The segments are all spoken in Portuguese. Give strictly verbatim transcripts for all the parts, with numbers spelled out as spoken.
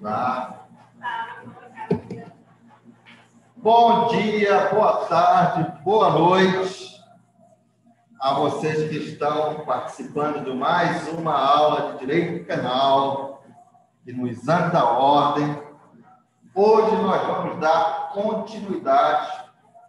Tá. Bom dia, boa tarde, boa noite a vocês que estão participando de mais uma aula de Direito Penal e no Exame da Ordem. Hoje nós vamos dar continuidade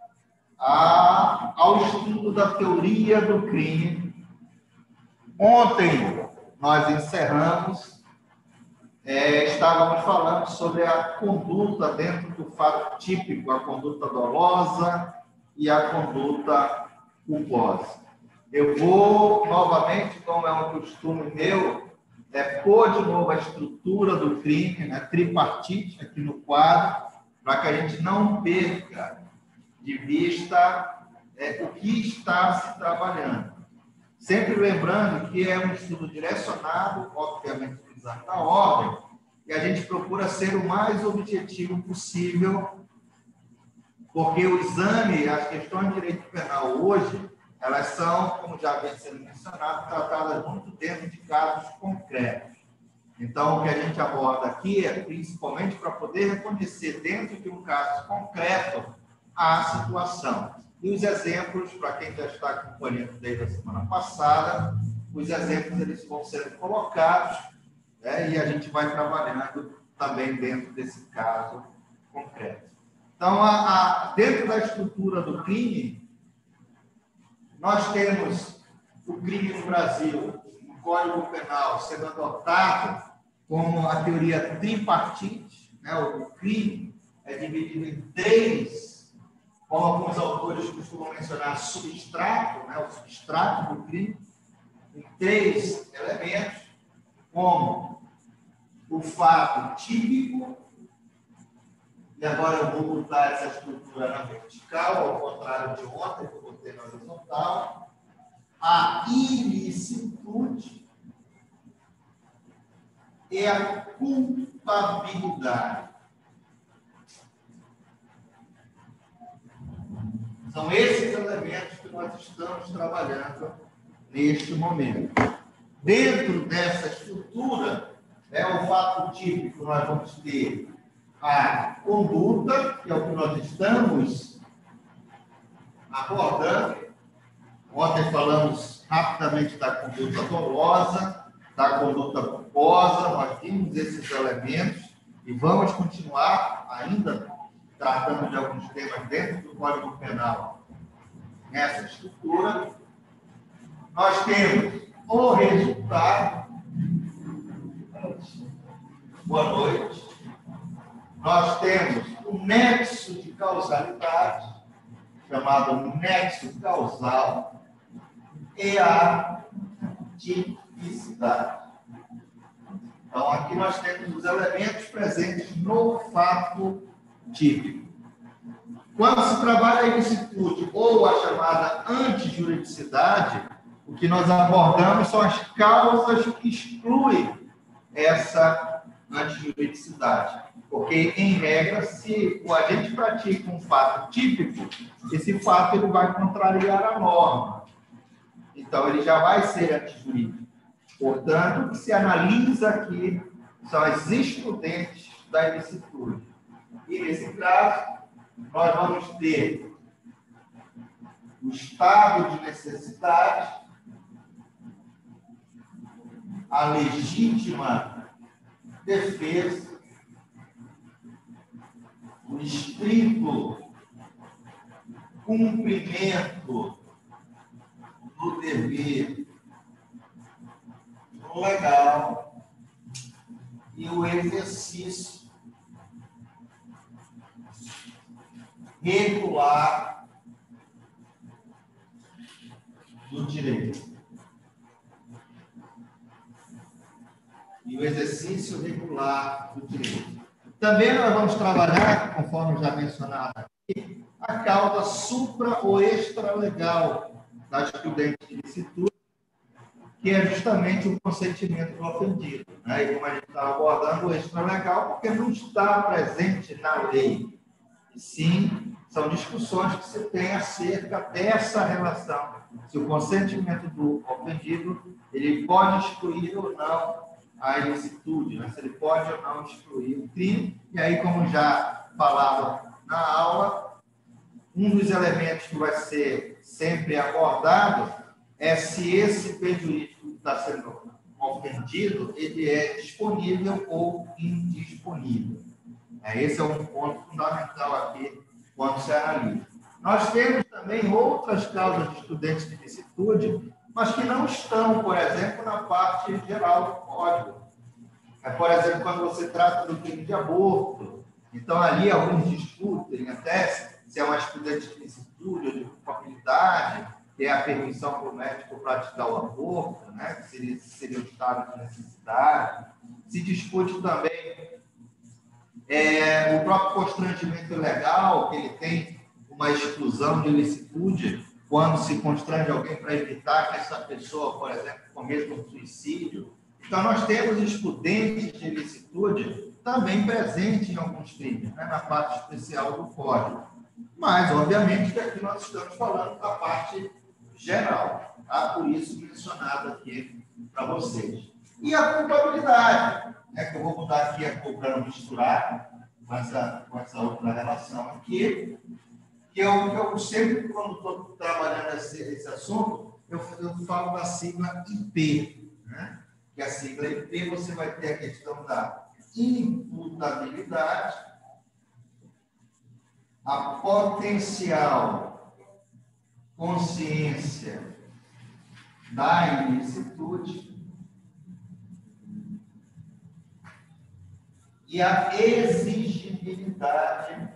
a, ao estudo da teoria do crime. Ontem nós encerramos, é, estávamos falando sobre a conduta dentro do fato típico, a conduta dolosa e a conduta culposa. Eu vou, novamente, como é um costume meu, é, pôr de novo a estrutura do crime, né, tripartite, aqui no quadro, para que a gente não perca de vista é, o que está se trabalhando. Sempre lembrando que é um estudo direcionado, obviamente, no Exame da Ordem, e a gente procura ser o mais objetivo possível, porque o exame, as questões de direito penal hoje, elas são, como já vem sendo mencionado, tratadas muito dentro de casos concretos. Então, o que a gente aborda aqui é principalmente para poder reconhecer dentro de um caso concreto a situação. E os exemplos, para quem já está acompanhando desde a semana passada, os exemplos eles vão sendo colocados, né, e a gente vai trabalhando também dentro desse caso concreto. Então, a, a, dentro da estrutura do crime, nós temos o crime no Brasil, o Código Penal, sendo adotado como a teoria tripartite, né, o crime é dividido em três, como alguns autores costumam mencionar, substrato, né, o substrato do crime, em três elementos, como o fato típico, e agora eu vou botar essa estrutura na vertical, ao contrário de ontem, que eu botei na horizontal, a ilicitude e a culpabilidade. São esses elementos que nós estamos trabalhando neste momento. Dentro dessa estrutura, né, o fato típico, nós vamos ter a conduta, que é o que nós estamos abordando. Ontem falamos rapidamente da conduta dolosa, da conduta culposa, nós vimos esses elementos e vamos continuar ainda tratando de alguns temas dentro do Código Penal nessa estrutura. Nós temos o resultado. Boa noite. Nós temos o nexo de causalidade, chamado nexo causal, e a tipicidade. Então, aqui nós temos os elementos presentes no fato típico. Quando se trabalha a ilicitude ou a chamada antijuridicidade, o que nós abordamos são as causas que excluem essa antijuridicidade. Porque, em regra, se o agente pratica um fato típico, esse fato ele vai contrariar a norma. Então, ele já vai ser antijurídico. Portanto, o que se analisa aqui são as excludentes da ilicitude. E, nesse caso, nós vamos ter o estado de necessidade, a legítima defesa, o estrito cumprimento do dever legal e o exercício regular do direito. E o exercício regular do direito. Também nós vamos trabalhar, conforme já mencionado aqui, a causa supra ou extralegal da excludente de ilicitude, que é justamente o consentimento do ofendido. Né? E como a gente está abordando o extralegal, porque não está presente na lei. E sim, são discussões que se tem acerca dessa relação. Se o consentimento do ofendido ele pode excluir ou não à ilicitude, né? Se ele pode ou não excluir o crime. E aí, como já falava na aula, um dos elementos que vai ser sempre abordado é se esse bem jurídico que está sendo ofendido, ele é disponível ou indisponível. Esse é um ponto fundamental aqui quando se analisa. Nós temos também outras causas de estudantes de ilicitude, mas que não estão, por exemplo, na parte geral do Código. É, por exemplo, quando você trata do crime de aborto, então ali alguns discutem até se é uma estudante de ilicitude ou de culpabilidade, que é a permissão para o médico praticar o aborto, né? Que seria, seria o estado de necessidade. Se discute também é, o próprio constrangimento legal, que ele tem uma exclusão de ilicitude, quando se constrange alguém para evitar que essa pessoa, por exemplo, cometa um suicídio. Então, nós temos excludentes de ilicitude também presentes em alguns crimes, né, na parte especial do Código. Mas, obviamente, que aqui nós estamos falando da parte geral, tá? Por isso mencionado aqui para vocês. E a culpabilidade, né, que eu vou mudar aqui a cor para não misturar com essa, com essa outra relação aqui, que eu, eu sempre, quando estou trabalhando esse, esse assunto, eu, eu falo da sigla I P, né? Que a sigla I P você vai ter a questão da imputabilidade, a potencial consciência da ilicitude e a exigibilidade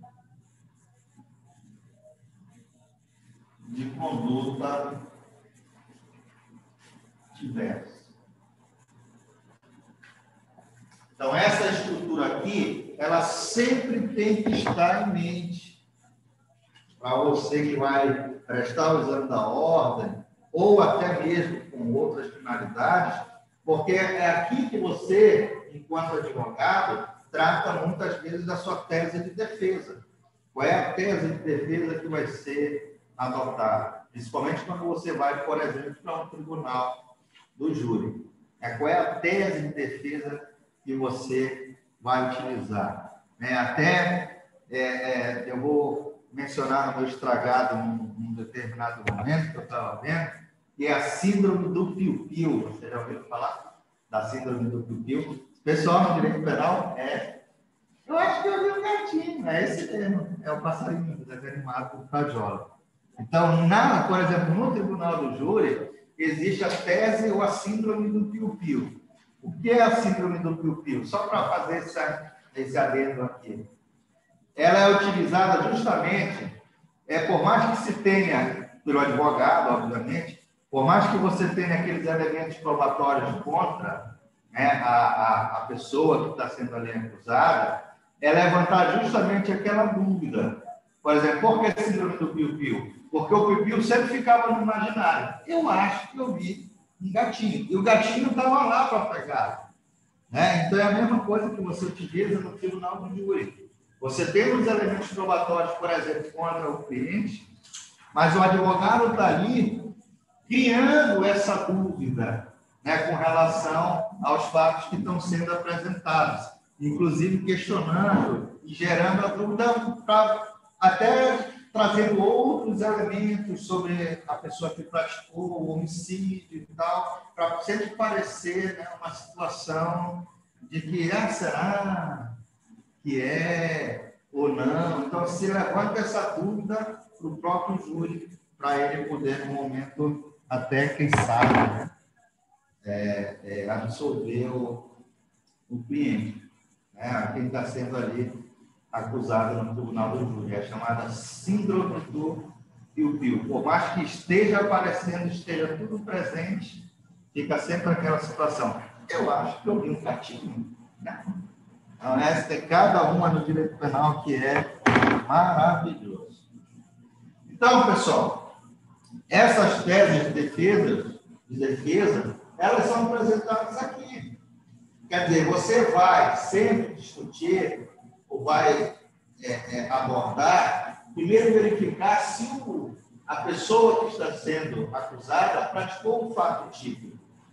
de conduta diversa. Então, essa estrutura aqui, ela sempre tem que estar em mente para você que vai prestar o exame da ordem, ou até mesmo com outras finalidades, porque é aqui que você, enquanto advogado, trata muitas vezes da sua tese de defesa. Qual é a tese de defesa que vai ser adotada? Principalmente quando você vai, por exemplo, para um tribunal do júri. É, qual é a tese de defesa que você vai utilizar? É, até é, é, eu vou mencionar no meu estragado num, num determinado momento que eu estava vendo, que é a síndrome do piu-piu. Você já ouviu falar da síndrome do piu-piu? Pessoal no direito penal, é. Eu acho que eu vi um gatinho, é esse mesmo, é o passarinho do desenho animado do Cajola. Então, na, por exemplo, no tribunal do júri, existe a tese ou a síndrome do piu-piu. O que é a síndrome do piu-piu? Só para fazer essa, esse adendo aqui. Ela é utilizada justamente, é, por mais que se tenha, pelo advogado, obviamente, por mais que você tenha aqueles elementos probatórios contra, né, a, a, a pessoa que está sendo ali acusada, é levantar justamente aquela dúvida. Por exemplo, por que a síndrome do piu-piu? Porque o piu-piu sempre ficava no imaginário. Eu acho que eu vi um gatinho. E o gatinho estava lá para pegar. Né? Então, é a mesma coisa que você utiliza no tribunal do júri. Você tem os elementos probatórios, por exemplo, contra o cliente, mas o advogado está ali criando essa dúvida, né, com relação aos fatos que estão sendo apresentados, inclusive questionando e gerando a dúvida para até trazendo outros elementos sobre a pessoa que praticou o homicídio e tal, para sempre parecer, né, uma situação de que, ah, será que é ou não? Então, se levanta essa dúvida para o próprio júri, para ele poder, no momento, até, quem sabe, né, é, é, absolver o, o cliente, né, quem está sendo ali acusado no tribunal do júri. É chamada síndrome do piu-piu. Por mais que esteja aparecendo, esteja tudo presente, fica sempre aquela situação. Eu acho que eu vi um gatinho, né? Então, essa tem cada uma no direito penal que é maravilhoso. Então, pessoal, essas teses de defesa, de defesa, elas são apresentadas aqui. Quer dizer, você vai sempre discutir ou vai é, é, abordar, primeiro verificar se o, a pessoa que está sendo acusada praticou um fato típico.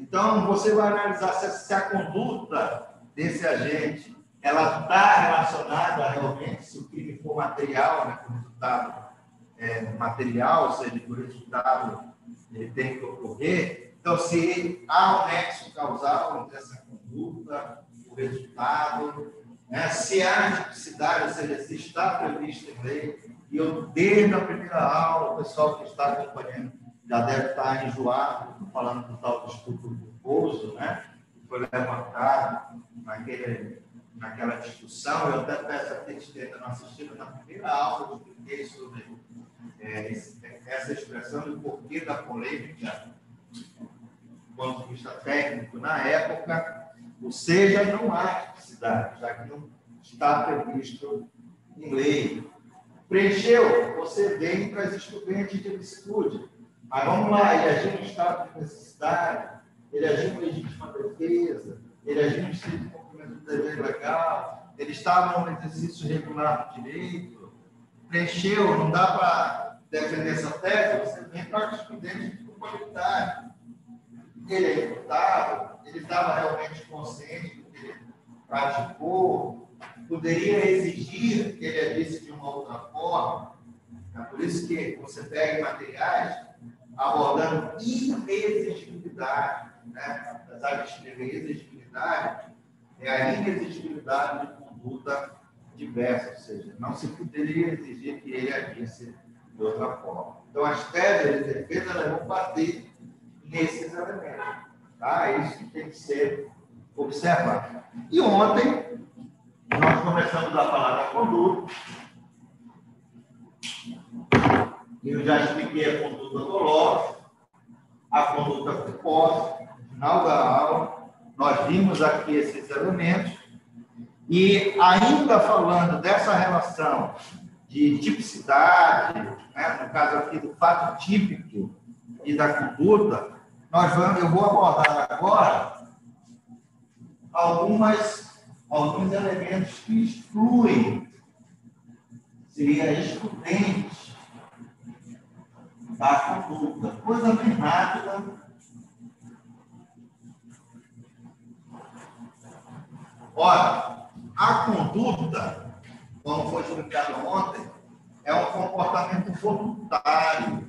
Então, você vai analisar se, se a conduta desse agente ela está relacionada realmente, se o crime for material, né, com resultado é, material, ou seja, o resultado ele tem que ocorrer. Então, se há um nexo causal entre essa conduta, o resultado, né, se há tipicidade, ou seja, se está previsto em lei, e eu, desde a primeira aula, o pessoal que está acompanhando já deve estar enjoado, falando do tal do estupro culposo, né, que foi levantado naquele, naquela discussão. Eu até peço a quem esteja não assistindo na primeira aula, eu expliquei sobre é, esse, essa expressão e o porquê da polêmica, do ponto de vista técnico, na época, ou seja, não há tipicidade, já que não está previsto em lei. Preencheu, você vem para as excludentes de licitude. Mas vamos lá, ele agiu no estado de necessidade, ele agiu em legítima defesa, ele agiu no estrito cumprimento do dever legal, ele estava no exercício regular do direito. Preencheu, não dá para defender essa tese, você vem para as excludentes de culpabilidade. Ele é imputado, ele estava realmente consciente do que ele praticou, poderia exigir que ele agisse de uma outra forma. É por isso que você pega materiais abordando inexigibilidade, né? Apesar de escrever exigibilidade, é a inexigibilidade de conduta diversa, ou seja, não se poderia exigir que ele agisse de outra forma. Então, as teses de defesa elas vão bater nesses elementos. Tá? Isso que tem que ser observado. E ontem, nós começamos a falar da conduta. Eu já expliquei a conduta dolosa, a conduta culposa. No final da aula, nós vimos aqui esses elementos. E ainda falando dessa relação de tipicidade, né, no caso aqui do fato típico e da conduta, nós vamos, eu vou abordar agora algumas, alguns elementos que excluem, seria excludentes da conduta. Coisa bem rápida. Ora, a conduta, como foi explicado ontem, é um comportamento voluntário.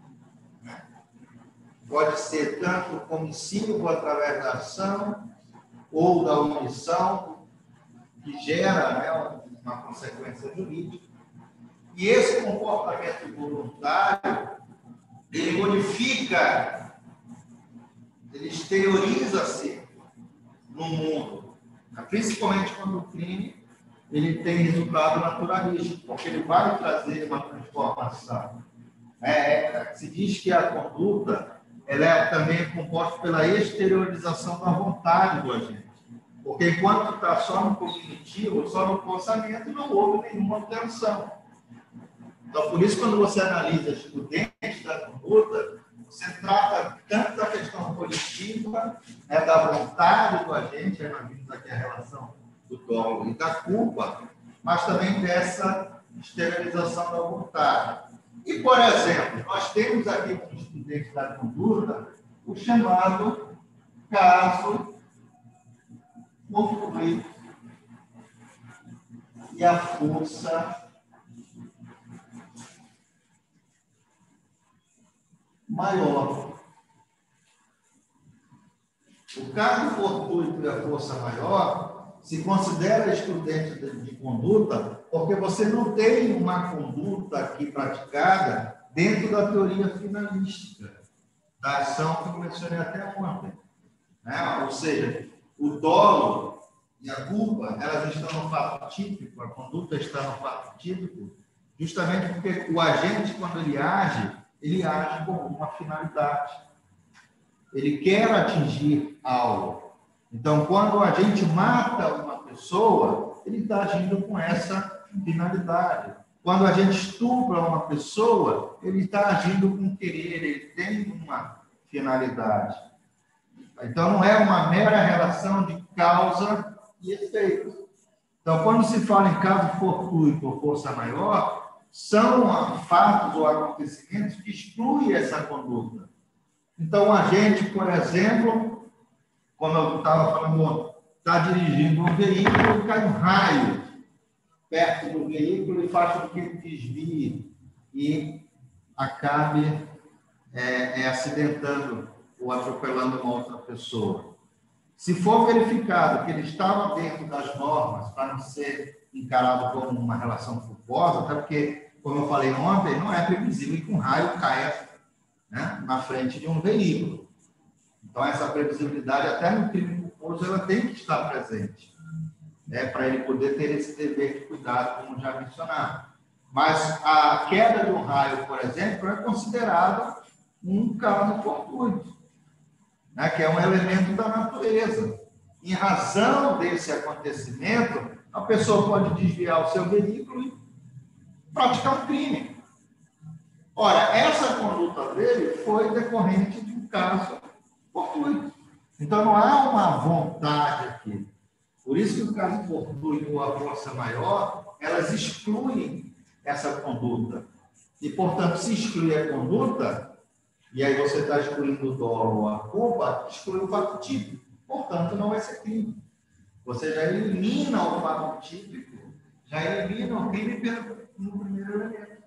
Pode ser tanto comissivo através da ação ou da omissão, que gera, né, uma consequência jurídica. E esse comportamento voluntário, ele modifica, ele exterioriza-se no mundo, principalmente quando o crime ele tem resultado naturalístico, porque ele vai trazer uma transformação. É, se diz que a conduta ela é também composta pela exteriorização da vontade do agente. Porque enquanto está só no cognitivo, só no pensamento, não houve nenhuma alteração. Então, por isso, quando você analisa os excludentes da conduta, você trata tanto da questão coletiva, né, da vontade do agente, aí nós vimos aqui a relação do dolo e da culpa, mas também dessa exteriorização da vontade. E, por exemplo, nós temos aqui como excludente da conduta o chamado caso fortuito e a força maior. O caso fortuito e a força maior se considera excludente de, de conduta porque você não tem uma conduta aqui praticada dentro da teoria finalística da ação que eu mencionei até ontem. Né? Ou seja, o dolo e a culpa, elas estão no fato típico, a conduta está no fato típico, justamente porque o agente, quando ele age, ele age com uma finalidade. Ele quer atingir algo. Então, quando a gente mata uma pessoa, ele está agindo com essa finalidade. Quando a gente estupra uma pessoa, ele está agindo com querer, ele tem uma finalidade. Então, não é uma mera relação de causa e efeito. Então, quando se fala em caso fortuito ou força maior, são fatos ou acontecimentos que excluem essa conduta. Então, a gente, por exemplo, como eu estava falando, está dirigindo um veículo e cai um raio perto do veículo e faz com que ele desvie e acabe é, é, acidentando ou atropelando uma outra pessoa. Se for verificado que ele estava dentro das normas para não ser encarado como uma relação culposa, até porque, como eu falei ontem, não é previsível que um raio caia, né, na frente de um veículo. Então, essa previsibilidade, até no crime culposo, ela tem que estar presente, né, para ele poder ter esse dever de cuidado, como já mencionado. Mas a queda de um raio, por exemplo, é considerada um caso fortuito, né, que é um elemento da natureza. Em razão desse acontecimento, a pessoa pode desviar o seu veículo e praticar um crime. Ora, essa conduta dele foi decorrente de um caso fortuito. Então, não há uma vontade aqui. Por isso que o caso fortuito ou a força maior, elas excluem essa conduta. E, portanto, se exclui a conduta, e aí você está excluindo o dolo ou a culpa, exclui o fato típico. Portanto, não vai ser crime. Você já elimina o fato típico, já elimina o crime no primeiro elemento.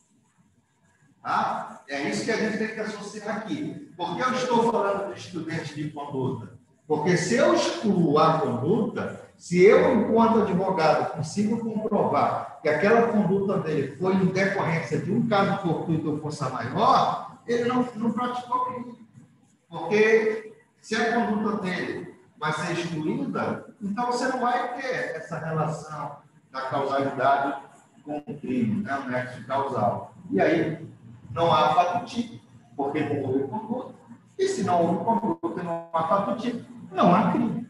Tá? É isso que a gente tem que associar aqui. Por que eu estou falando do estudante de conduta? Porque se eu excluo a conduta, se eu, enquanto advogado, consigo comprovar que aquela conduta dele foi em decorrência de um caso fortuito ou força maior, ele não, não praticou crime. Porque se a conduta dele vai ser excluída, então você não vai ter essa relação da causalidade com o crime, né? O nexo causal. E aí não há fato típico, porque não houve conduta. E se não houve conduta e não há fato típico, não há crime.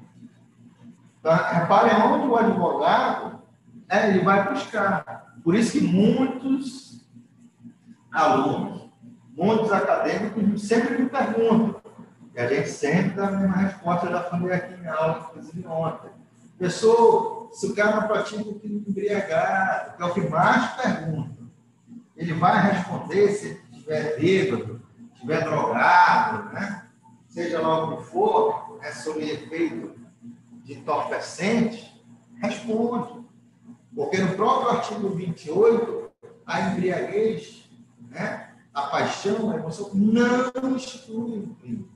Então, repare onde o advogado é, ele vai buscar. Por isso que muitos alunos, muitos acadêmicos sempre me perguntam, e a gente sempre dá a mesma resposta, eu já falei aqui em aula, inclusive ontem. Pessoal, se o cara não pratica o crime embriagado, que é o que mais pergunta, ele vai responder se ele estiver bêbado, estiver drogado, né? Seja lá o que for, é sob efeito de entorpecente, responde. Porque no próprio artigo vinte e oito, a embriaguez, né, a paixão, a emoção, não exclui o crime.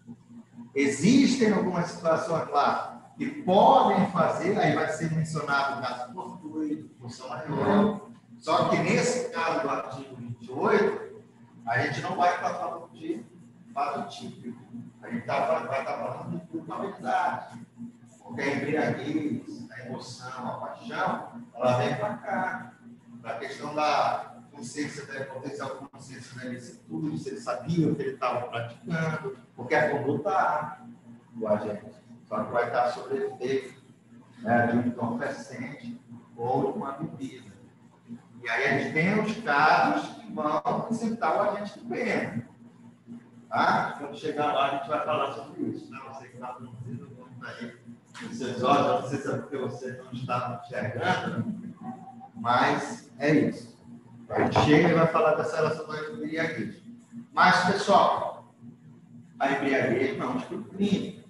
Existem algumas situações lá que podem fazer, aí vai ser mencionado o caso fortuito, função maior. Só que nesse caso do artigo vinte e oito, a gente não vai estar falando de fato típico. A gente tá, vai estar falando de culpabilidade. Porque a embriaguez, a emoção, a paixão, ela vem para cá. Para a questão da consciência, da potencial consciência da ilicitude, se ele sabia o que ele estava praticando, porque a conduta do agente. Só que vai estar sob efeito, né, de um entorpecente ou de uma bebida. E aí a gente tem os casos que vão apresentar o agente de pena. Tá? Quando chegar lá, a gente vai falar sobre isso. Né? Você que está produzindo, vamos aí nos seus olhos, não sei se é porque você não está enxergando, mas é isso. A gente chega e vai falar dessa relação da embriaguez. Mas, pessoal, a embriaguez não exclui crime.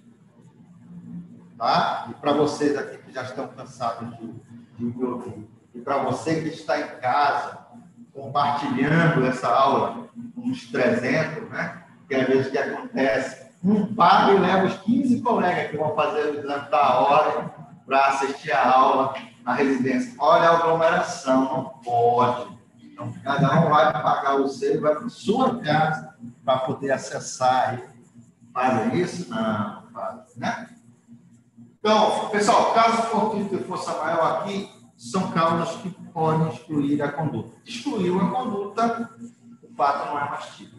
Tá? E para vocês aqui que já estão cansados de, de me ouvir, e para você que está em casa, compartilhando essa aula com uns trezentos, né? Que às vezes o que acontece, um paga e leva os quinze colegas que vão fazer o exame da hora para assistir a aula na residência. Olha a aglomeração, não pode. Então, cada um vai pagar o seu, vai para a sua casa para poder acessar. Fazem isso? Não, fazem, né? Então, pessoal, caso fortuito e força maior aqui, são causas que podem excluir a conduta. Excluiu a conduta, o fato não é mais típico.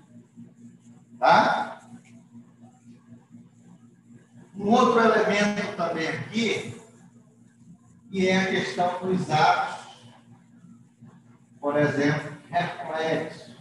Tá? Um outro elemento também aqui, que é a questão dos atos, por exemplo, reflexos.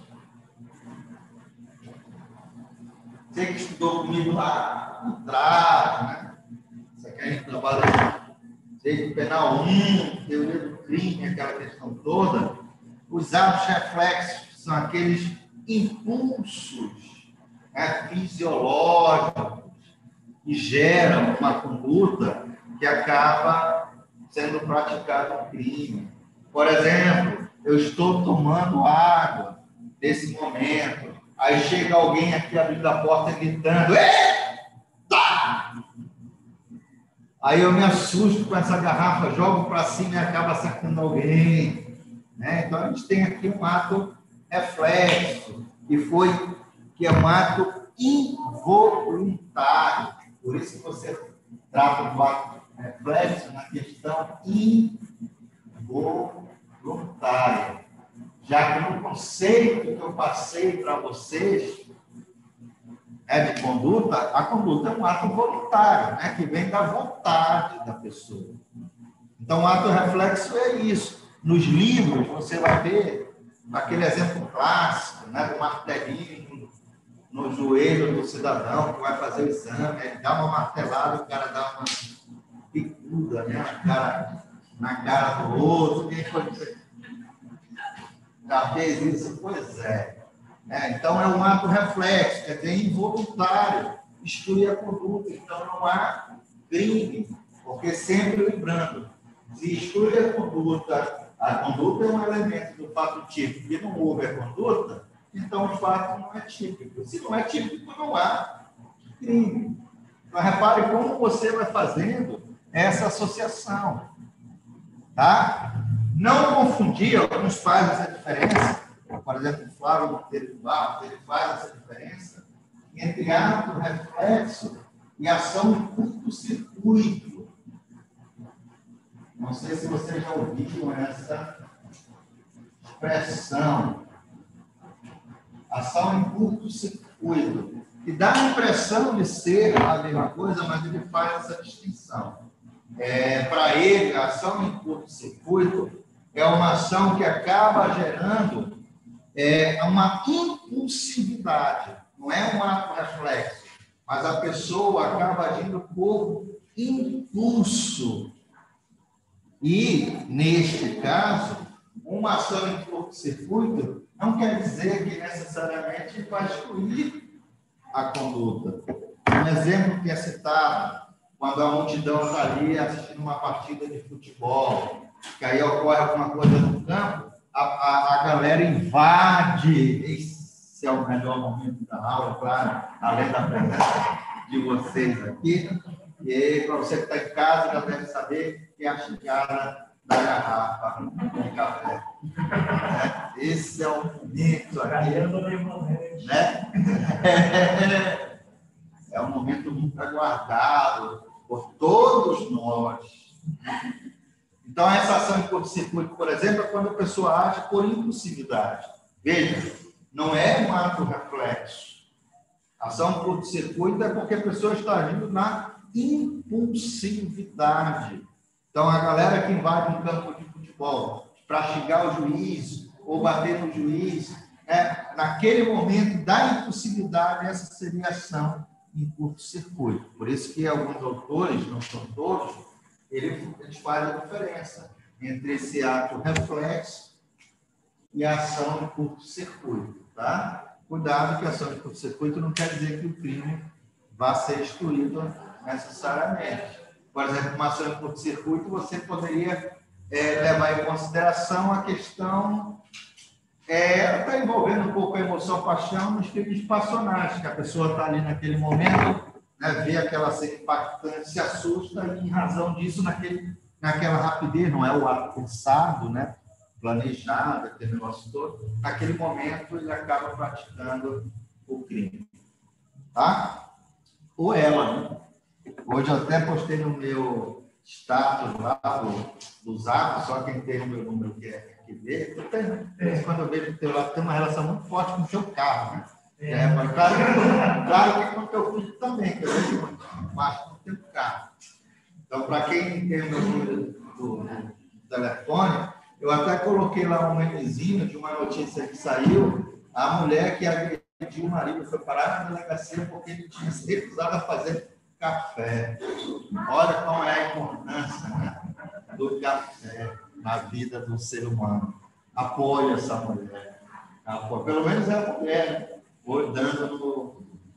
Você que estudou comigo lá no trás, né? Você quer ir trabalhar direito penal um, teoria do crime, aquela questão toda. Os atos reflexos são aqueles impulsos, né, fisiológicos e gera uma conduta que acaba sendo praticado um crime. Por exemplo, eu estou tomando água nesse momento, aí chega alguém aqui abrindo a porta gritando, eita! Aí eu me assusto com essa garrafa, jogo para cima e acaba acertando alguém. Né? Então, a gente tem aqui um ato reflexo, que, foi, que é um ato involuntário. Por isso que você trata do ato reflexo na questão involuntária. Já que no conceito que eu passei para vocês, é de conduta, a conduta é um ato voluntário, né, que vem da vontade da pessoa. Então, o ato reflexo é isso. Nos livros, você vai ver aquele exemplo clássico, né, do martelinho no joelho do cidadão que vai fazer o exame, ele dá uma martelada, o cara dá uma picuda, né, na cara, na cara do outro. Quem foi dizer? Já fez isso? Pois é. É, então, é um ato reflexo, quer dizer, involuntário, exclui a conduta. Então, não há crime, porque sempre lembrando, se exclui a conduta, a conduta é um elemento do fato típico e não houve a conduta, então o fato não é típico. Se não é típico, não há crime. Então, repare como você vai fazendo essa associação. Tá? Não confundir, alguns fazem essa diferença. Por exemplo, o Flávio Monteiro Barros, ele faz essa diferença entre ato reflexo e ação em curto-circuito. Não sei se você já ouviu essa expressão. Ação em curto-circuito. Que dá a impressão de ser a mesma coisa, mas ele faz essa distinção. É, para ele, a ação em curto-circuito é uma ação que acaba gerando é uma impulsividade, não é um ato reflexo, mas a pessoa acaba agindo por impulso. E, neste caso, uma ação em curto-circuito não quer dizer que necessariamente vai excluir a conduta. Um exemplo que é citado, quando a multidão está ali assistindo uma partida de futebol, que aí ocorre alguma coisa no campo, A, a, a galera invade. Esse é o melhor momento da aula, claro, além da presença de vocês aqui. E para você que está em casa, já deve saber que é a chegada da garrafa de café. Né? Esse é o momento aqui. Né? É um momento muito aguardado por todos nós. Então, essa ação em curto-circuito, por exemplo, é quando a pessoa age por impulsividade. Veja, não é um ato reflexo. A ação em curto-circuito é porque a pessoa está agindo na impulsividade. Então, a galera que invade um campo de futebol para xingar o juiz ou bater no juiz, né, naquele momento da impulsividade, essa seria a ação em curto-circuito. Por isso que alguns autores, não são todos, eles fazem a diferença entre esse ato reflexo e a ação em curto-circuito, tá? Cuidado que a ação em curto-circuito não quer dizer que o crime vá ser excluído necessariamente. Por exemplo, uma ação em curto-circuito, você poderia é, levar em consideração a questão, é, está envolvendo um pouco a emoção, paixão nos crimes passionais, que a pessoa está ali naquele momento, né, vê aquela cena impactante, se assusta e, em razão disso, naquele, naquela rapidez, não é o ato pensado, né, planejado, aquele negócio todo, naquele momento ele acaba praticando o crime. Tá? Ou ela, né? Hoje eu até postei no meu status lá do, do Zap, só quem tem o meu número que, é, que vê, eu tenho, é. Quando eu vejo o teu lado, tem uma relação muito forte com o seu carro, né? É, mas claro, claro que com o teu filho também, que eu vejo muito, mas com o teu carro. Então, para quem tem o meu número do, do telefone, eu até coloquei lá um memezinho de uma notícia que saiu, a mulher que agrediu o marido foi parar na delegacia porque ele tinha se recusado a fazer café. Olha qual é a importância, né, do café na vida do ser humano. Apoie essa mulher. Apoie. Pelo menos é a mulher, né? Dando no,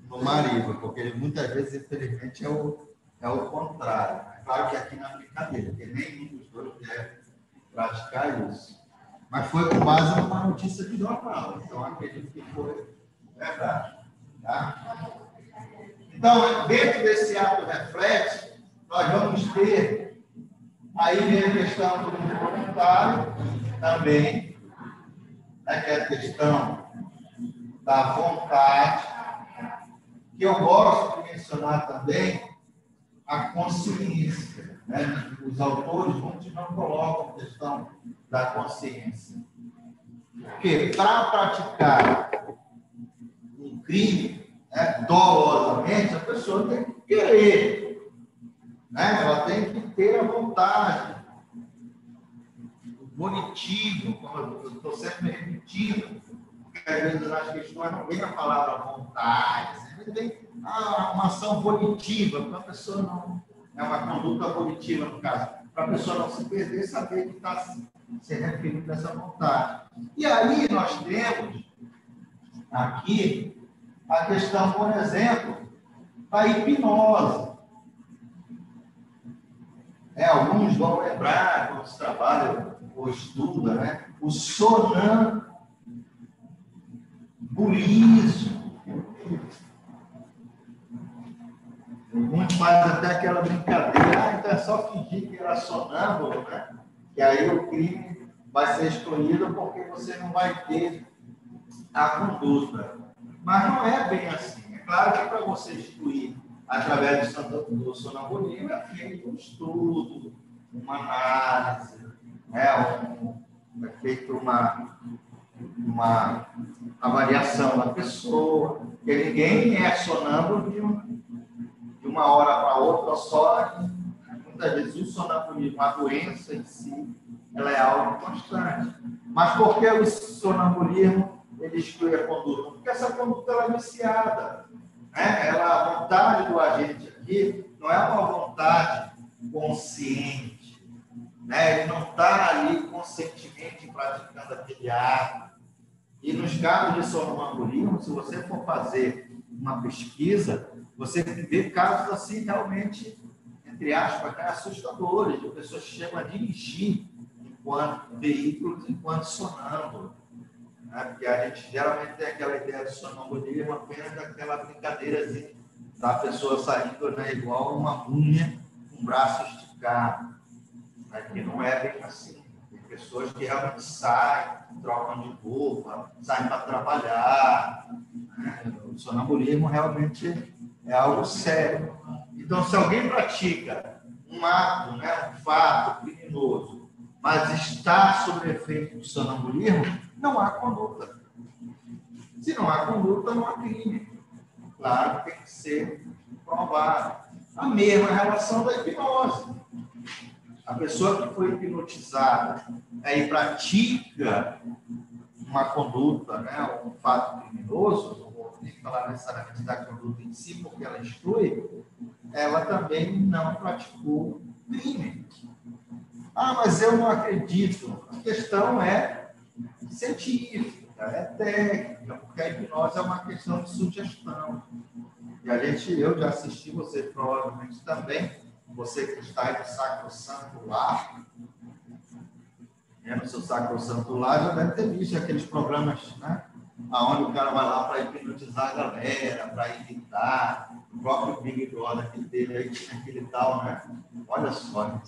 no marido, porque muitas vezes, infelizmente, é o, é o contrário. É claro que aqui na brincadeira, porque nenhum dos dois deve praticar isso. Mas foi com base numa notícia de jornal, então acredito que foi verdade. Tá? Então, dentro desse ato reflexo, nós vamos ter aí a questão do voluntário também, né, que é a questão da vontade, que eu gosto de mencionar também a consciência. Né? Os autores muitos não colocam a questão da consciência. Porque para praticar um crime, né, dolosamente, a pessoa tem que querer. Né? Ela tem que ter a vontade. O bonitivo, como eu estou sempre repetindo, porque às vezes nas questões não vem a palavra vontade, sempre vem ah, uma ação volitiva, para a pessoa não. É uma conduta volitiva, no caso, para a pessoa não se perder, saber que está se, se referindo a essa vontade. E aí nós temos aqui a questão, por exemplo, da hipnose. É, alguns vão lembrar, quando se trabalha ou estuda, né, o sonambulismo. Muitos fazem até aquela brincadeira, ah, então é só fingir que era sonâmbulo, né? Que aí o crime vai ser excluído porque você não vai ter a conduta. Mas não é bem assim. É claro que para você excluir através do sonambulismo é feito um estudo, uma análise, né? um, é feito uma, uma avaliação da pessoa, porque ninguém é sonâmbulo de um de uma hora para outra só, muitas vezes o sonambulismo, a doença em si, ela é algo constante. Mas por que o sonambulismo ele exclui a conduta? Porque essa conduta ela é viciada. Né? Ela, a vontade do agente aqui não é uma vontade consciente. Né? Ele não está ali conscientemente praticando aquele ato. E nos casos de sonambulismo, se você for fazer uma pesquisa, você vê casos assim realmente, entre aspas, assustadores, de pessoas que chegam a dirigir enquanto veículos, enquanto sonâmbulo. Né? Porque a gente geralmente tem aquela ideia de sonambulismo apenas daquela brincadeirazinha da pessoa saindo, né, igual uma múmia com o braço esticado. Né? Que não é bem assim. Tem pessoas que realmente saem, trocam de roupa, saem para trabalhar. Né? O sonambulismo realmente é algo sério. Então, se alguém pratica um ato, né, um fato criminoso, mas está sob efeito de sonambulismo, não há conduta. Se não há conduta, não há crime. Claro que tem que ser provado. A mesma relação da hipnose. A pessoa que foi hipnotizada aí pratica uma conduta, né, um fato criminoso, nem falar necessariamente da conduta em si, porque ela exclui, ela também não praticou crime. Ah, mas eu não acredito. A questão é científica, é técnica, porque a hipnose é uma questão de sugestão. E a gente, eu já assisti, você provavelmente também, você que está aí no Sacrosanto Lar, né, no seu Sacrosanto Lar, já deve ter visto aqueles programas, né? Aonde o cara vai lá para hipnotizar a galera, para irritar. O próprio Big Brother que teve aí, tinha aquele tal, né? Olha só,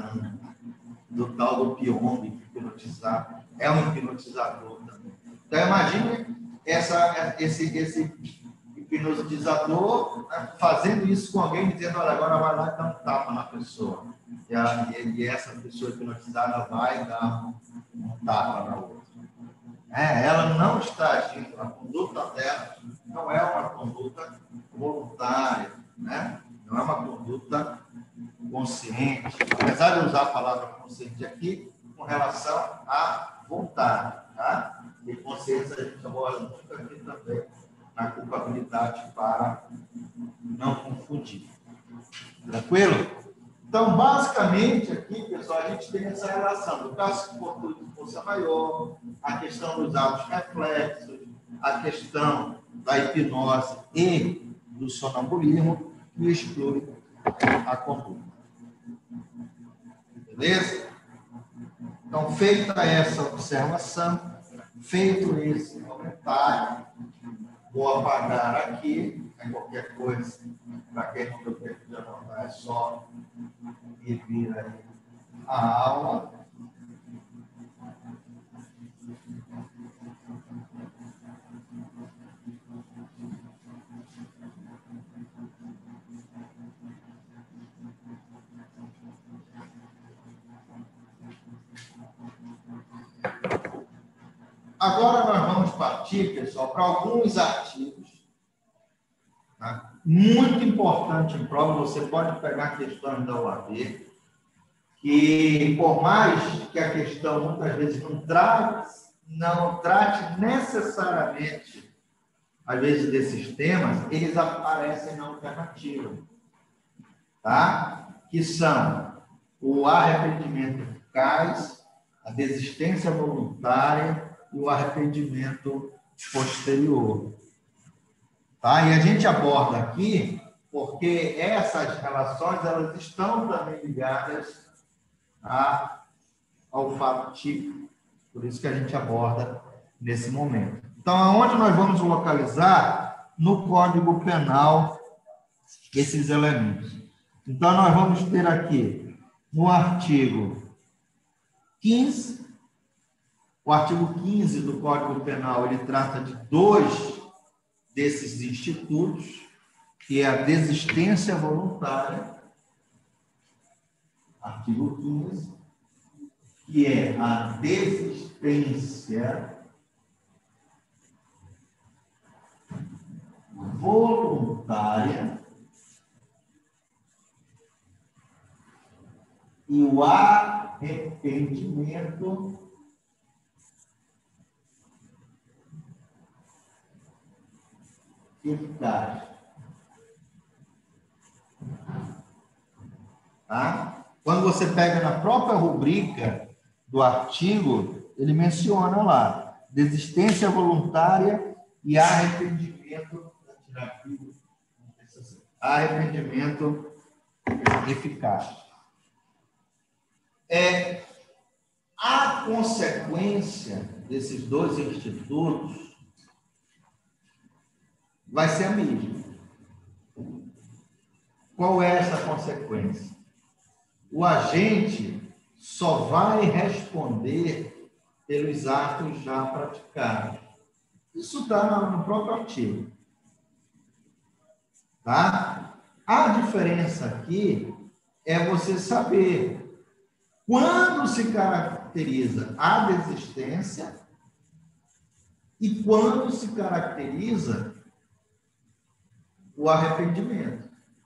do tal do Pyong, hipnotizar. É um hipnotizador também. Então, imagine essa, esse, esse hipnotizador, né, fazendo isso com alguém, dizendo, olha, agora vai lá e dá um tapa na pessoa. E, a, e essa pessoa hipnotizada vai dar um, um tapa na outra. É, ela não está agindo, a conduta dela não é uma conduta voluntária, né? Não é uma conduta consciente, apesar de usar a palavra consciente aqui, com relação à vontade, tá? E consciência a gente aborda muito aqui também na culpabilidade para não confundir. Tranquilo? Então, basicamente, aqui, pessoal, a gente tem essa relação do caso de força maior, a questão dos atos reflexos, a questão da hipnose e do sonambulismo e exclui a conduta. Beleza? Então, feita essa observação, feito esse comentário, vou apagar aqui, qualquer coisa, para quem não deu tempo de anotar, é só ir vir aí a aula. Agora nós vamos partir, pessoal, para alguns artigos. Tá? Muito importante em prova, você pode pegar questões da U A B, que por mais que a questão muitas vezes não trate, não trate necessariamente, às vezes, desses temas, eles aparecem na alternativa. Tá? Que são o arrependimento eficaz, a desistência voluntária e o arrependimento posterior. Tá? E a gente aborda aqui porque essas relações elas estão também ligadas a, ao fato típico. Por isso que a gente aborda nesse momento. Então, aonde nós vamos localizar? No Código Penal esses elementos. Então, nós vamos ter aqui no artigo quinze. O artigo quinze do Código Penal, ele trata de dois desses institutos, que é a desistência voluntária, artigo quinze, que é a desistência voluntária e o arrependimento eficaz. Tá? Quando você pega na própria rubrica do artigo, ele menciona lá, desistência voluntária e arrependimento, arrependimento eficaz. É, a consequência desses dois institutos vai ser a mesma. Qual é essa consequência? O agente só vai responder pelos atos já praticados. Isso está no próprio artigo. Tá? A diferença aqui é você saber quando se caracteriza a desistência e quando se caracteriza o arrependimento.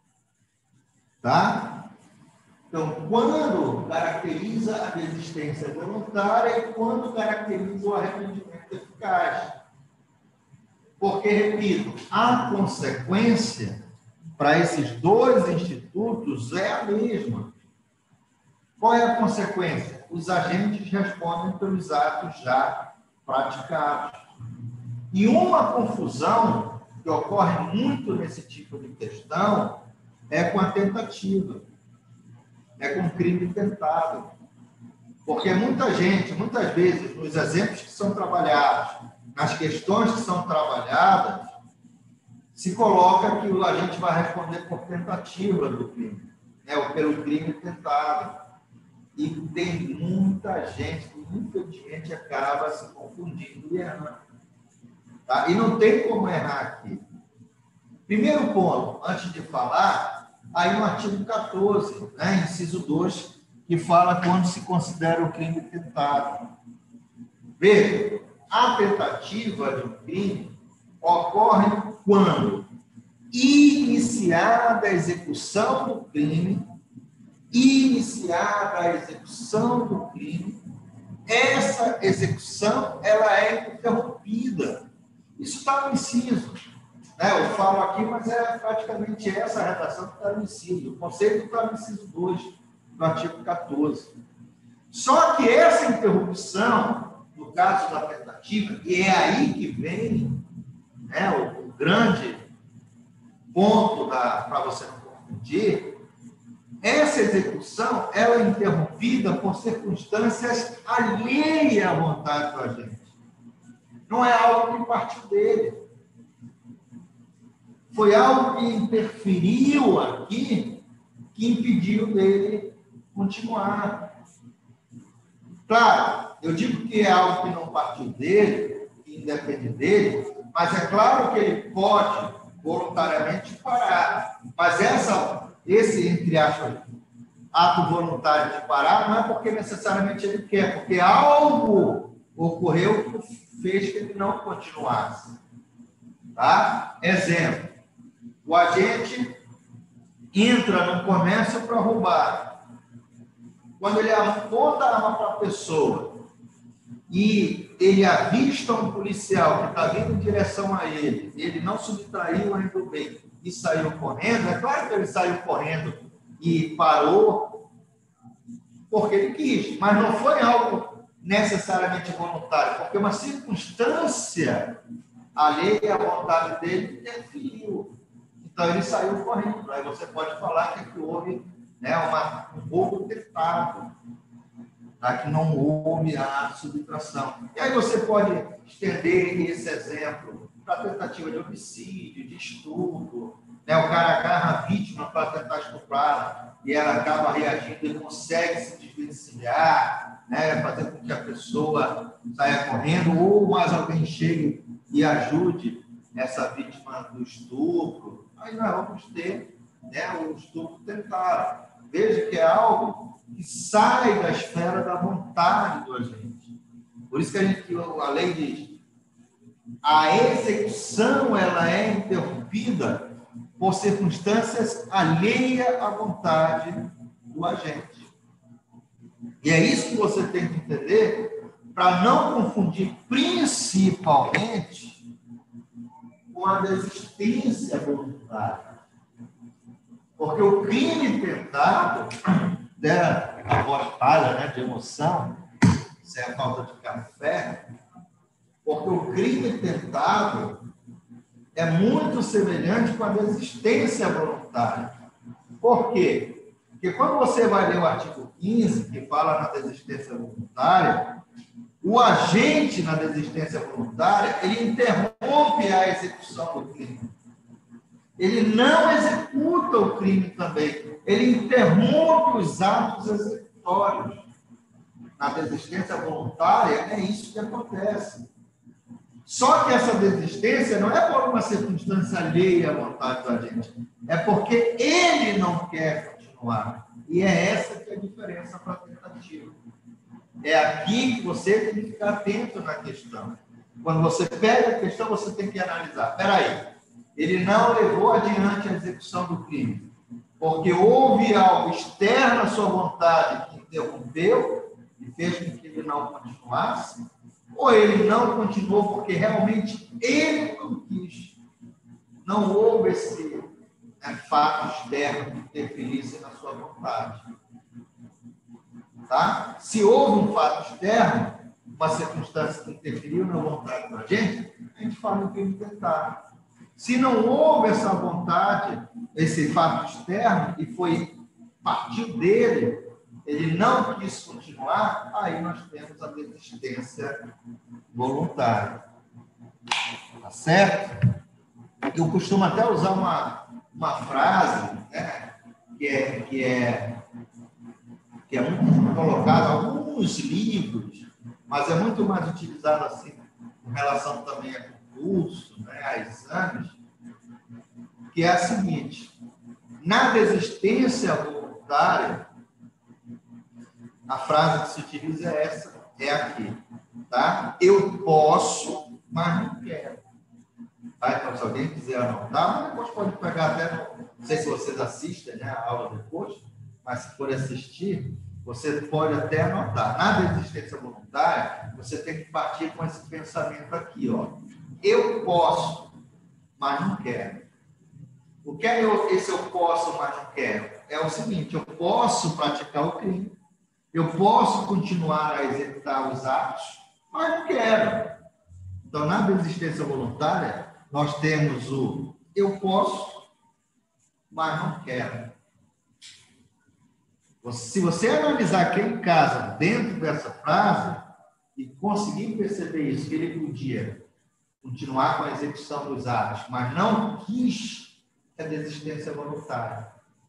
Tá? Então, quando caracteriza a desistência voluntária e quando caracteriza o arrependimento eficaz. Porque, repito, a consequência para esses dois institutos é a mesma. Qual é a consequência? Os agentes respondem pelos atos já praticados. E uma confusão que ocorre muito nesse tipo de questão é com a tentativa, é com o crime tentado. Porque muita gente, muitas vezes, nos exemplos que são trabalhados, nas questões que são trabalhadas, se coloca que o agente vai responder por tentativa do crime, né, ou pelo crime tentado. E tem muita gente que, infelizmente, acaba se confundindo e errando. Tá? E não tem como errar aqui. Primeiro ponto, antes de falar, aí no artigo quatorze, né, inciso dois, que fala quando se considera o crime tentado. Veja, a tentativa de um crime ocorre quando, iniciada a execução do crime, iniciada a execução do crime, essa execução ela é interrompida. Isso está no inciso. Né? Eu falo aqui, mas é praticamente essa a redação que está no inciso. O conceito está no inciso dois, do artigo quatorze. Só que essa interrupção, no caso da tentativa, e é aí que vem, né, o, o grande ponto para você não confundir, essa execução ela é interrompida por circunstâncias alheias à vontade do agente. Não é algo que partiu dele. Foi algo que interferiu aqui, que impediu dele continuar. Claro, eu digo que é algo que não partiu dele, que independe dele, mas é claro que ele pode voluntariamente parar. Mas essa, esse, entre aspas, ato voluntário de parar não é porque necessariamente ele quer, porque algo ocorreu que fez que ele não continuasse. Tá? Exemplo, o agente entra no comércio para roubar. Quando ele aponta a arma para a pessoa e ele avista um policial que está vindo em direção a ele, ele não subtraiu ainda o bem e saiu correndo, é claro que ele saiu correndo e parou porque ele quis, mas não foi algo necessariamente voluntário, porque uma circunstância alheia à vontade dele interferiu. Então ele saiu correndo. Aí você pode falar que houve, né, uma, um roubo tentado, tá? Que não houve a subtração. E aí você pode estender esse exemplo para tentativa de homicídio, de estupro, né? O cara agarra a vítima para tentar estuprar e ela acaba reagindo e consegue se desvencilhar, né? Fazer com que a pessoa saia correndo ou mais alguém chegue e ajude essa vítima do estupro. Aí nós vamos ter, né, o estupro tentado. Veja que é algo que sai da esfera da vontade do agente. Por isso que a, gente, a lei diz, a execução ela é interrompida por circunstâncias alheias à vontade do agente. E é isso que você tem que entender para não confundir principalmente com a desistência voluntária. Porque o crime tentado, né, a voz falha, né, de emoção, isso é a falta de café, porque o crime tentado é muito semelhante com a desistência voluntária. Por quê? Porque quando você vai ler o artigo quinze, que fala na desistência voluntária, o agente na desistência voluntária, ele interrompe a execução do crime. Ele não executa o crime também. Ele interrompe os atos executórios. Na desistência voluntária, é isso que acontece. Só que essa desistência não é por uma circunstância alheia à vontade do agente. É porque ele não quer continuar. E é essa que é a diferença para a tentativa. É aqui que você tem que ficar atento na questão. Quando você pega a questão, você tem que analisar. Espera aí, ele não levou adiante a execução do crime, porque houve algo externo à sua vontade que interrompeu e fez com que ele não continuasse, ou ele não continuou porque realmente ele não quis. Não houve esse, né, fato externo que interferisse na sua vontade. Tá? Se houve um fato externo, uma circunstância que interferiu na vontade da gente, a gente fala no crime tentado. Se não houve essa vontade, esse fato externo, e foi partiu dele, ele não quis continuar, aí nós temos a desistência voluntária. Tá certo? Eu costumo até usar uma, uma frase, né, que é... Que é que é muito colocado em alguns livros, mas é muito mais utilizado assim, com relação também a concurso, né, a exames, que é a seguinte: na desistência voluntária, a frase que se utiliza é essa, é aqui, tá? Eu posso, mas não quero. Tá? Então, se alguém quiser anotar, mas depois pode pegar até, no, não sei se vocês assistem, né, a aula depois, mas se for assistir, você pode até anotar. Na desistência voluntária, você tem que partir com esse pensamento aqui, ó. Eu posso, mas não quero. O que é esse eu posso, mas não quero? É o seguinte: eu posso praticar o crime, eu posso continuar a executar os atos, mas não quero. Então, na desistência voluntária, nós temos o eu posso, mas não quero. Se você analisar aquele caso dentro dessa frase e conseguir perceber isso, que ele podia continuar com a execução dos atos, mas não quis, é desistência voluntária.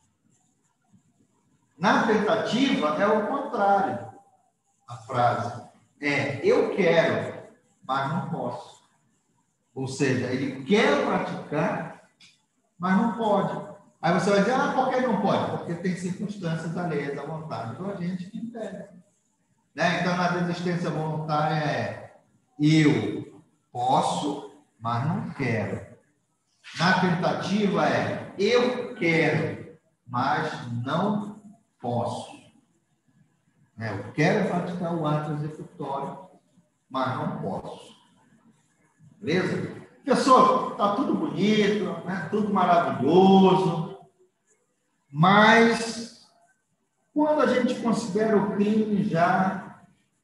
Na tentativa, é o contrário. A frase é, eu quero, mas não posso. Ou seja, ele quer praticar, mas não pode. Aí você vai dizer, ah, por que não pode? Porque tem circunstâncias alheias à vontade do agente que impede. Né? Então, na desistência voluntária é, eu posso, mas não quero. Na tentativa é, eu quero, mas não posso. É, eu quero praticar o ato executório, mas não posso. Beleza? Pessoal, está tudo bonito, né? Tudo maravilhoso, mas quando a gente considera o crime já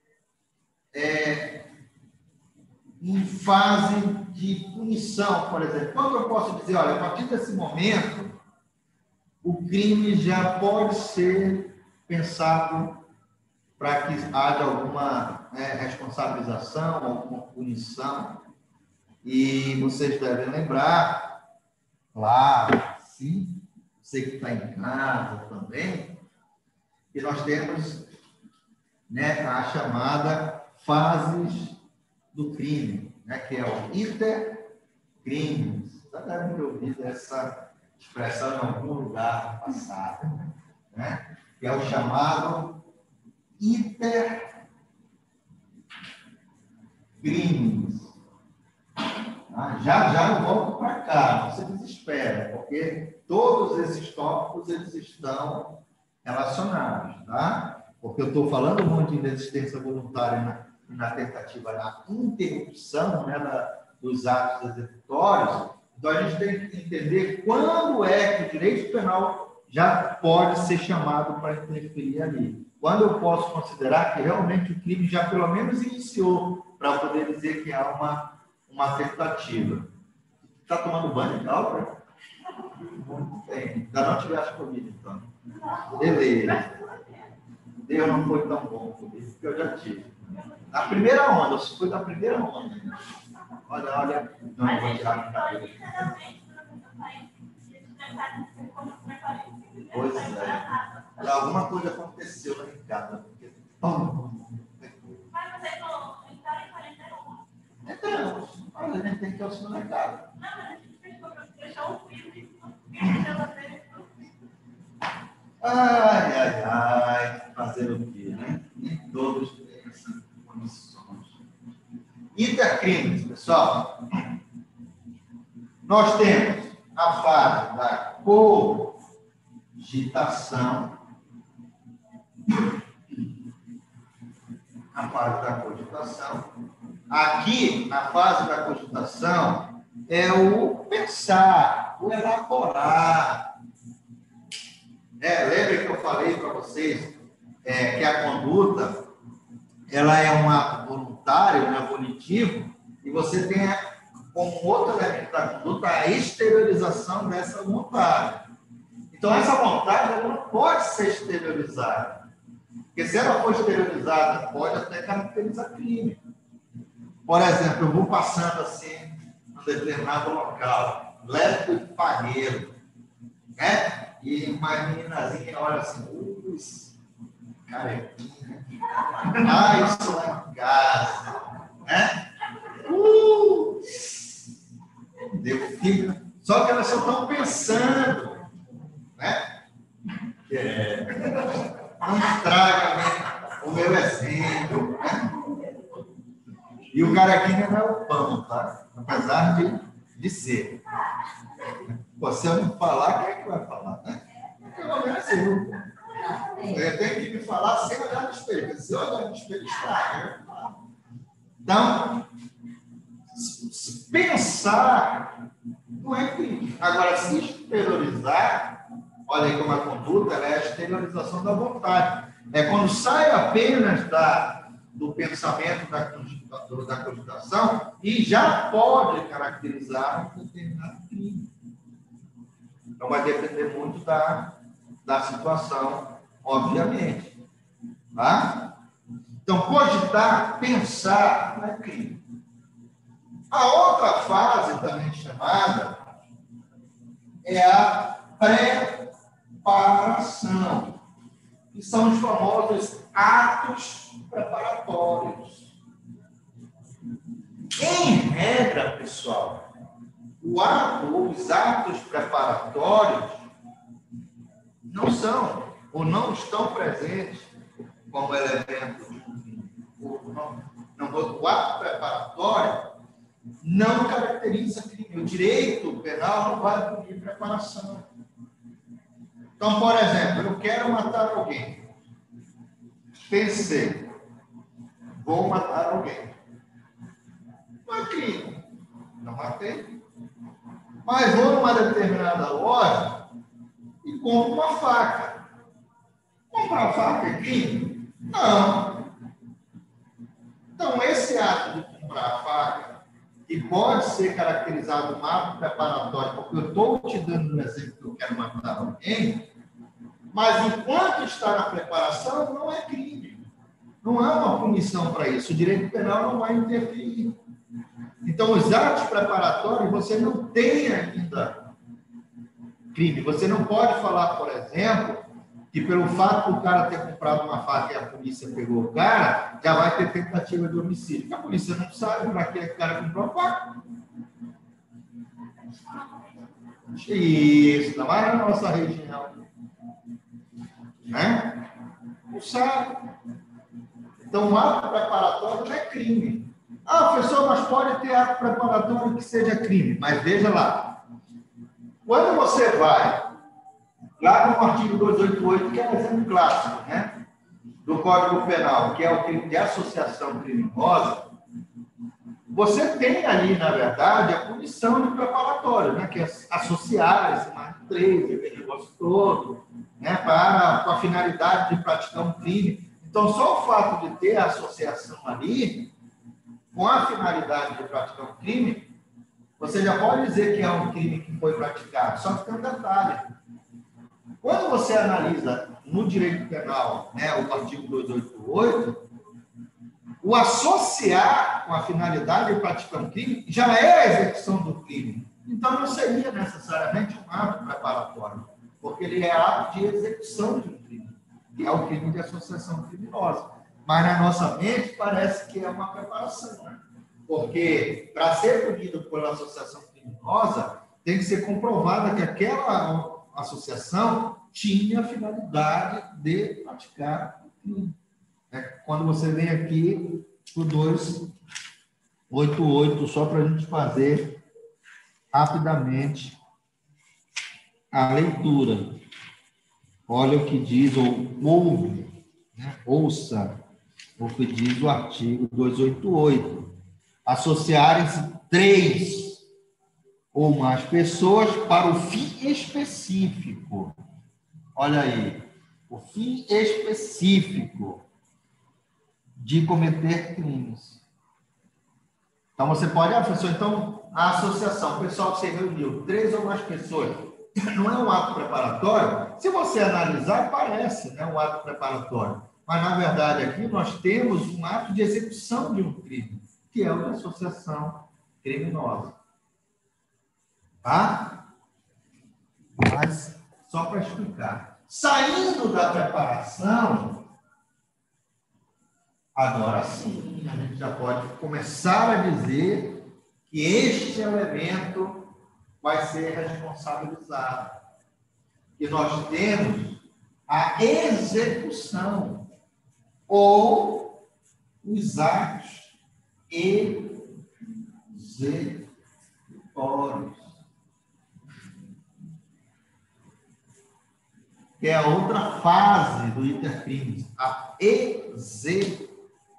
é, em fase de punição, por exemplo, quando eu posso dizer, olha, a partir desse momento, o crime já pode ser pensado para que haja alguma né, responsabilização, alguma punição. E vocês devem lembrar, claro, sim, você que está em casa também, que nós temos né, a chamada fases do crime, né, que é o iter crimes. Já devem ter ouvido essa expressão em algum lugar passado, né, que é o chamado iter crimes. Ah, já, já eu volto para cá, não se desespera, porque todos esses tópicos eles estão relacionados, tá? Porque eu estou falando muito em desistência voluntária na, na tentativa da interrupção né, da, dos atos executórios, então a gente tem que entender quando é que o direito penal já pode ser chamado para interferir ali. Quando eu posso considerar que realmente o crime já pelo menos iniciou, para poder dizer que há uma uma tentativa. Está tomando banho de calma? Muito bem. Ainda não tivesse comido, então. Beleza. Deus não foi tão bom comigo, porque eu já tive. Na primeira onda, eu fui da primeira onda. Olha, olha. Não, eu vou tirar a cabelo. Pois é. Alguma coisa aconteceu lá em casa. Porque... Mas vocês não entraram em quarentena? Entramos. Mas a gente tem que ir ao supermercado. Não, mas a gente fechou para deixar o filme. Ai, ai, ai. Fazer o quê, né? Nem todos têm essas condições. Intercrimes, pessoal. Nós temos a fase da cogitação. A fase da cogitação. Aqui, na fase da cogitação, é o pensar, o elaborar. É, lembra que eu falei para vocês é, que a conduta ela é um ato voluntário, né, volitivo, e você tem como outro elemento da conduta a exteriorização dessa vontade. Então, essa vontade ela não pode ser exteriorizada. Porque se ela for exteriorizada, pode até caracterizar crime. Por exemplo, eu vou passando assim, num determinado local, levo o pagueiro, né? E uma meninazinha olha assim, ui, carequinha. Ah, isso lá em casa, né? Uh! Deu filho. Só que elas só estão pensando, né? É, não estraga né? o meu exemplo, né? E o carequinha não é o pão, tá? Apesar de, de ser. Pô, se eu não falar, quem é que vai falar, né? Pelo menos eu. Eu tenho que me falar sem olhar no espelho. Porque se eu olhar no espelho, estraga. Então, pensar não é crime. Agora, se exteriorizar, olha aí como a conduta ela é a exteriorização da vontade. É quando sai apenas da, do pensamento da, da cogitação e já pode caracterizar um determinado crime. Então, vai depender muito da, da situação, obviamente. Tá? Então, cogitar, pensar, não é crime. A outra fase, também chamada, é a preparação, que são os famosos atos preparatórios. Em regra, pessoal, o ato ou os atos preparatórios não são ou não estão presentes como elemento de um crime. Não, não, o ato preparatório não caracteriza crime. O direito penal não vai punir preparação. Então, por exemplo, eu quero matar alguém. Pensei, vou matar alguém. Não é crime. Não matei. Mas vou numa determinada loja e compro uma faca. Comprar faca é crime? Não. Então, esse ato de comprar a faca, que pode ser caracterizado como ato preparatório, porque eu estou te dando um exemplo que eu quero matar alguém, mas enquanto está na preparação, não é crime. Não há uma punição para isso. O direito penal não vai interferir. Então, os atos preparatórios, você não tem ainda crime. Você não pode falar, por exemplo, que pelo fato do cara ter comprado uma faca e a polícia pegou o cara, já vai ter tentativa de homicídio. Porque a polícia não sabe para que o cara comprou a faca. Isso, não vai na nossa região. Né? Não sabe. Então, o ato preparatório não é crime. Ah, professor, mas pode ter ato preparatório que seja crime. Mas veja lá. Quando você vai lá no artigo duzentos e oitenta e oito, que é um exemplo clássico, né, do Código Penal, que é o crime de associação criminosa, você tem ali, na verdade, a punição de preparatório, né, que é associar esse mais de três, aquele negócio todo, né, para, com a finalidade de praticar um crime. Então, só o fato de ter a associação ali, com a finalidade de praticar um crime, você já pode dizer que é um crime que foi praticado. Só que tem um detalhe. Quando você analisa no direito penal, né, o artigo duzentos e oitenta e oito, o associar com a finalidade de praticar um crime já é a execução do crime. Então, não seria necessariamente um ato preparatório, porque ele é ato de execução de um crime, que é o crime de associação criminosa. Mas na nossa mente parece que é uma preparação, né? Porque para ser punido por associação criminosa, tem que ser comprovada que aquela associação tinha a finalidade de praticar o crime. É, quando você vem aqui o duzentos e oitenta e oito, só para a gente fazer rapidamente a leitura. Olha o que diz, ou ouve, né? Ouça o que diz o artigo duzentos e oitenta e oito. Associarem-se três ou mais pessoas para o fim específico. Olha aí, o fim específico de cometer crimes. Então, você pode, ah, professor, então, a associação, o pessoal que se reuniu, três ou mais pessoas, não é um ato preparatório? Se você analisar, parece, né, um ato preparatório. Mas, na verdade, aqui nós temos um ato de execução de um crime, que é o de associação criminosa. Tá? Mas, só para explicar. Saindo da preparação, agora sim, a gente já pode começar a dizer que este elemento vai ser responsabilizado. E nós temos a execução ou os atos executórios. Que é a outra fase do intercrime, a execução.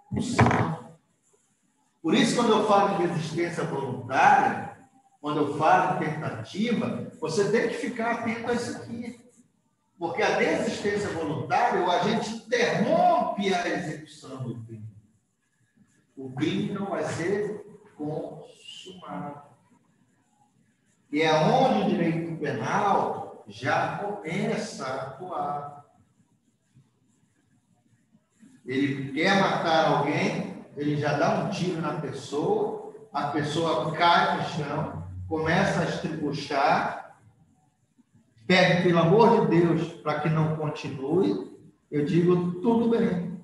Por isso, quando eu falo em desistência voluntária, quando eu falo em tentativa, você tem que ficar atento a isso aqui. Porque a desistência voluntária, o agente interrompe a execução do crime. O crime não vai ser consumado. E é onde o direito penal já começa a atuar. Ele quer matar alguém, ele já dá um tiro na pessoa, a pessoa cai no chão, começa a estribuchar, pede, pelo amor de Deus, para que não continue. Eu digo, tudo bem.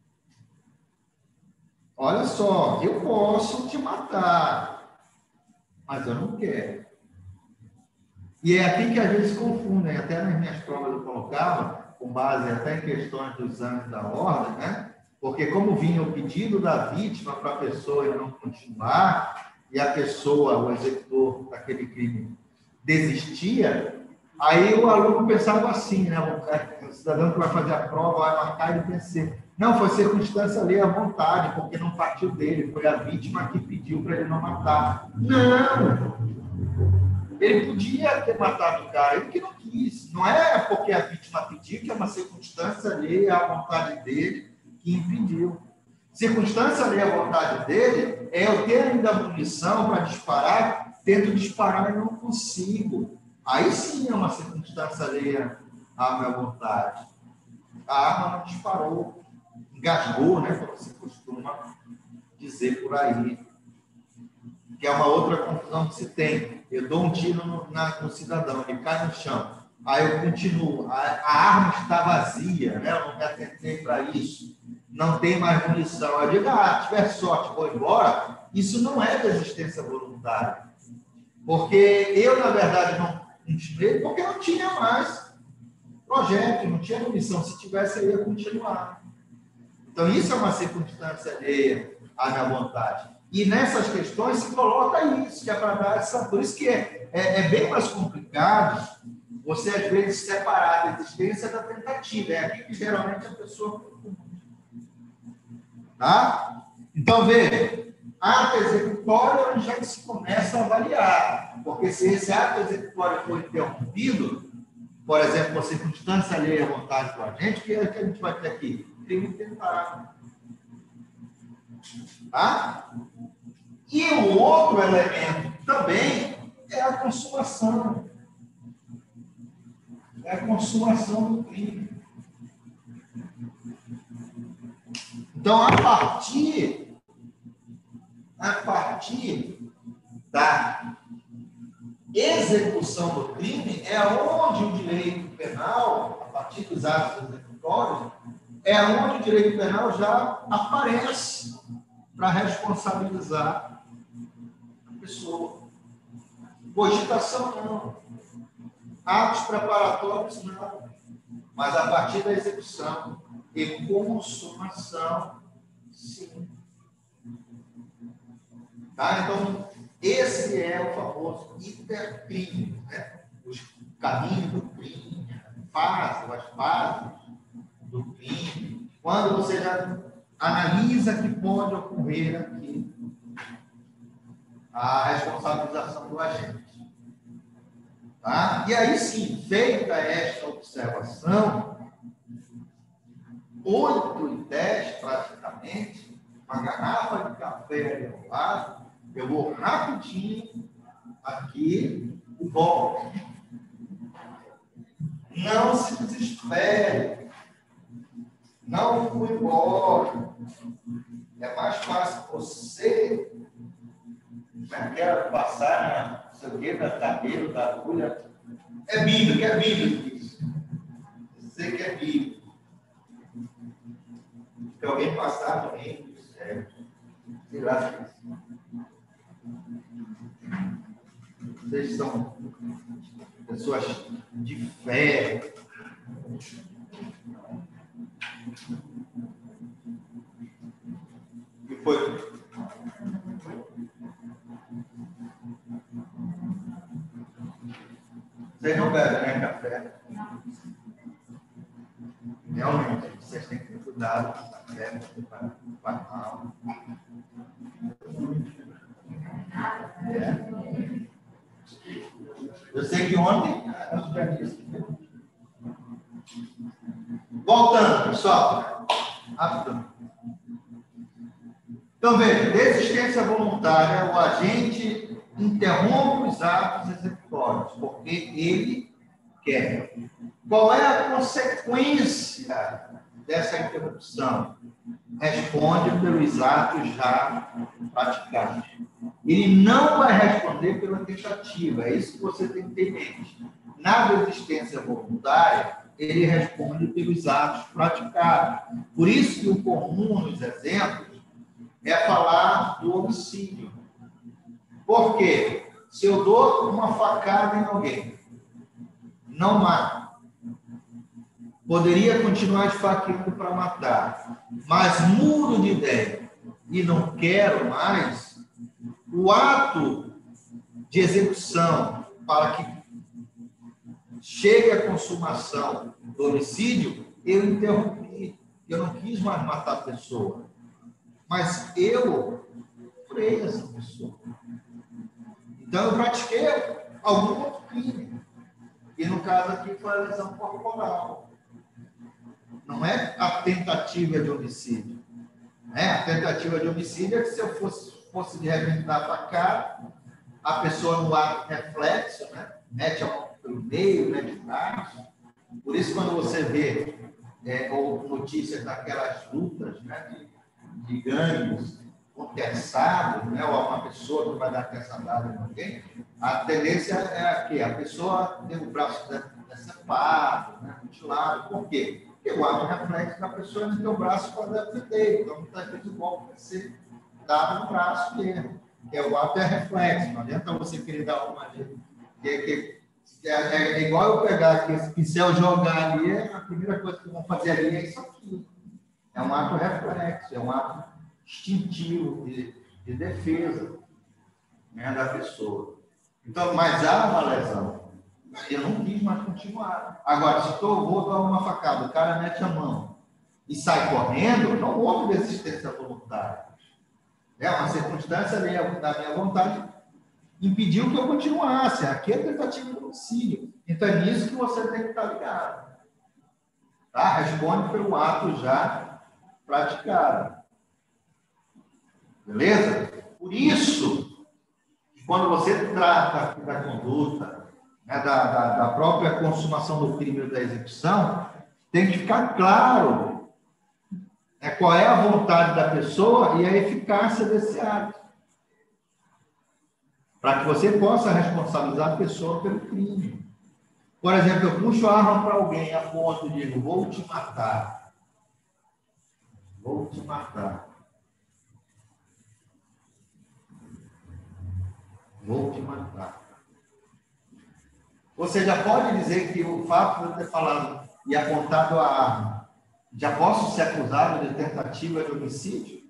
Olha só, eu posso te matar, mas eu não quero. E é aqui que às vezes confundem, até nas minhas provas eu colocava, com base até em questões dos exames da ordem, né? Porque como vinha o pedido da vítima para a pessoa não continuar, e a pessoa, o executor daquele crime, desistia, aí o aluno pensava assim, né? O cidadão que vai fazer a prova vai marcar e pensar, não, foi circunstância ali à vontade, porque não partiu dele, foi a vítima que pediu para ele não matar. Não! Ele podia ter matado o cara, ele que não quis. Não é porque a vítima pediu, que é uma circunstância alheia à vontade dele que impediu. Circunstância alheia à vontade dele é eu ter ainda munição para disparar, tento disparar e não consigo. Aí sim é uma circunstância alheia à minha vontade. A arma não disparou, engasgou, né, como se costuma dizer por aí. Que é uma outra confusão que se tem. Eu dou um tiro no, na, no cidadão, ele cai no chão. Aí eu continuo. A, a arma está vazia, né? Eu não me atentei para isso. Não tem mais munição. Eu digo, ah, tiver sorte, vou embora. Isso não é desistência voluntária. Porque eu, na verdade, não continuei, porque não tinha mais projeto, não tinha munição. Se tivesse, eu ia continuar. Então, isso é uma circunstância alheia à minha vontade. E nessas questões se coloca isso, que é para dar essa... Por isso que é, é, é bem mais complicado você, às vezes, separar a existência da tentativa. É aqui que, geralmente, a pessoa... Tá? Então, veja, ato executório, onde já se começa a avaliar. Porque se esse ato executório for interrompido, por exemplo, por circunstância alheia à vontade do agente, o que, é que a gente vai ter aqui? Crime tentado. Tá? E o outro elemento também é a consumação. É a consumação do crime. Então, a partir, a partir da execução do crime, é onde o direito penal, a partir dos atos executórios, é onde o direito penal já aparece para responsabilizar a pessoa. Cogitação não. Atos preparatórios não. Mas a partir da execução e consumação, sim. Tá? Então, esse é o famoso hipercrime, né? Os caminhos do crime, fase, as fases do crime. Quando você já analisa que pode ocorrer aqui a responsabilização do agente. Tá? E aí sim, feita esta observação, oito e dez praticamente, uma garrafa de café ali ao lado, eu vou rapidinho aqui e volto. Não se desespere. Não fui embora. É mais fácil você, né, quer passar, não sei o quê, da cabelo, da agulha. É bíblico, é bíblico isso. Sei que é bíblico. Que alguém passar no reino do céu. Sei lá se é isso. Vocês são pessoas de fé. E foi. Vocês não bebem, né, café? Realmente, vocês têm que ter cuidado com o café, para faz mal. É. Eu sei que ontem, eu já disse. Voltando, pessoal. Rápido. Então, veja, desistência voluntária, o agente interrompe os atos executórios, porque ele quer. Qual é a consequência dessa interrupção? Responde pelos atos já praticados. Ele não vai responder pela tentativa. É isso que você tem que ter em mente. Na desistência voluntária, ele responde pelos atos praticados. Por isso que o comum nos exemplos é falar do homicídio. Por quê? Se eu dou uma facada em alguém, não mato, poderia continuar esfaqueando para matar, mas mudo de ideia e não quero mais, o ato de execução para que chegue à consumação do homicídio, eu interrompi. Eu não quis mais matar a pessoa, mas eu furei essa pessoa. Então, eu pratiquei algum outro crime. E, no caso aqui, foi a lesão corporal. Não é a tentativa de homicídio. É, a tentativa de homicídio é que se eu fosse, fosse de repente dar para cá, a pessoa no ato reflexo, né, mete a mão pelo meio, mete o braço. Por isso, quando você vê é, ou notícias daquelas lutas, né, de, de gangues, conversados, né, ou uma pessoa que vai dar caçadada em alguém, a tendência é que a pessoa tem o braço decepado, né, mutilado. Por quê? Porque o ato reflexo da pessoa é ter o braço para defender. Então, muitas vezes o golpe vai ser dado no braço mesmo. Porque o ato é reflexo. Não adianta você querer dar uma. Que, que, que é, é igual eu pegar aqui esse pincel, jogar ali, a primeira coisa que vão fazer ali é isso aqui. É um ato reflexo, é um ato instintivo de, de defesa, né, da pessoa. Então, mas há uma lesão. Eu não quis mais continuar. Agora, se eu vou dar uma facada, o cara mete a mão e sai correndo, não houve desistência voluntária. É uma circunstância ali, da minha vontade, impediu que eu continuasse. Aqui é tentativa de homicídio. Então, é nisso que você tem que estar ligado. Tá? Responde pelo ato já praticado. Beleza? Por isso, quando você trata da conduta, né, da, da, da própria consumação do crime ou da execução, tem que ficar claro, né, qual é a vontade da pessoa e a eficácia desse ato. Para que você possa responsabilizar a pessoa pelo crime. Por exemplo, eu puxo a arma para alguém a ponto de digo, vou te matar. Vou te matar. Vou te matar. Você já pode dizer que o fato de eu ter falado e apontado a arma, já posso ser acusado de tentativa de homicídio?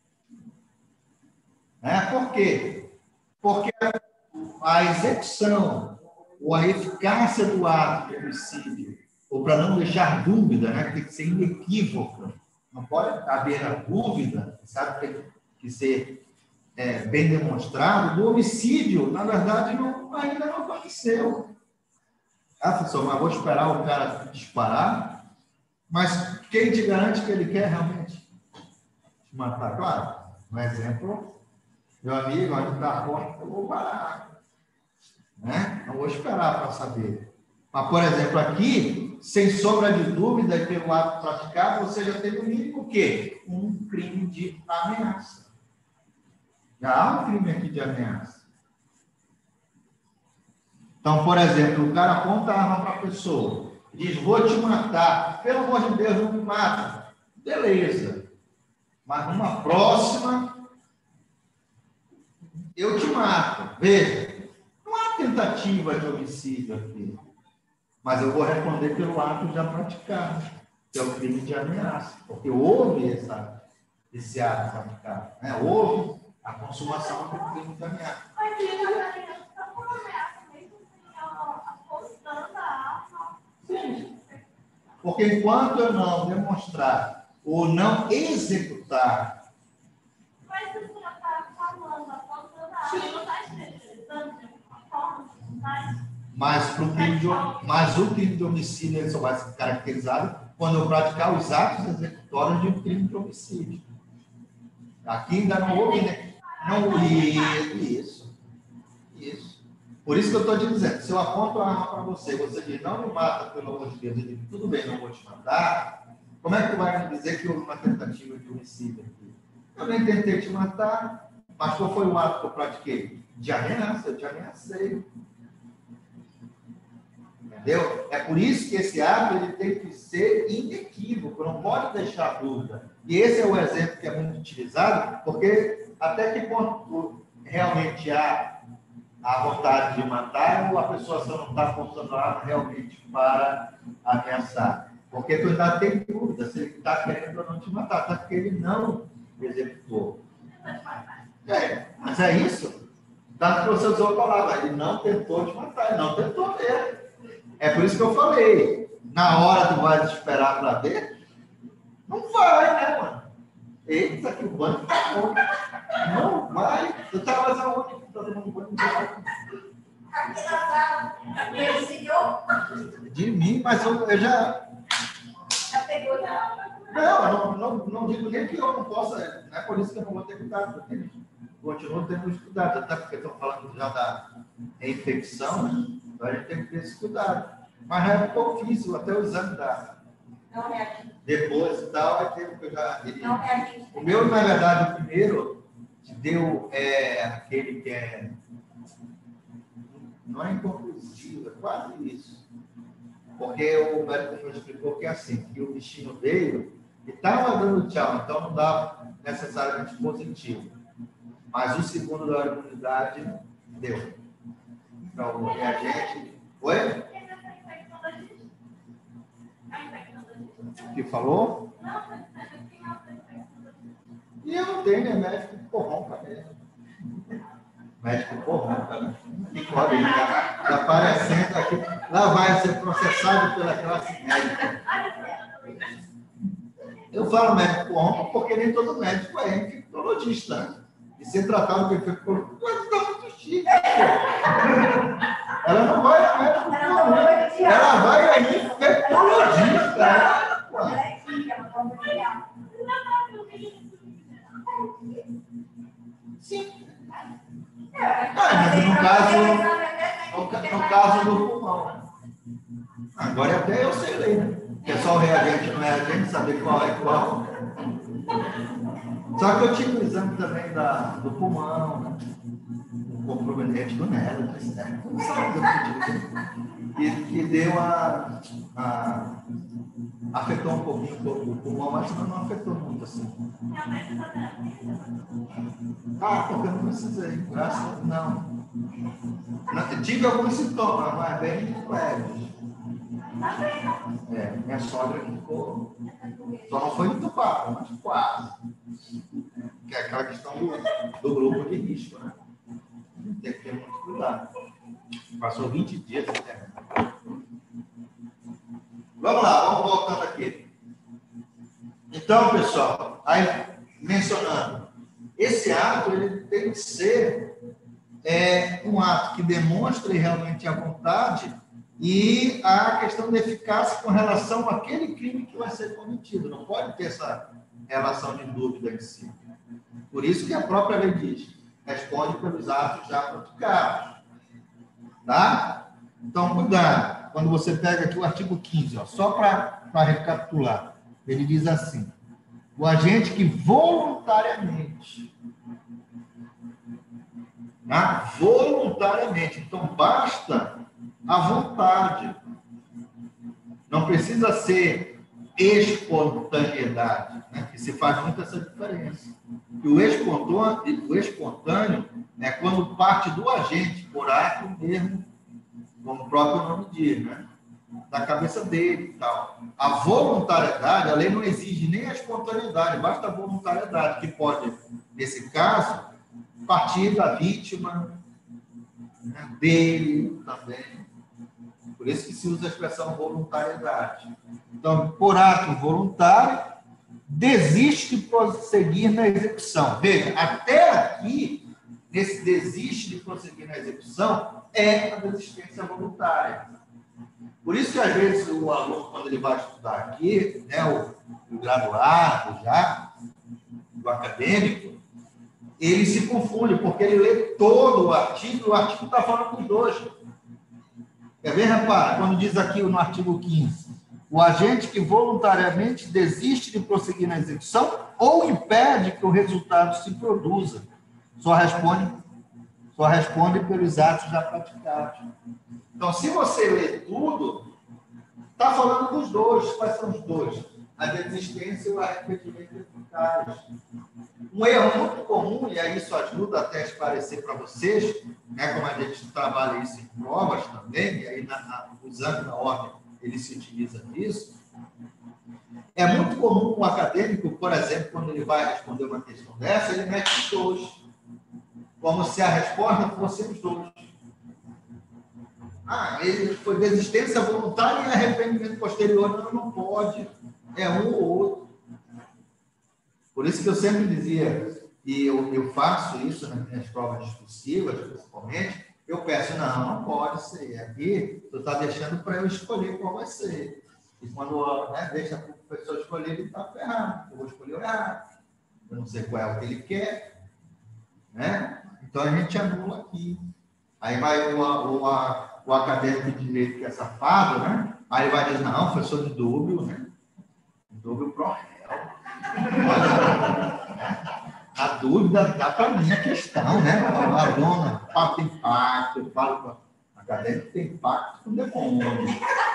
É, por quê? Porque a execução ou a eficácia do ato de homicídio, ou para não deixar dúvida, né, tem que ser inequívoca, não pode haver a dúvida, sabe, tem que ser é, bem demonstrado, do homicídio, na verdade, não, ainda não aconteceu. Ah, professor, mas vou esperar o cara disparar, mas quem te garante que ele quer realmente te matar? Claro, um exemplo, meu amigo, onde está a porta, eu vou parar. Né? Não vou esperar para saber. Mas, por exemplo, aqui, sem sombra de dúvida, e pelo ato praticado, você já teve o mínimo o quê? Um crime de ameaça. Já há um crime aqui de ameaça. Então, por exemplo, o cara aponta a arma para a pessoa, diz, vou te matar, pelo amor de Deus, não me mata. Beleza. Mas numa próxima, eu te mato. Veja, não há tentativa de homicídio aqui. Mas eu vou responder pelo ato já praticado, que é o crime de ameaça. Porque houve essa, esse ato praticado. Né? Houve a consumação do crime de ameaça. Sim. Porque enquanto eu não demonstrar ou não executar. Mas se você está falando, apontando a arma, não está especificando de alguma forma, mas. Mas, pro crime de, mas o crime de homicídio ele só vai ser caracterizado quando eu praticar os atos executórios de um crime de homicídio. Aqui ainda não houve, né? Não, isso, isso. Por isso que eu estou te dizendo, se eu aponto a arma para você, você diz, não me mata, pelo amor de Deus, eu digo, tudo bem, não vou te matar, como é que tu vai me dizer que houve uma tentativa de homicídio aqui? Eu nem tentei te matar, mas qual foi o ato que eu pratiquei? De ameaça, eu te ameacei. Entendeu? É por isso que esse ato ele tem que ser inequívoco, não pode deixar dúvida. E esse é o exemplo que é muito utilizado, porque até que ponto realmente há a vontade de matar ou a pessoa só não está apontando a arma realmente para ameaçar. Porque tu ainda tem dúvida se ele está querendo ou não te matar, até porque ele não executou. É, mas é isso. Tanto que você usou a palavra, ele não tentou te matar, ele não tentou mesmo. É por isso que eu falei, na hora tu vai esperar para ver? Não vai, né, mano? Eita, que o banco tá bom. Não vai. Tu tá mais aonde que tá tomando banho? Aqui na sala, meu senhor. De mim, mas eu, eu já... Já pegou já? Não, eu não, não, não digo nem que eu não possa, não é por isso que eu não vou ter cuidado, porque continuo tendo os cuidados, até porque estão falando já da infecção, né? Então a gente tem que ter esse cuidado. Mas é o que eu fiz, até o exame da... Não reagir. Depois e tal, aí teve que eu já... Ele... Não reagir. O meu, na verdade, o primeiro deu é, aquele que é... Não é inconclusivo, é quase isso. Porque o médico me explicou que é assim, que o bichinho veio e estava dando tchau, então não dava necessariamente positivo. Mas o segundo da imunidade deu. Então, o reagente... Oi? Que falou? E eu não tenho, né? Médico corrompa mesmo. Médico corrompa, né? Que pode estar tá aparecendo aqui. Lá vai ser processado pela classe médica. Eu falo médico corrompa porque nem todo médico é infectologista, né? E ser tratado por infectologista está muito chique. Ela não vai a médico corrompa. Ela vai a infectologista. Sim. Ah, mas no caso, no, no caso do pulmão. Agora até eu sei ler, né? Que é só o reagente, não é a gente saber qual é qual. Só que eu tive o exame também da, do pulmão, né? O comprometente do Nero, né? Que, que deu a, a. Afetou um pouquinho o pulmão, mas não afetou muito assim. Ah, porque eu não precisei. Graças a Deus, não. não. Tive alguns sintomas, mas bem leves. É, minha sogra ficou. Só não foi entubada, mas quase. Que é aquela questão do, do grupo de risco, né? Tem que ter muito cuidado. Passou vinte dias até. Vamos lá, vamos voltando aqui. Então, pessoal, aí mencionando, esse ato ele tem que ser é, um ato que demonstre realmente a vontade e a questão da eficácia com relação àquele crime que vai ser cometido. Não pode ter essa relação de dúvida em si. Por isso que a própria lei diz, responde pelos atos já praticados. Tá? Então, cuidado. Quando você pega aqui o artigo quinze, ó, só para recapitular, ele diz assim, o agente que voluntariamente, tá? Voluntariamente, então basta a vontade, não precisa ser espontaneidade, né? Que se faz muito essa diferença. E o espontâneo, o espontâneo é quando parte do agente, por ato mesmo, como o próprio nome diz, né? Da cabeça dele e tal. A voluntariedade, a lei não exige nem a espontaneidade, basta a voluntariedade, que pode, nesse caso, partir da vítima, né? Dele também. Por isso que se usa a expressão voluntariedade. Então, por ato voluntário, desiste de prosseguir na execução. Veja, até aqui, nesse desiste de prosseguir na execução, é a desistência voluntária. Por isso que, às vezes, o aluno, quando ele vai estudar aqui, né, o, o graduado já, o acadêmico, ele se confunde, porque ele lê todo o artigo, e o artigo está falando dos dois. Quer ver, repara, quando diz aqui no artigo quinze, o agente que voluntariamente desiste de prosseguir na execução ou impede que o resultado se produza, só responde, só responde pelos atos já praticados. Então, se você lê tudo, está falando dos dois. Quais são os dois? A desistência e o arrependimento eficaz. Um erro muito comum, e aí isso ajuda até a esclarecer para vocês, né, como a gente trabalha isso em provas também, e aí na, na, no exame da ordem ele se utiliza disso. É muito comum um acadêmico, por exemplo, quando ele vai responder uma questão dessa, ele mete os dois, como se a resposta fosse os dois. Ah, ele foi desistência voluntária e arrependimento posterior. Não, não pode. É um ou outro. Por isso que eu sempre dizia, e eu, eu faço isso nas minhas provas discursivas, principalmente, eu peço, não, não pode ser. Aqui, tu está deixando para eu escolher qual vai ser. E quando, né, deixa para o professor escolher, ele está ferrado. Eu vou escolher o errado. Eu não sei qual é o que ele quer. Né? Então, a gente anula aqui. Aí vai o, o, a, o acadêmico de direito que é safado, né? Aí ele vai dizer, não, professor de dúbio, né? Dúbio pro réu. A dúvida dá para mim a questão, né? A aluna, papo tem pacto, eu falo com a acadêmica, tem pacto com o demônio.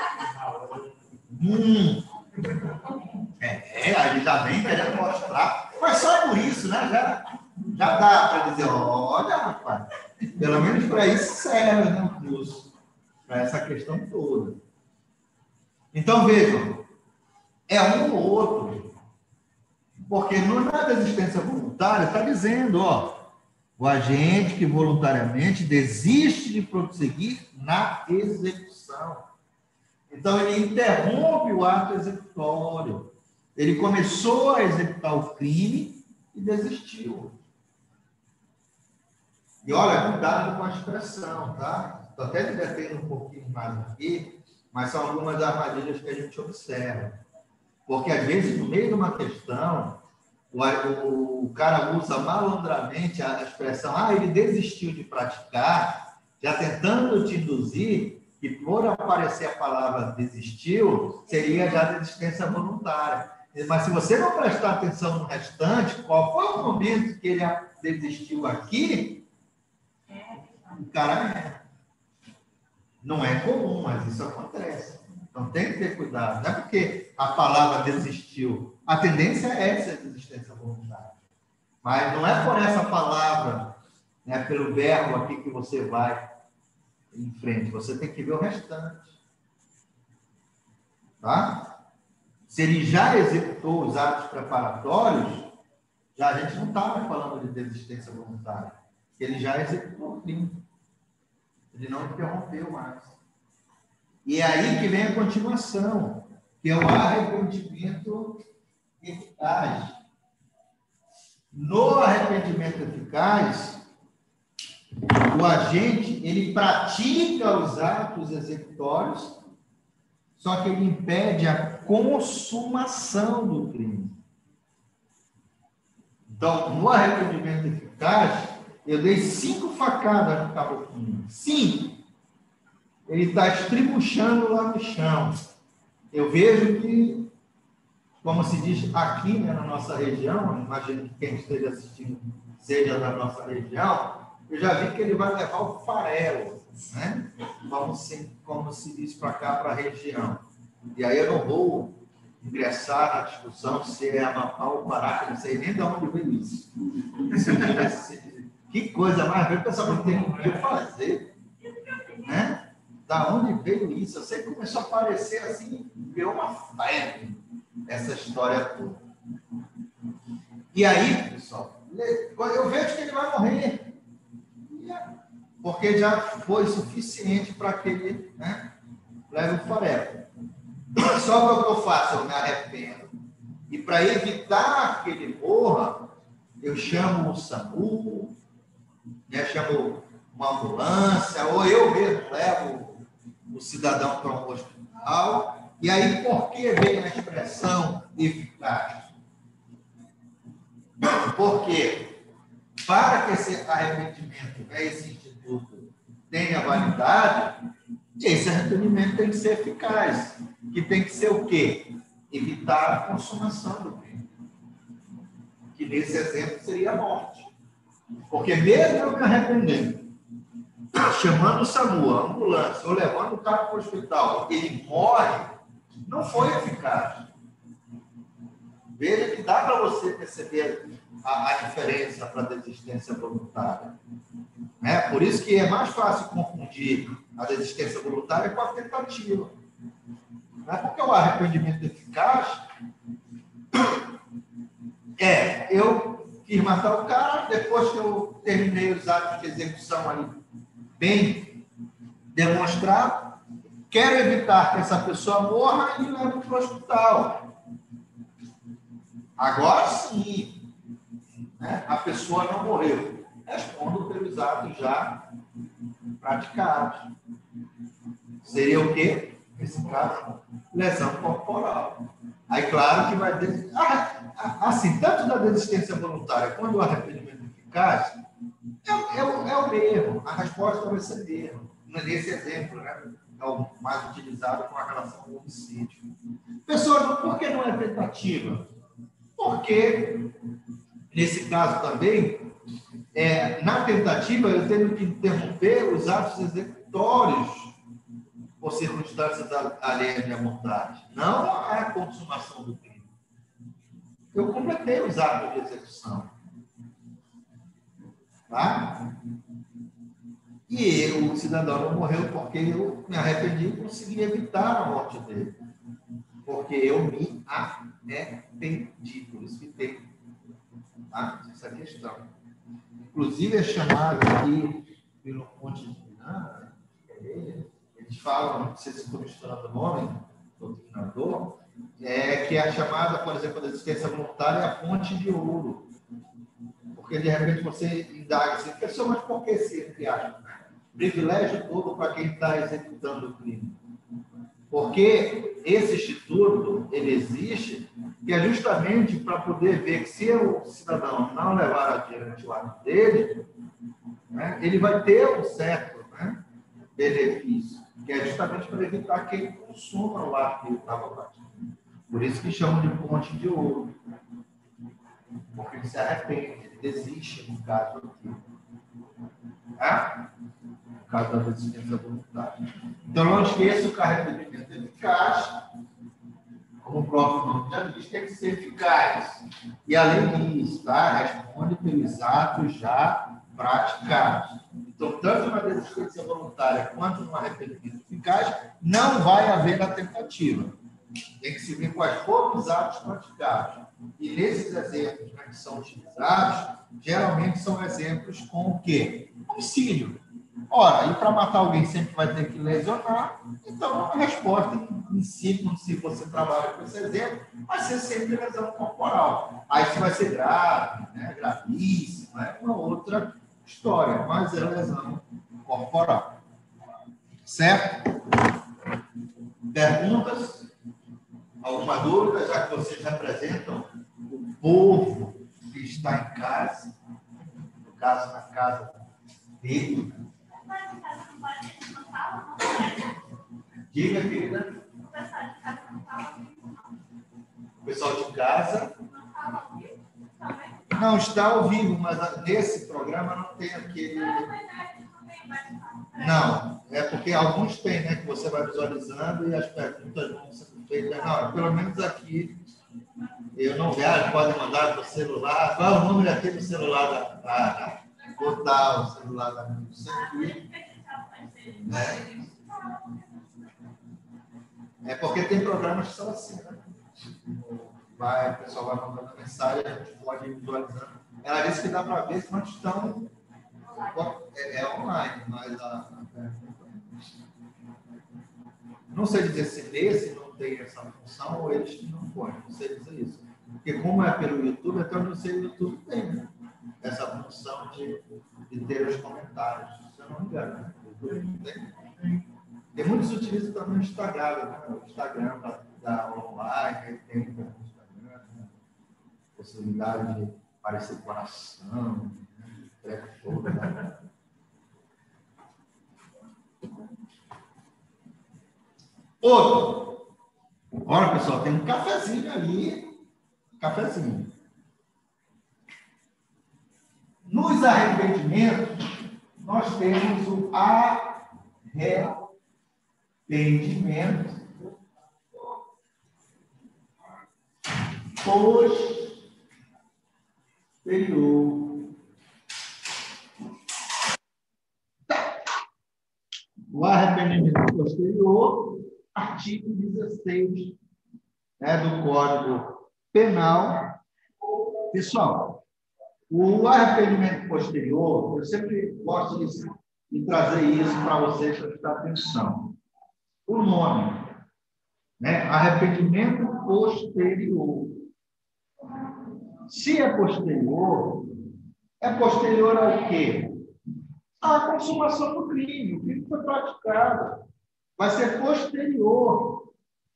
Hum. É, aí já vem querendo mostrar. Mas só por isso, né? Já, já dá para dizer, olha, rapaz, pelo menos para isso serve, né, o curso, para essa questão toda. Então, vejam, é um ou outro, porque na desistência voluntária está dizendo, ó, o agente que voluntariamente desiste de prosseguir na execução. Então, ele interrompe o ato executório. Ele começou a executar o crime e desistiu. E olha, cuidado com a expressão, tá? Estou até me detendo um pouquinho mais aqui, mas são algumas armadilhas que a gente observa. Porque, às vezes, no meio de uma questão, o, o, o cara usa malandramente a expressão, ah, ele desistiu de praticar, já tentando te induzir que, por aparecer a palavra desistiu, seria já desistência voluntária. Mas, se você não prestar atenção no restante, qual foi o momento que ele desistiu aqui, o cara é. Não é comum, mas isso acontece. Então, tem que ter cuidado. Não é porque a palavra desistiu. A tendência é essa, a desistência voluntária. Mas não é por essa palavra, né, pelo verbo aqui que você vai em frente. Você tem que ver o restante. Tá? Se ele já executou os atos preparatórios, já a gente não estava falando de desistência voluntária. Ele já executou o crime. Ele não interrompeu mais. E é aí que vem a continuação, que é o arrependimento eficaz. No arrependimento eficaz, o agente, ele pratica os atos executórios, só que ele impede a consumação do crime. Então, no arrependimento eficaz, eu dei cinco facadas no caboclinho. Cinco. Ele está estribuchando lá no chão. Eu vejo que, como se diz aqui, né, na nossa região, imagino que quem esteja assistindo seja da nossa região, eu já vi que ele vai levar o farelo, né? Como se, como se diz para cá, para a região. E aí eu não vou ingressar na discussão se é Amapá ou Pará, que eu não sei nem de onde veio isso. Que coisa mais velha, o pessoal não tem o que fazer, né? Da onde veio isso? Eu sei que começou a aparecer assim, virou uma febre, essa história toda. E aí, pessoal, eu vejo que ele vai morrer, porque já foi suficiente para que ele, né, leve o farelo. Só que o que eu faço? Eu me arrependo. E para evitar que ele morra, eu chamo o SAMU, né, chamo uma ambulância, ou eu mesmo levo o cidadão para um hospital. E aí, por que vem a expressão eficaz? Porque para que esse arrependimento, né, esse instituto, tenha validade, esse arrependimento tem que ser eficaz. Que tem que ser o quê? Evitar a consumação do crime. Que nesse exemplo seria a morte. Porque mesmo eu me arrependendo, chamando o SAMU, a ambulância, ou levando o cara para o hospital, ele morre, não foi eficaz. Veja que dá para você perceber a, a diferença para a desistência voluntária. É, por isso que é mais fácil confundir a desistência voluntária com a tentativa. Não é porque o arrependimento eficaz é, eu quis matar o cara, depois que eu terminei os atos de execução ali, bem demonstrado, quero evitar que essa pessoa morra e leve para o hospital. Agora sim, né, a pessoa não morreu. Respondo pelos atos já praticados. Seria o quê? Nesse caso, lesão corporal. Aí, claro que vai... Des... Ah, assim, tanto da desistência voluntária quanto do arrependimento eficaz, é, é, o, é o mesmo. A resposta vai ser mesmo. Nesse exemplo, né? É o mais utilizado com a relação ao homicídio. Pessoal, por que não é tentativa? Porque, nesse caso também, é, na tentativa, eu tenho que interromper os atos executórios por circunstâncias alheias à vontade, não a consumação do crime. Eu completei os atos de execução. Tá? E eu, o cidadão não morreu porque eu me arrependi e consegui evitar a morte dele. Porque eu me arrependi. Por isso que tem, tá? Essa questão. Inclusive, é chamado aqui pelo Monte de Miranda, eles falam, não sei se estou misturando o nome, doutrinador, é que é a chamada, por exemplo, da existência voluntária é a fonte de ouro. Porque, de repente, você indaga assim, pessoal, mas por que esse, entre aspas, privilégio todo para quem está executando o crime? Porque esse instituto, ele existe, que é justamente para poder ver que se o cidadão não levar adiante o ato dele, né, ele vai ter um certo, né, benefício, que é justamente para evitar que ele consuma o ato que ele estava praticando. Por isso que chamam de ponte de ouro. Porque ele se arrepende, ele desiste no caso aqui. É? No caso da desistência voluntária. Então, não esqueça que o arrependimento eficaz, como o próprio nome já diz, tem que ser eficaz. E, além disso, tá? Responde pelos atos já praticados. Então, tanto na desistência voluntária quanto no arrependimento eficaz, não vai haver a tentativa. Tem que se ver quais foram os atos praticados. E nesses exemplos, né, que são utilizados, geralmente são exemplos com o quê? Homicídio. Ora, e para matar alguém sempre vai ter que lesionar, então a resposta em si, se você trabalha com esse exemplo, vai ser sempre lesão corporal. Aí isso vai ser grave, né, gravíssimo, é uma outra história, mas é lesão corporal. Certo? Perguntas? Alguma dúvida, já que vocês representam o povo que está em casa, no caso, na casa dele? Diga, querida. O pessoal de casa não está ao vivo, mas nesse programa não tem aquele... Não, é porque alguns tem, né, que você vai visualizando e as perguntas vão sendo feitas. Não, pelo menos aqui eu não vejo, pode mandar para o celular. Qual é o número aqui do celular da, da, botar o celular da aqui, né? É porque tem programas que são assim, né? Vai, o pessoal vai mandando mensagem, a gente pode ir visualizando. Ela disse que dá para ver se não estão é, é online, mas a, não sei dizer se nesse não tem essa função ou eles não põem, não sei dizer isso. Porque como é pelo YouTube, então eu não sei se o YouTube tem, né, essa função de, de ter os comentários. Se eu não me engano, né? O YouTube não tem. Tem muitos que utilizam também o Instagram, né? O Instagram para dar online, tem no Instagram, né? Possibilidade de aparecer coração. Né? Outro. Olha, pessoal, tem um cafezinho ali. Cafezinho. Nos arrependimentos, nós temos o arrependimento posterior. O arrependimento posterior, artigo dezesseis, né, do Código Penal. Pessoal, o arrependimento posterior, eu sempre gosto de, de trazer isso para vocês prestar atenção. O nome, né, arrependimento posterior. Se é posterior, é posterior ao quê? À consumação do crime. O crime foi praticado. Vai ser posterior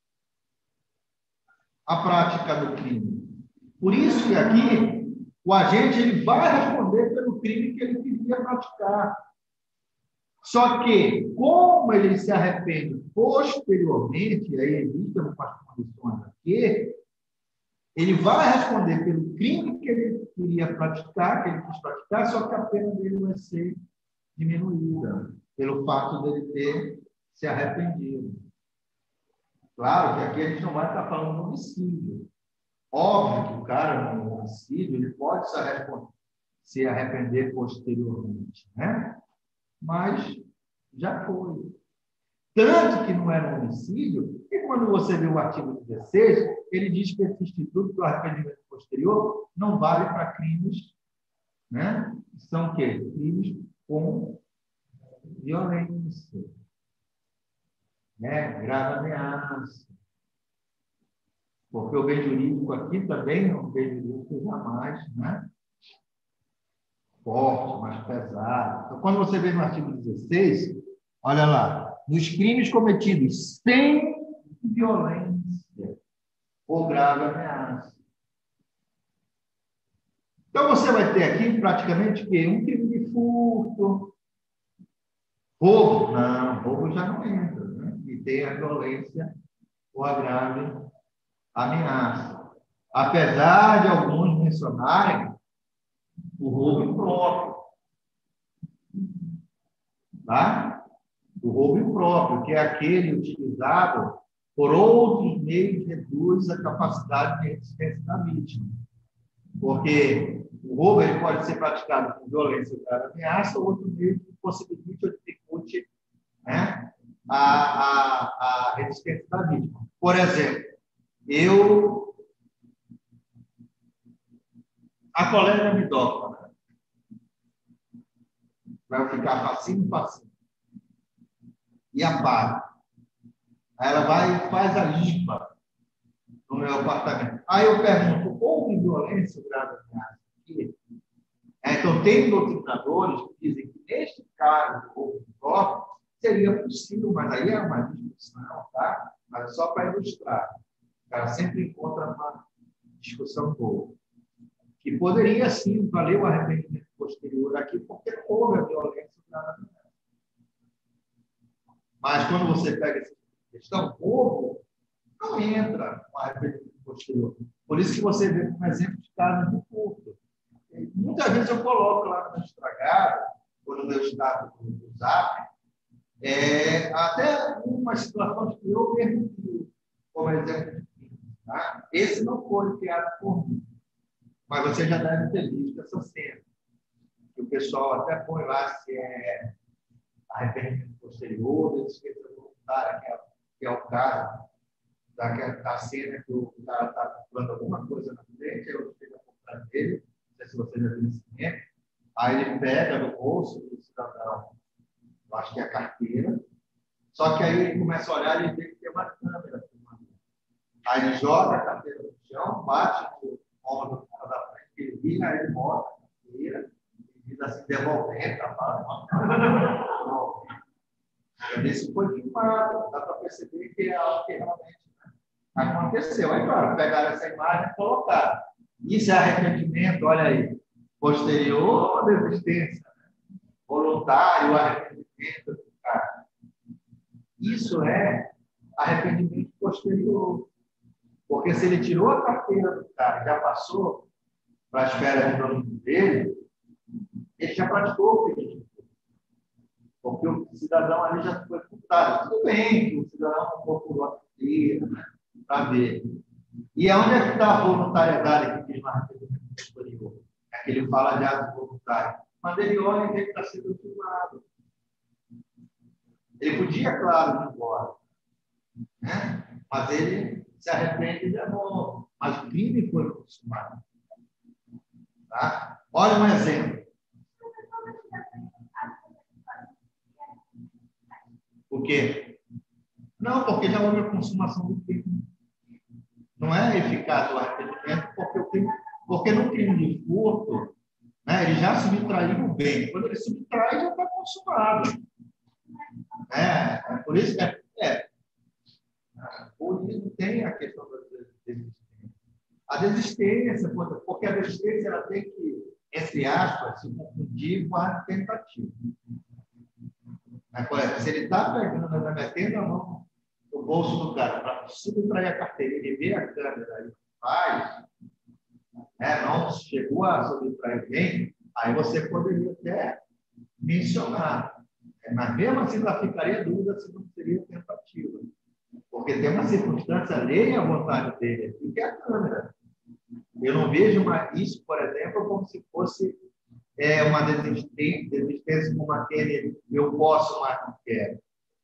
à prática do crime. Por isso que aqui, o agente ele vai responder pelo crime que ele queria praticar. Só que, como ele se arrepende posteriormente, e aí evita algumas condições aqui, ele vai responder pelo crime que ele queria praticar, que ele quis praticar, só que a pena dele vai ser diminuída, pelo fato dele ter se arrependido. Claro que aqui a gente não vai estar falando de homicídio. Óbvio que o cara, no homicídio, ele pode se arrepender, se arrepender posteriormente, né? Mas já foi. Tanto que não era um homicídio, e quando você vê o artigo dezesseis, ele diz que esse instituto do arrependimento posterior não vale para crimes, né? São o quê? Crimes com violência, né? Grave ameaça. Porque o bem jurídico aqui também é um bem jurídico jamais, né? Forte, mais pesado. Então, quando você vê no artigo dezesseis, olha lá, nos crimes cometidos sem violência ou grave ameaça. Então, você vai ter aqui praticamente o quê? Um crime de furto, roubo. Não, roubo já não entra, né? E tem a violência ou a grave ameaça. Apesar de alguns mencionarem o roubo impróprio. Tá? O roubo impróprio, que é aquele utilizado por outros meios que reduz a capacidade de resistência da vítima. Porque o roubo ele pode ser praticado com violência ou grave ameaça, ou outro meio que possibilite ou dificulte, né, a, a, a resistência da vítima. Por exemplo, eu... A colega me dopa. Vai ficar facinho, facinho. E apaga. Aí ela vai e faz a limpa no meu apartamento. Aí eu pergunto, houve violência grave ameaça aqui? É, então, tem doutrinadores que dizem que, neste caso, o próprio seria possível, mas aí é uma discussão, tá? Mas é só para ilustrar. O cara sempre encontra uma discussão boa. Que poderia, sim, valer o arrependimento posterior aqui, porque houve a violência grave ameaça. Mas, quando você pega essa questão, houve, não entra no arrependimento posterior. Por isso que você vê como exemplo de caso de furto. Muitas vezes eu coloco lá no meu estragado, ou no meu estado do Zap, é, até uma situação que eu mesmo vi, como exemplo de crime. Tá? Esse não foi criado por mim, mas você já deve ter visto essa cena. Que o pessoal até põe lá se é arrependimento posterior, desfeita voluntária, que é, que é o caso da, da cena que o cara está comprando alguma coisa na frente, aí eu chego a comprar dele. Não sei se você já viu esse cinema. Aí ele pega no bolso do cidadão, eu acho que é a carteira, só que aí ele começa a olhar e vê que tem uma câmera filmando. Aí ele joga a carteira no chão, bate no ombro do cara da frente, ele vira, aí ele mostra a carteira, e diz assim, devolvendo, tá falando. Isso foi filmado, dá para perceber que é algo que realmente, né, aconteceu. Aí, claro, pegaram essa imagem e colocaram. Isso é arrependimento, olha aí. posterior à desistência, né? Voluntário, arrependimento do cara. Isso é arrependimento posterior. Porque se ele tirou a carteira do cara e já passou para a esfera de domínio dele, ele já praticou o crime. Porque o cidadão ali já foi multado. Tudo bem que o cidadão não procurou a carteira, né, para ver. E onde é que está a voluntariedade que diz no arrependimento posterior? É que ele fala de ato voluntário. Mas ele olha que ele está sendo filmado. Ele podia, claro, ir embora, né? Mas ele se arrepende de amor. Mas o crime foi consumado. Tá? Olha um exemplo. O quê? Não, porque já houve a consumação do crime. Não é eficaz o arrependimento, porque, o crime, porque no crime de furto, né, ele já subtraiu o bem. Quando ele subtrai, já está consumado. É, é, por isso que é, é, por isso tem a questão da desistência. A desistência, porque a desistência ela tem que, entre aspas, se confundir com a tentativa. Se ele está pegando, está metendo a mão no bolso do cara para subtrair a carteira, ele vê a câmera e faz, né, não chegou a subtrair bem, aí você poderia até mencionar. Mas mesmo assim, ela ficaria dúvida se não seria tentativa. Porque tem uma circunstância alheia à vontade dele aqui, que é a câmera. Eu não vejo uma, isso, por exemplo, como se fosse é, uma desistência, desistência como aquele eu posso, mas não quero.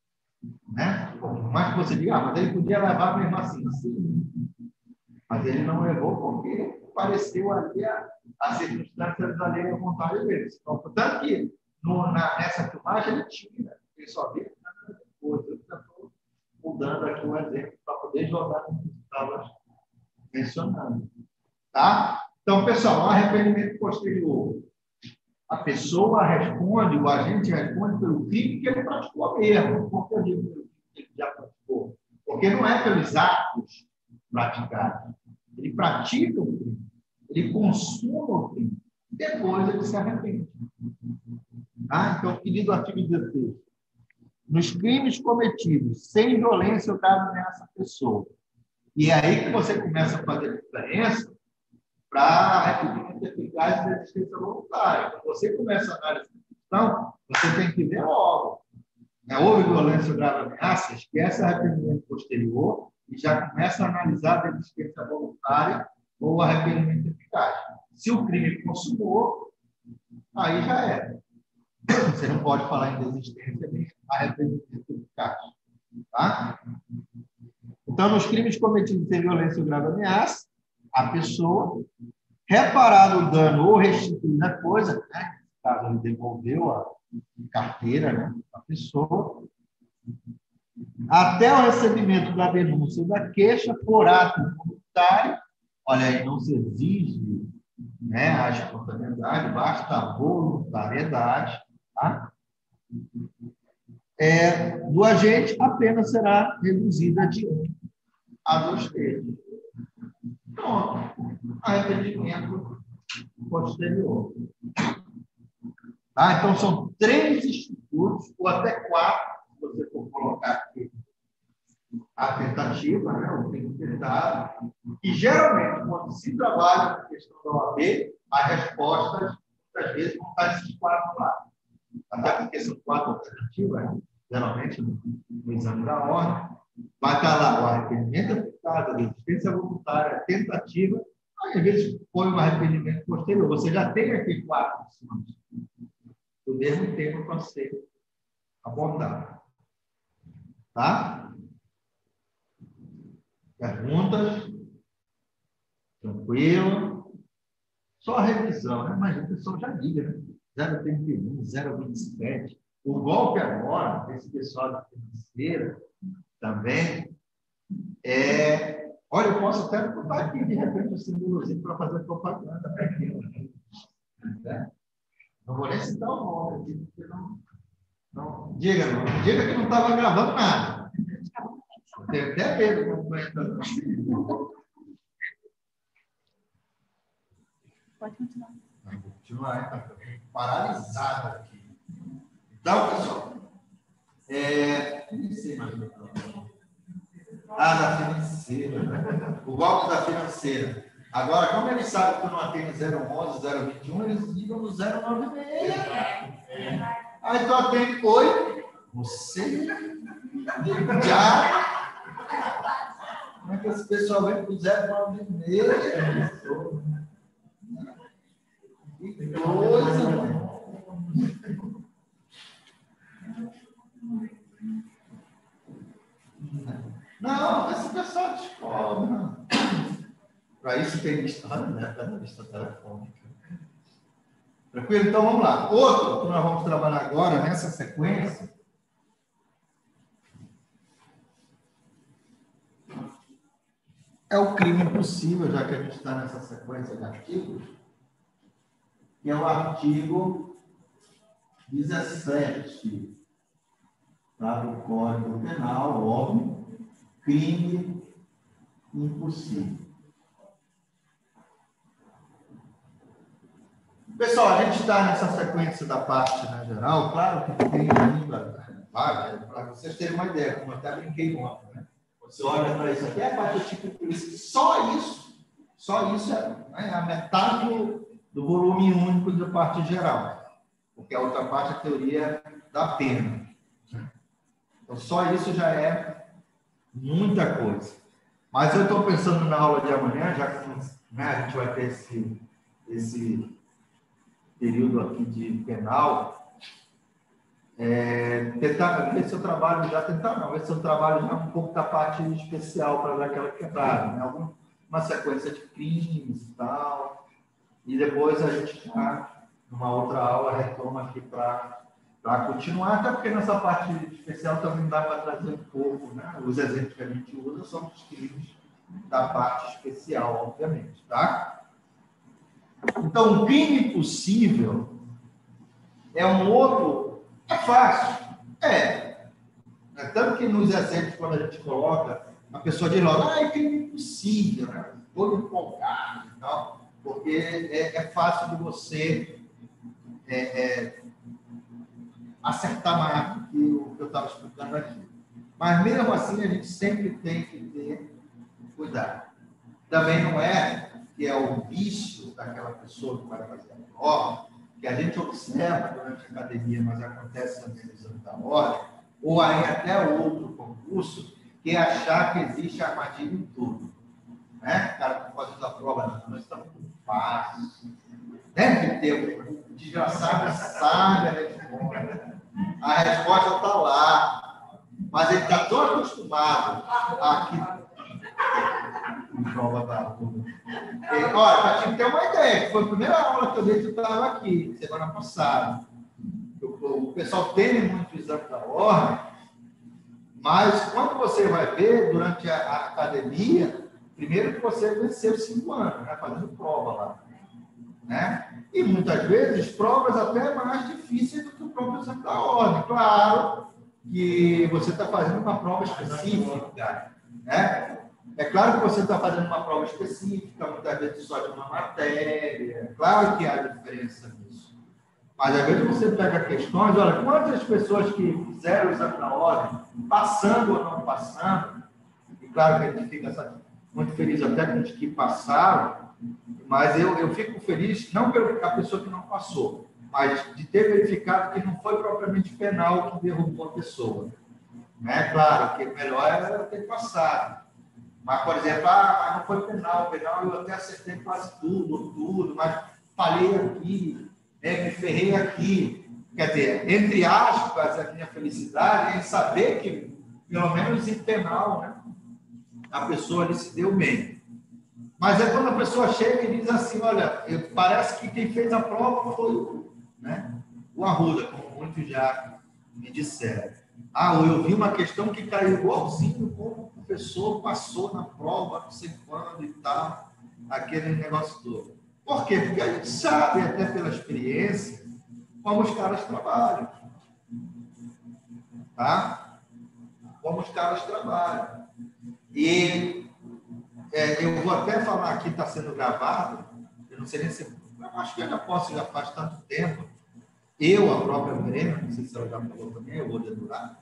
Né? Por mais que você diga, ah, mas ele podia levar mesmo assim. Sim. Mas ele não levou porque pareceu ali a, a circunstância alheia à vontade dele. Então, portanto, que no, na, nessa filmagem ele tira, ele só vê depois. Eu estou mudando aqui o exemplo para poder jogar no que estava mencionando. Tá? Então, pessoal, arrependimento posterior. A pessoa responde, o agente responde pelo crime que ele praticou mesmo. Por que eu digo pelo crime que ele já praticou? Porque não é pelos atos praticados. Ele pratica o crime. Ele consuma o crime. Depois ele se arrepende. Tá? Então, querido artigo dezesseis. Nos crimes cometidos sem violência ou grave ameaça à pessoa. E é aí que você começa a fazer diferença para arrependimento eficaz e desistência voluntária. Quando você começa a análise da questão, você tem que ver logo. Né? Houve violência ou grave ameaça, esquece arrependimento posterior e já começa a analisar a desistência voluntária ou arrependimento eficaz. Se o crime consumou, aí já é. Você não pode falar em desistência nem arrependimento eficaz. Tá? Então, nos crimes cometidos sem violência ou grave ameaça, a pessoa, reparado o dano ou restituído a coisa, né? No caso, ele devolveu a carteira, né? A pessoa, até o recebimento da denúncia ou da queixa por ato voluntário, olha aí, não se exige, né, a espontaneidade, basta a voluntariedade, tá? É, do agente, a pena será reduzida de um a dois terços. Pronto. Arrependimento posterior. Tá? Então, são três institutos, ou até quatro, se você for colocar aqui a tentativa, né, o crime tentado, e geralmente, quando se trabalha na questão da O A B, as respostas, muitas vezes, vão estar esses quatro lá. Até porque são quatro alternativas, né? Geralmente, no, no exame da ordem, vai estar lá o arrependimento eficaz, a desistência voluntária, a tentativa, aí, às vezes põe um arrependimento posterior. Você já tem aqui quatro opções do mesmo tema para ser abordado. Tá? Perguntas? Tranquilo? Só a revisão, né? Mas o pessoal já liga, né? zero vírgula trinta e um, zero vírgula vinte e sete. O golpe agora, desse pessoal da financeira, também, é... Olha, eu posso até botar aqui, de repente, o símbolozinho para fazer propaganda. Né? Não vou nem citar o nome aqui, porque não... não... Diga, não. Diga que não estava gravando nada. Tenho até medo quando entra. Pode continuar. Vou continuar, então. Paralisado aqui. Então, pessoal, é... ah, da financeira. O golpe da financeira. Agora, como eles sabem que eu não atendo zero onze, zero vinte e um, eles ligam no zero nove seis. Aí tu atende, oi, você já. Como é que esse pessoal vem pro zero nove seis? Que coisa, mano. Não, esse pessoal descobre. Para isso tem lista, né? Está na lista telefônica. Tranquilo? Então vamos lá. Outro que nós vamos trabalhar agora nessa sequência é o crime impossível, já que a gente está nessa sequência de artigos, que é o artigo dezessete, tá? Do Código Penal, óbvio, crime impossível. Pessoal, a gente está nessa sequência da parte, né, geral, claro que tem ainda, para vocês terem uma ideia, como eu até brinquei ontem, né? Você olha para isso aqui, é a parte do tipo polícia, só isso, só isso é, né, a metade do, do volume único da parte geral, porque a outra parte é a teoria da pena. Então, só isso já é muita coisa. Mas eu estou pensando na aula de amanhã, já que, né, a gente vai ter esse, esse período aqui de penal, é, tentar ver se eu trabalho já, tentar não, ver se eu trabalho já um pouco da parte especial para dar aquela quebrada, né? Alguma, uma sequência de crimes e tal, e depois a gente já, numa outra aula, retoma aqui para continuar, até porque nessa parte especial também dá para trazer um pouco, né? Os exemplos que a gente usa são os crimes da parte especial, obviamente, tá? Então, o crime possível é um outro... É fácil. É. é. Tanto que nos exemplos, quando a gente coloca, a pessoa diz logo, ah, é crime possível, né? Todo empolgado e tal, porque é, é fácil de você é, é, acertar mais do que o que eu estava explicando aqui. Mas, mesmo assim, a gente sempre tem que ter cuidado. Também não é que é o vício daquela pessoa que vai fazer a prova, que a gente observa durante a academia, mas acontece também no exame da ordem, ou aí até outro concurso, que é achar que existe armadilha em tudo. Né? O cara que faz a prova, nós estamos com fácil. Deve ter, o desgraçado sabe a resposta. A resposta está lá, mas ele está tão acostumado a prova da aula. Olha, para te ter uma ideia, foi a primeira aula que eu dei, tu estava aqui, semana passada. O, o pessoal teme muito o exame da ordem, mas quando você vai ver, durante a, a academia, primeiro que você venceu cinco anos, né, fazendo prova lá. Né? E muitas vezes, provas até mais difíceis do que o próprio exame da ordem. Claro que você está fazendo uma prova específica, né? É claro que você está fazendo uma prova específica, muitas vezes só de uma matéria. Claro que há diferença nisso. Mas, às vezes, você pega questões, olha, quantas pessoas que fizeram o exame da ordem, passando ou não passando, e claro que a gente fica muito feliz até com os que passaram, mas eu, eu fico feliz, não pela pessoa que não passou, mas de ter verificado que não foi propriamente penal que derrubou a pessoa. Né? Claro que o melhor era ter passado. Mas, por exemplo, ah, não foi penal, penal eu até acertei quase tudo, tudo, mas falhei aqui, né, me ferrei aqui. Quer dizer, entre aspas, a minha felicidade é em saber que, pelo menos em penal, né, a pessoa ali se deu bem. Mas é quando a pessoa chega e diz assim, olha, eu, parece que quem fez a prova foi o, né, o Arruda, como muitos já me disseram. Ah, eu vi uma questão que caiu igualzinho como o professor passou na prova, não sei quando e tal, aquele negócio todo. Por quê? Porque a gente sabe, até pela experiência, como os caras trabalham. Tá? Como os caras trabalham. E é, eu vou até falar aqui, está sendo gravado, eu não sei nem se acho que eu já posso, já faz tanto tempo. Eu, a própria Verena, não sei se ela já falou também, eu vou dedurar.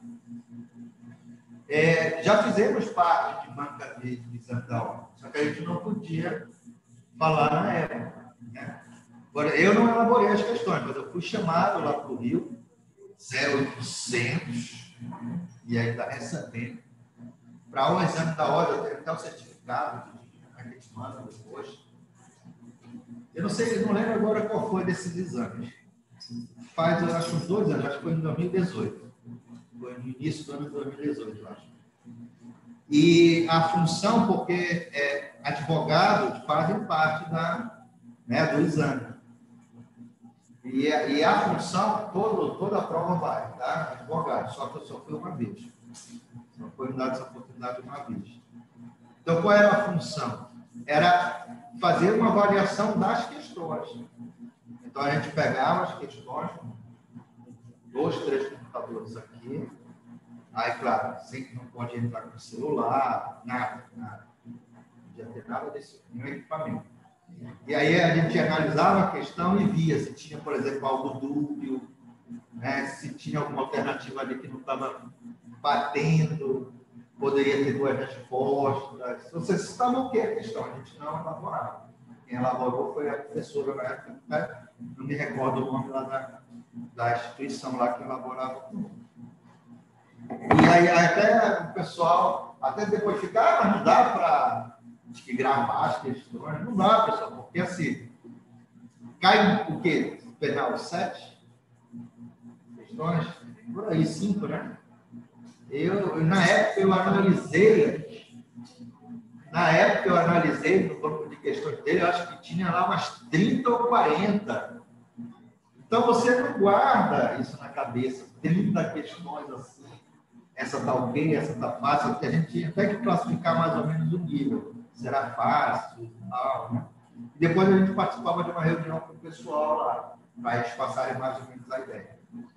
É, já fizemos parte de banca de, de exame da ordem, só que a gente não podia falar na época, né? Agora, eu não elaborei as questões, mas eu fui chamado lá para o Rio, zero oitocentos, e aí está recebendo, para o exame da ordem, eu tenho até o certificado, que a gente manda depois. Eu não sei, eu não lembro agora qual foi desses exames. Faz, eu acho, uns dois anos, acho que foi em dois mil e dezoito. Foi no início do ano de dois mil e dezoito, eu acho. E a função, porque é, advogados fazem parte da, né, do exame. E a, e a função, todo, toda a prova vai, tá? Advogado, só que eu só fui uma vez. Só foi me dada essa oportunidade uma vez. Então, qual era a função? Era fazer uma avaliação das questões. Então, a gente pegava as questões, dois, três computadores aqui. Aí, claro, sempre não pode entrar com celular, nada, nada. Não podia ter nada desse nenhum equipamento. E aí a gente analisava a questão e via se tinha, por exemplo, algo dúbio, né? Se tinha alguma alternativa ali que não estava batendo, poderia ter duas respostas. Vocês estavam o que a questão? A gente não elaborava. Quem elaborou foi a professora na época, né? Não me recordo o nome lá da, da instituição lá que elaborava. E aí até o pessoal, até depois ficar, ah, mas não dá para gravar as questões, não dá, pessoal, porque assim, cai o quê? Penal sete questões, por aí, cinco, né? Eu, na época, eu analisei, na época eu analisei no banco de questões dele, eu acho que tinha lá umas trinta ou quarenta. Então, você não guarda isso na cabeça, trinta questões assim, essa tá ok, essa tá fácil, porque a gente tinha até que classificar mais ou menos o nível, se era fácil e tal, né? E depois a gente participava de uma reunião com o pessoal lá, para eles passarem mais ou menos a ideia.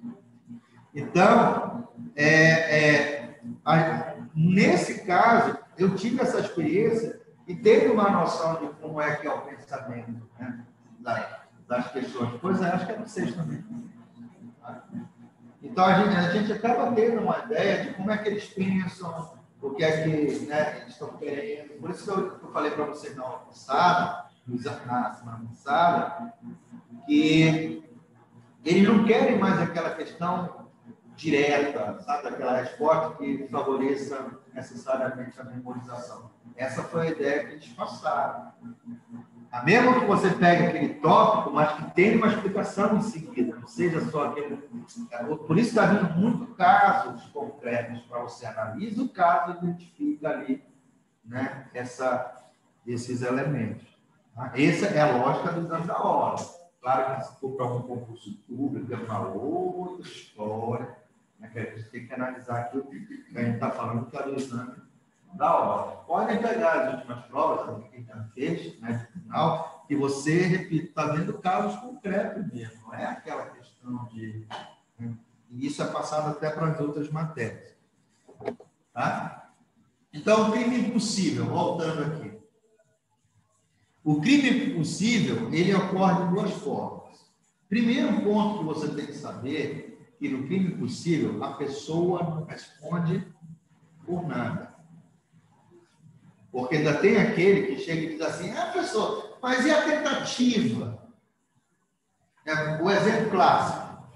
Então, é, é, a, nesse caso, eu tive essa experiência e teve uma noção de como é que é o pensamento, né, das, das pessoas. Pois é, acho que é no sexto também. Então, a gente, a gente acaba tendo uma ideia de como é que eles pensam, o que é que, né, eles estão querendo. Por isso que eu, eu falei para vocês na aula passada, na semana passada, que eles não querem mais aquela questão direta, sabe? Aquela resposta que favoreça necessariamente a memorização. Essa foi a ideia que eles passaram. A mesmo que você pegue aquele tópico, mas que tenha uma explicação em seguida, não seja só aquele... Por isso está vindo muitos casos concretos para você analisar o caso e identifica ali, né, essa, esses elementos. Tá? Essa é a lógica do exame da ordem. Claro que se for para um concurso público, é uma outra história, né, que a gente tem que analisar aqui o que a gente está falando, que é do exame da ordem. Podem pegar as últimas provas, que já fez, né, de final, que você, repito, está vendo casos concretos mesmo, não é aquela questão de... Né, e isso é passado até para as outras matérias. Tá? Então, o crime impossível, voltando aqui. O crime impossível, ele ocorre de duas formas. Primeiro ponto que você tem que saber, que no crime impossível, a pessoa não responde por nada. Porque ainda tem aquele que chega e diz assim, ah, professor, mas e a tentativa? É, o exemplo clássico.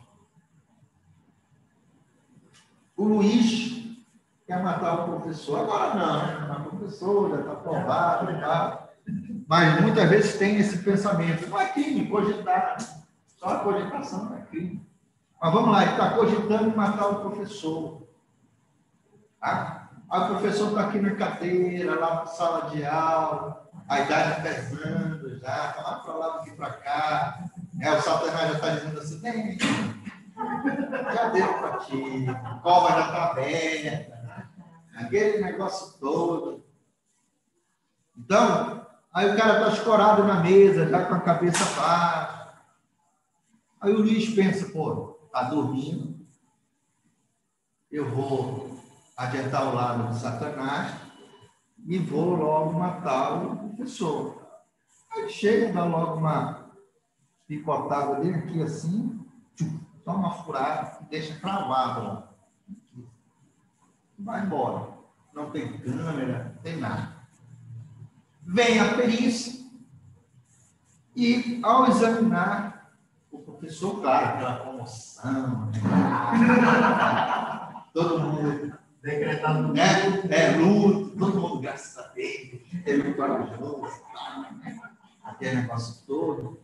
O Luiz quer matar o professor. Agora não, né? Matou o professor, já está provado e tal. Mas muitas vezes tem esse pensamento. Não é crime, cogitar. Só a cogitação não é crime. Mas vamos lá, ele está cogitando matar o professor. Tá? Aí o professor está aqui na cadeira, lá na sala de aula, a idade pesando já, está lá para lá, daqui para cá. É, o Satanás já está dizendo assim, nem, já deu para ti, a cova já está aberta, né? Aquele negócio todo. Então, aí o cara está escorado na mesa, já com a cabeça baixa. Aí o Luiz pensa, pô, está dormindo, eu vou adiantar o lado de Satanás e vou logo matar o professor. Aí chega, dá logo uma, picotado bem aqui assim, só uma furada e deixa cravado lá. Vai embora. Não tem câmera, não tem nada. Vem a perícia e, ao examinar, o professor, claro, aquela comoção, né? Todo mundo decretando, né? É luto, todo mundo, graças a Deus, teve um corajoso, aquele negócio todo.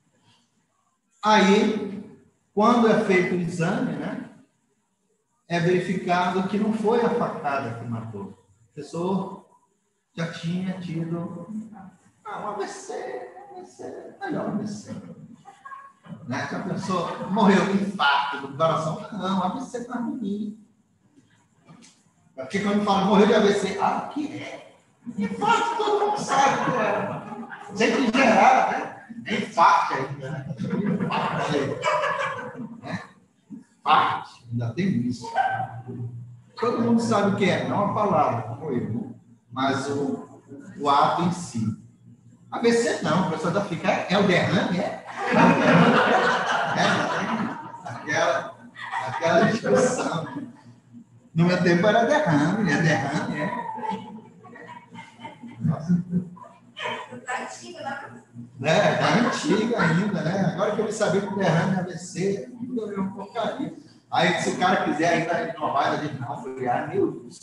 Aí, quando é feito o exame, né, é verificado que não foi a facada que matou. O professor já tinha tido ah, um A V C, um A V C, melhor um A V C. Né? Que a pessoa morreu de infarto do coração. Não, A V C está ruim. Porque quando fala morreu de A V C, ah, o que é? Infarto todo mundo sabe que é. Sempre gerar, né? É infarto ainda, né? Infarto, ainda tem isso. Todo mundo sabe o que é, não a palavra, como eu, mas o, o ato em si. A V C não, a pessoa já fica, é o derrame, é? É, aquela, aquela discussão. No meu tempo era derrame, é derrame, é. Nossa. É, da antiga ainda, né? Agora que eu sabia que o derrame é A V C, tudo é uma porcaria. Aí, se o cara quiser ainda inovar, a gente não foi, ah, meu Deus.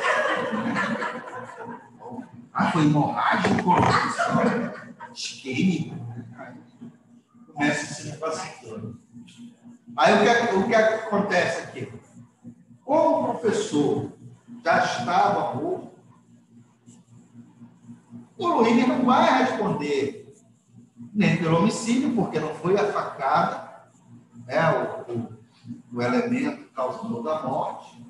Ah, foi hemorrágico? Isquêmico? Começa esse negócio todo. Aí, o que, o que acontece aqui? Como o professor já estava morto, o Luiz não vai responder nem pelo homicídio, porque não foi a facada, né, o, o, o elemento causador da morte,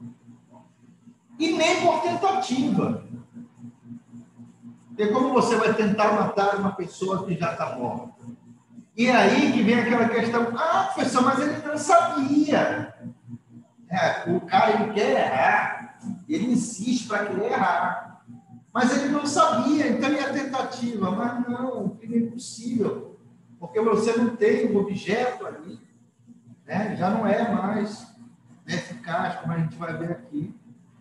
e nem por tentativa. Porque como você vai tentar matar uma pessoa que já está morta? E aí que vem aquela questão, ah, professor, mas ele não sabia. É, o cara, ele quer errar, ele insiste para querer errar. Mas ele não sabia, então é a tentativa. Mas não, o crime é impossível, porque você não tem um objeto ali, né? Já não é mais eficaz, como a gente vai ver aqui.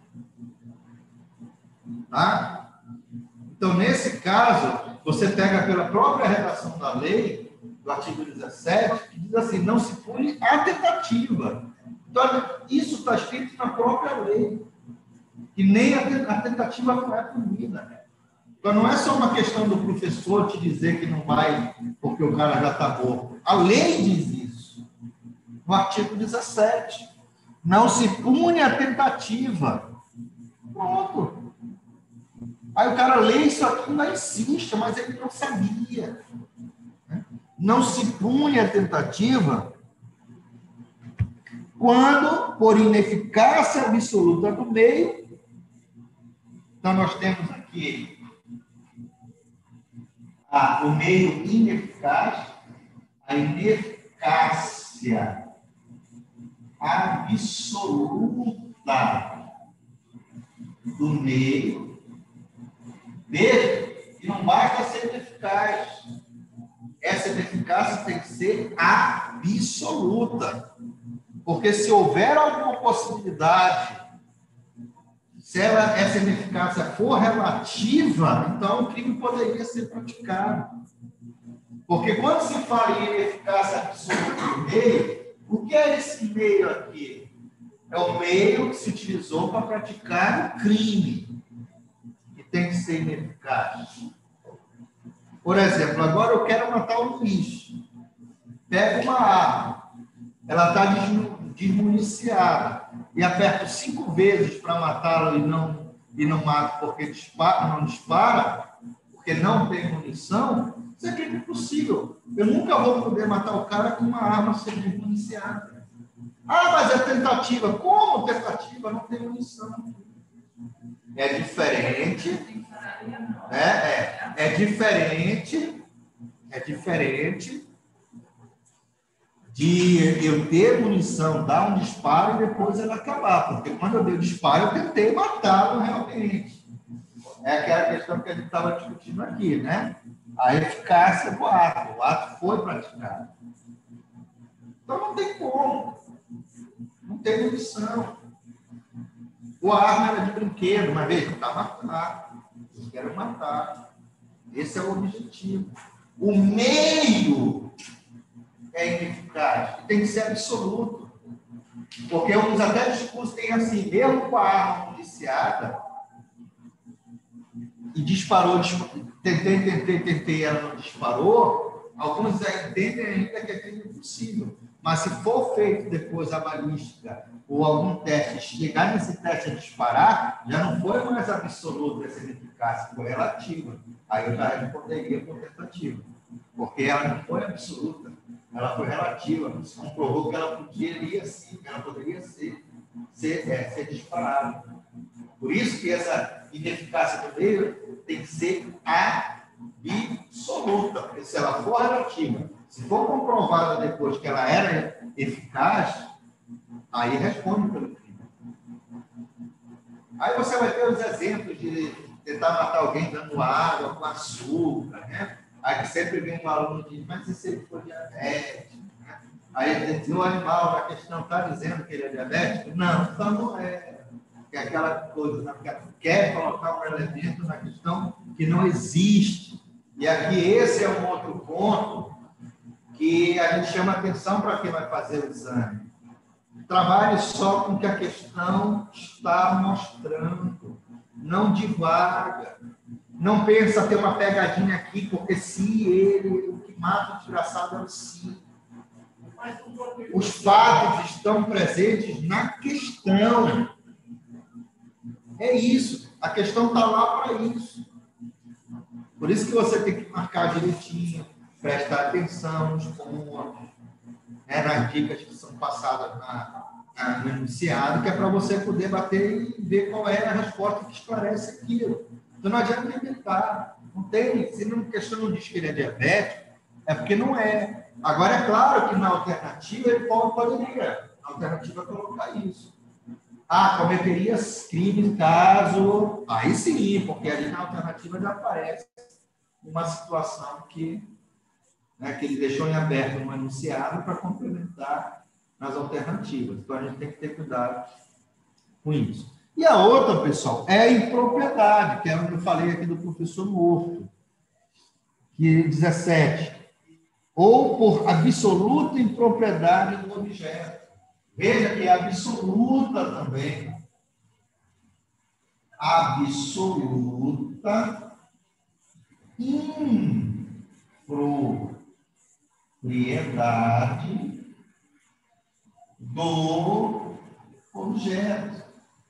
Tá? Então, nesse caso, você pega pela própria redação da lei, do artigo dezessete, que diz assim, não se pune a tentativa. Então, isso está escrito na própria lei. Que nem a tentativa não é punida. Então, não é só uma questão do professor te dizer que não vai porque o cara já está morto. A lei diz isso. No artigo dezessete. Não se pune a tentativa. Pronto. Aí o cara lê isso aqui e ainda insiste, mas ele não sabia. Não se pune a tentativa quando, por ineficácia absoluta do meio. Então, nós temos aqui ah, o meio ineficaz, a ineficácia absoluta do meio. Veja que não basta ser ineficaz. Essa ineficácia tem que ser absoluta. Porque se houver alguma possibilidade, se ela, essa ineficácia for relativa, então o crime poderia ser praticado. Porque quando se fala em ineficácia absoluta do meio, o que é esse meio aqui? É o meio que se utilizou para praticar o crime, que tem que ser ineficaz. Por exemplo, agora eu quero matar o Luiz. Pego uma arma, ela está desmuniciada, e aperto cinco vezes para matá-lo e não, e não mato porque dispara, não dispara, porque não tem munição, isso é crime impossível. Eu nunca vou poder matar o cara com uma arma sem desmuniciada. Ah, mas é tentativa. Como tentativa? Não tem munição. É diferente. É, é, é diferente. É diferente de eu ter munição, dar um disparo e depois ela acabar. Porque quando eu dei o disparo, eu tentei matá-lo realmente. É aquela questão que a gente estava discutindo aqui, né? a eficácia do ato. O ato foi praticado. Então não tem como. Não tem munição. O arma era de brinquedo, mas veja, está matar. Eu quero matar. Esse é o objetivo. O meio é ineficaz. E tem que ser absoluto. Porque uns até discursos têm assim, mesmo com a arma municiada, e disparou, disparou, tentei, tentei, tentei, ela não disparou, alguns entendem ainda que aquilo é impossível. Mas se for feito depois a balística ou algum teste, chegar nesse teste a disparar, já não foi mais absoluto essa eficácia, foi relativa. Aí eu já responderia por tentativa. Porque ela não foi absoluta, ela foi relativa. Você comprovou que ela poderia sim, que ela poderia ser, ser, é, ser disparada. Por isso que essa ineficácia do meio tem que ser absoluta, porque se ela for relativa, se for comprovada depois que ela era eficaz, aí responde pelo crime. Aí você vai ter os exemplos de tentar matar alguém dando água com açúcar, né? Aí sempre vem um aluno e diz, mas e se ele for diabético? Né? Aí diz, o animal, a questão está dizendo que ele é diabético? Não, então não é. Que é aquela coisa, né? Quer colocar um elemento na questão que não existe. E aqui esse é um outro ponto que a gente chama atenção para quem vai fazer o exame. Trabalhe só com o que a questão está mostrando. Não divaga. Não pensa ter uma pegadinha aqui, porque se ele, o que mata o desgraçado é o si. Os fatos estão presentes na questão. É isso. A questão está lá para isso. Por isso que você tem que marcar direitinho, prestar atenção nos pontos, né, nas dicas que são passadas na, na, no enunciado, que é para você poder bater e ver qual é a resposta que esclarece aquilo. Então não adianta inventar. Não tem, se não questão não diz que ele é diabético, é porque não é. Agora, é claro que na alternativa ele pode, poderia, na alternativa, colocar isso. Ah, cometeria crime caso... Aí sim, porque ali na alternativa já aparece uma situação que, né, que ele deixou em aberto no enunciado para complementar nas alternativas. Então, a gente tem que ter cuidado com isso. E a outra, pessoal, é a impropriedade, que é o que eu falei aqui do professor Morto, que dezessete. Ou por absoluta impropriedade do objeto. Veja que é absoluta também. Absoluta impropriedade do objeto.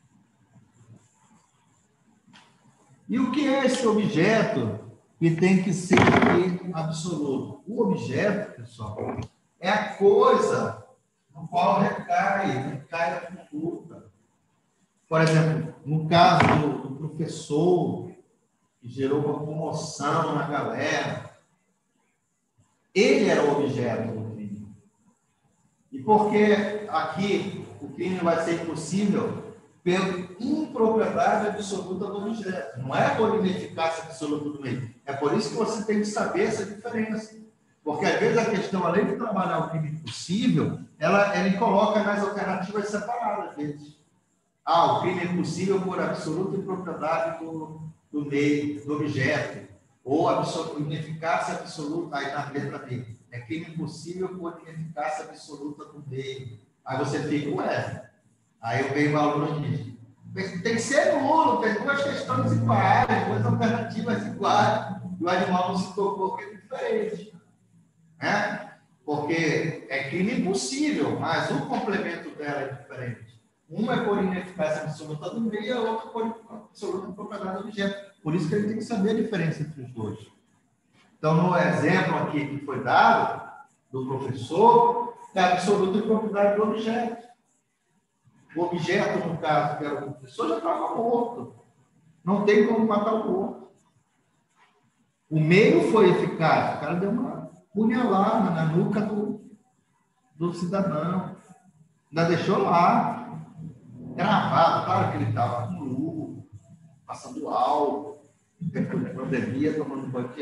E o que é esse objeto que tem que ser absoluto? O objeto, pessoal, é a coisa no qual recai, recai a conduta. Por exemplo, no caso do, do professor, que gerou uma comoção na galera, ele era o objeto do crime. E porque aqui o crime vai ser impossível pela impropriedade absoluta do objeto. Não é por ineficácia absoluta do meio. É por isso que você tem que saber essa diferença. Porque, às vezes, a questão, além de trabalhar o crime impossível, ela, ela coloca nas alternativas separadas, às vezes. Ah, o crime é impossível por absoluta impropriedade do, do meio, do objeto. Ou absoluta, ineficácia absoluta, aí na letra B. É crime impossível por ineficácia absoluta do meio. Aí você fica, ué. Aí eu venho o aluno e diz, tem que ser nulo, tem duas questões iguais, duas alternativas iguais. E o animal não se tocou que é diferente. Né? Porque é crime impossível, mas o complemento dela é diferente. Uma é por ineficácia absoluta do meio e a outra por absoluta propriedade do objeto. Por isso que ele tem que saber a diferença entre os dois. Então, no exemplo aqui que foi dado, do professor, é a absoluta propriedade do objeto. O objeto, no caso, que era o professor, já estava morto. Não tem como matar o morto. O meio foi eficaz. O cara deu uma punhalada na nuca do, do cidadão. Ainda deixou lá, gravado. Claro que ele estava com luva, passando álcool, não bebia, tomando banho de álcool.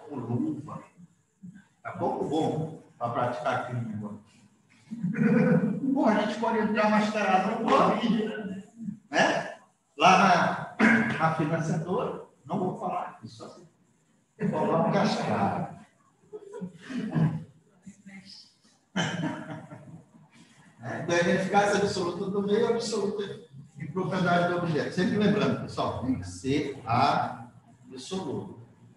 com luva. É pouco bom para praticar aquele negócio. Bom, a gente pode entrar mascarado no Covid, né? Lá na, na financiadora, não vou falar isso assim. Vamos cascar. É, da eficácia absoluta do meio absoluta em propriedade do objeto. Sempre lembrando, pessoal, tem que ser absoluto.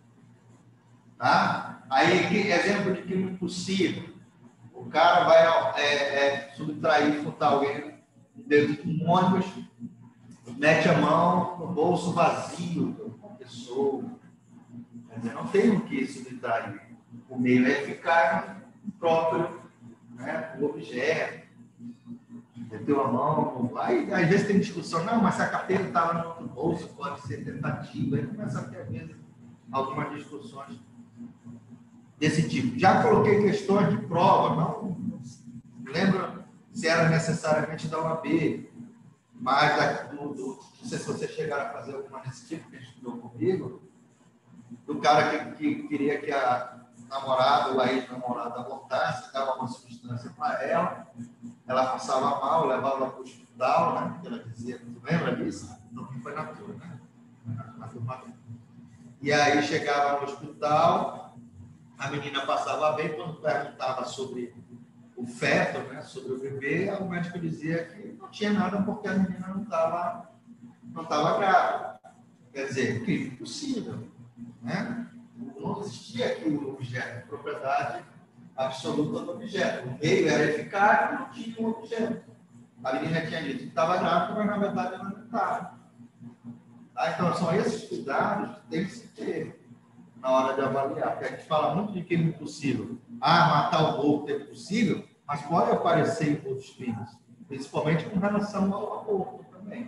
Tá? Aí, que, exemplo de crime impossível. O cara vai é, é, subtrair, furtar alguém dentro de um ônibus, mete a mão no bolso vazio da pessoa. Quer dizer, não tem o que subtrair. O meio é ficar próprio, né, o objeto. Meteu a mão, aí às vezes tem discussão, não, mas se a carteira estava no outro bolso, pode ser tentativa. Aí começa a ter, às vezes, algumas discussões desse tipo. Já coloquei questões de prova, não lembro se era necessariamente da O A B, mas da, do, do, não sei se vocês chegaram a fazer alguma desse tipo que estudou comigo, do cara que, que queria que a namorada ou a ex-namorada abortasse, dava uma substância para ela, ela passava mal, levava para o hospital, né? Porque ela dizia, tu lembra disso? Não foi na tua, né? Na tua. E aí chegava no hospital, a menina passava bem, quando perguntava sobre o feto, né? Sobre o bebê, o médico dizia que não tinha nada porque a menina não estava não estava grávida. Quer dizer, que impossível, né? Não existia aqui o objeto de propriedade absoluta do objeto. O meio era eficaz e não tinha um objeto. A menina tinha dito que estava grávida, mas na verdade ela não estava. Tá? Então, são esses cuidados que tem que se ter na hora de avaliar. Porque a gente fala muito de que é impossível. Ah, matar o morto é possível, mas pode aparecer em outros crimes, principalmente com relação ao aborto também.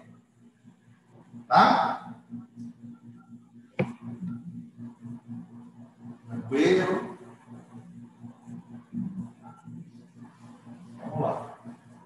Tá? Tranquilo. Vamos lá.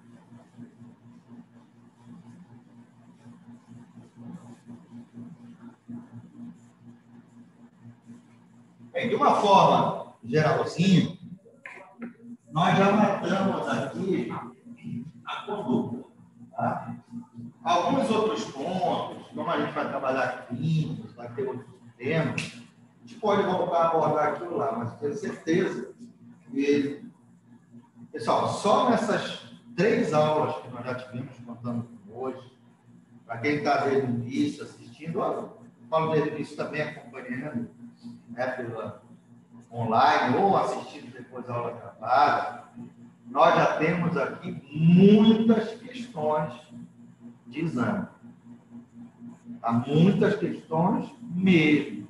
Bem, de uma forma geralzinha, nós já matamos aqui a conduta. Tá? Alguns outros pontos, como a gente vai trabalhar clínicos, vai ter outros temas, a gente pode voltar a abordar aquilo lá, mas tenho certeza que, pessoal, só nessas três aulas que nós já tivemos contando com hoje, para quem está desde o início assistindo, eu falo desde o início também acompanhando, né, pela online ou assistindo depois a aula gravada, nós já temos aqui muitas questões de exame. Há muitas questões mesmo.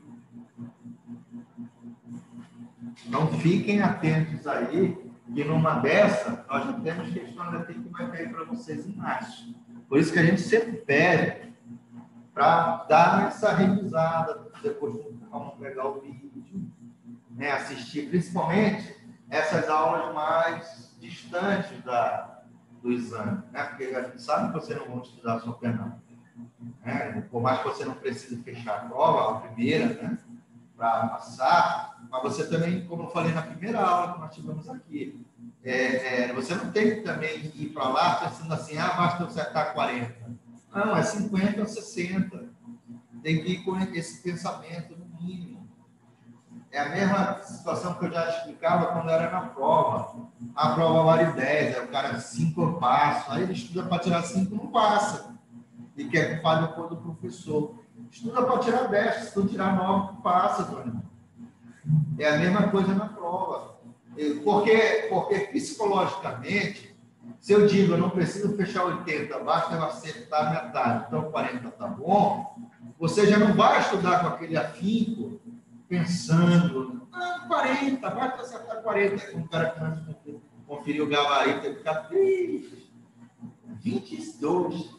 Então, fiquem atentos aí, que numa dessa, nós já temos questões aqui que vai cair para vocês em março. Por isso que a gente sempre pede para dar essa revisada, depois vamos pegar o vídeo, né, assistir, principalmente essas aulas mais distantes da, do exame, né? Porque a gente sabe que você não vai estudar só penal. Né? Por mais que você não precise fechar a prova, a primeira, né, para passar, mas você também, como eu falei na primeira aula que nós tivemos aqui, é, é, você não tem que também ir para lá pensando assim, ah, basta eu acertar quarenta. Não, é cinquenta ou sessenta. Tem que ir com esse pensamento no mínimo. É a mesma situação que eu já explicava quando era na prova. A prova vale dez, aí o cara cinco eu passo, aí ele estuda para tirar cinco não passa. E quer que fale depois do professor. Estuda para tirar dez, se tu tirar nove, passa, Tony. É a mesma coisa na prova. Porque, porque psicologicamente, se eu digo eu não preciso fechar oitenta, basta eu acertar metade, então quarenta está bom, você já não vai estudar com aquele afinco, pensando, ah, quarenta, basta acertar quarenta, com o cara que antes conferir o gabarito e ficar triste. vinte e dois.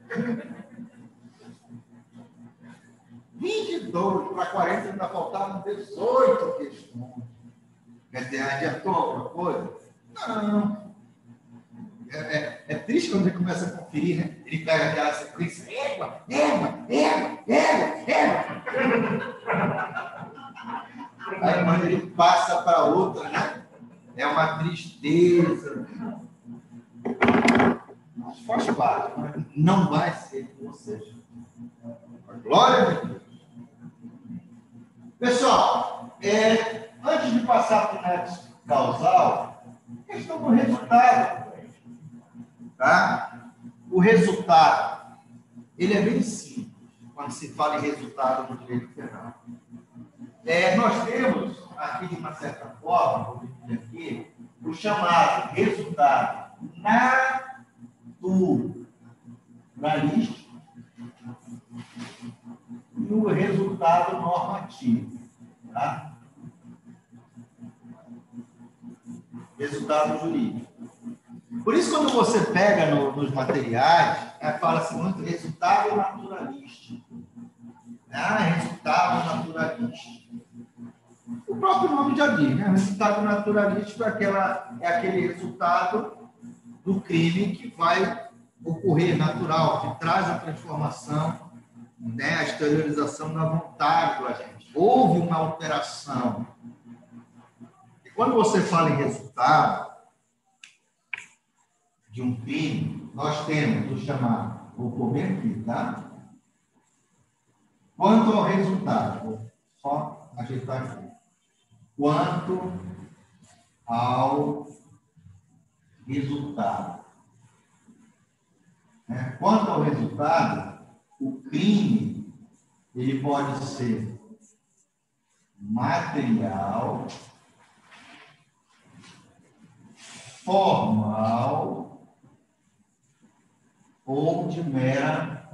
vinte e dois para quarenta ainda faltavam dezoito questões. Quer dizer, adiantou alguma coisa? Não. É, é, é triste quando ele começa a conferir, né? Ele pega aquela sequência, égua, égua, égua, égua, égua. Aí, passa para outra, né? É uma tristeza. Mas faz parte, mas não vai ser com vocês. Glória a Deus. Pessoal, é, antes de passar para o nexo causal, questão do resultado. Tá? O resultado, ele é bem simples, quando se fala em resultado no direito penal. É, nós temos aqui, de uma certa forma, vou dizer aqui, o chamado resultado naturalístico e o resultado normativo. Tá? Resultado jurídico. Por isso, quando você pega no, nos materiais, é, fala-se muito resultado naturalístico. Ah, resultado naturalístico. O próprio nome já diz, né? Resultado naturalístico é, aquela, é aquele resultado do crime que vai ocorrer natural, que traz a transformação, né? A exteriorização da vontade do agente. Houve uma alteração. E quando você fala em resultado de um crime, nós temos o chamado, vou comer aqui, tá? Quanto ao resultado, vou só ajeitar aqui. Quanto ao resultado. Né? Quanto ao resultado, o crime ele pode ser material, formal ou de mera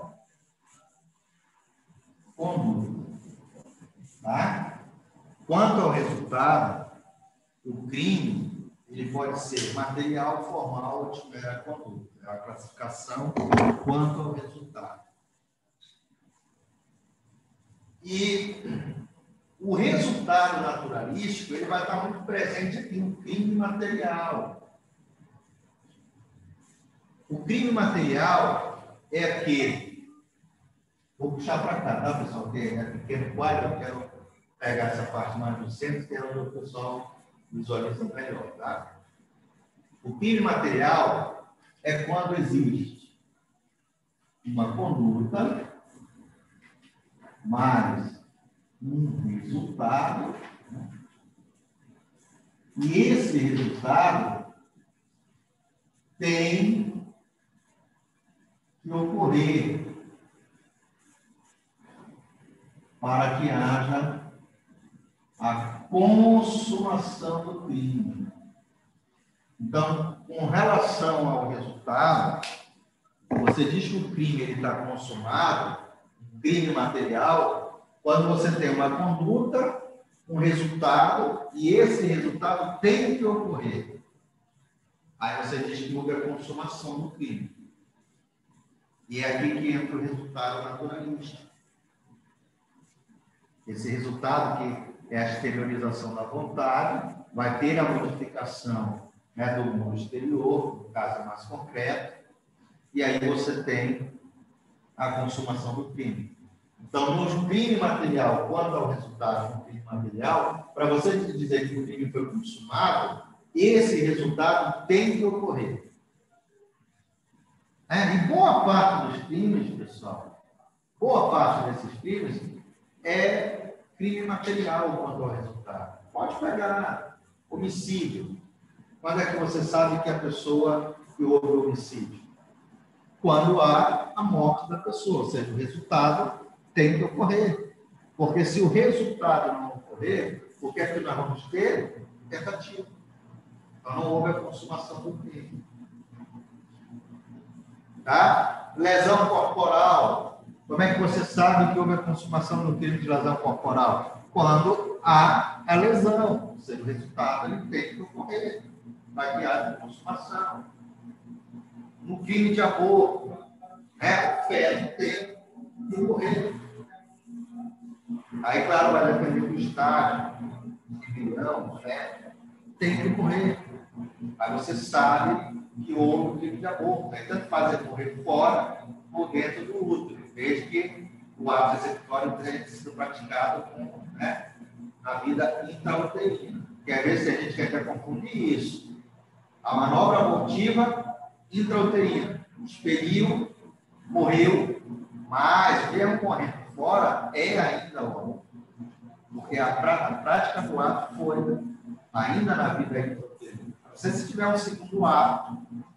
conduta. Tá? Quanto ao resultado, o crime ele pode ser material, formal ou de mera conduta. É a classificação quanto ao resultado. E o resultado naturalístico ele vai estar muito presente aqui no crime material. O crime material é aquele. Vou puxar para cá, tá, pessoal? Porque é pequeno quadro, eu quero pegar essa parte mais do centro, que é onde o pessoal visualiza melhor, tá? O crime material é quando existe uma conduta mais um resultado, né? E esse resultado tem que ocorrer para que haja a consumação do crime. Então, com relação ao resultado, você diz que o crime está consumado, crime material, quando você tem uma conduta, um resultado, e esse resultado tem que ocorrer. Aí você diz que houve a consumação do crime. E é aqui que entra o resultado naturalístico. Esse resultado, que é a exteriorização da vontade, vai ter a modificação, né, do mundo exterior, no caso mais concreto, e aí você tem a consumação do crime. Então, no crime material, quanto ao resultado do crime material, para você dizer que o crime foi consumado, esse resultado tem que ocorrer. É, e boa parte dos crimes, pessoal, boa parte desses crimes é crime material quanto ao resultado. Pode pegar homicídio. Quando é que você sabe que a pessoa que houve o homicídio? Quando há a morte da pessoa, ou seja, o resultado tem que ocorrer. Porque se o resultado não ocorrer, o que é que nós vamos ter? Tentativa. Então não houve a consumação do crime. Tá? Lesão corporal. Como é que você sabe que houve a consumação do crime de lesão corporal? Quando há a lesão, ou seja, o resultado ele tem que ocorrer para que haja consumação. No crime de aborto, né, o feto tem que ocorrer. Aí, claro, vai depender do estágio, milhão, feto, tem que ocorrer. Aí você sabe que houve crime de aborto. Aí tanto faz ocorrer fora ou dentro do útero, desde que o ato executório tenha sido praticado com, né, na vida intrauterina. Que às vezes a gente quer até confundir isso. A manobra abortiva intrauterina. Expeliu, morreu, mas mesmo correndo fora, é ainda o aborto. Porque a, pra, a prática do ato foi ainda na vida intrauterina. Se você tiver um segundo ato,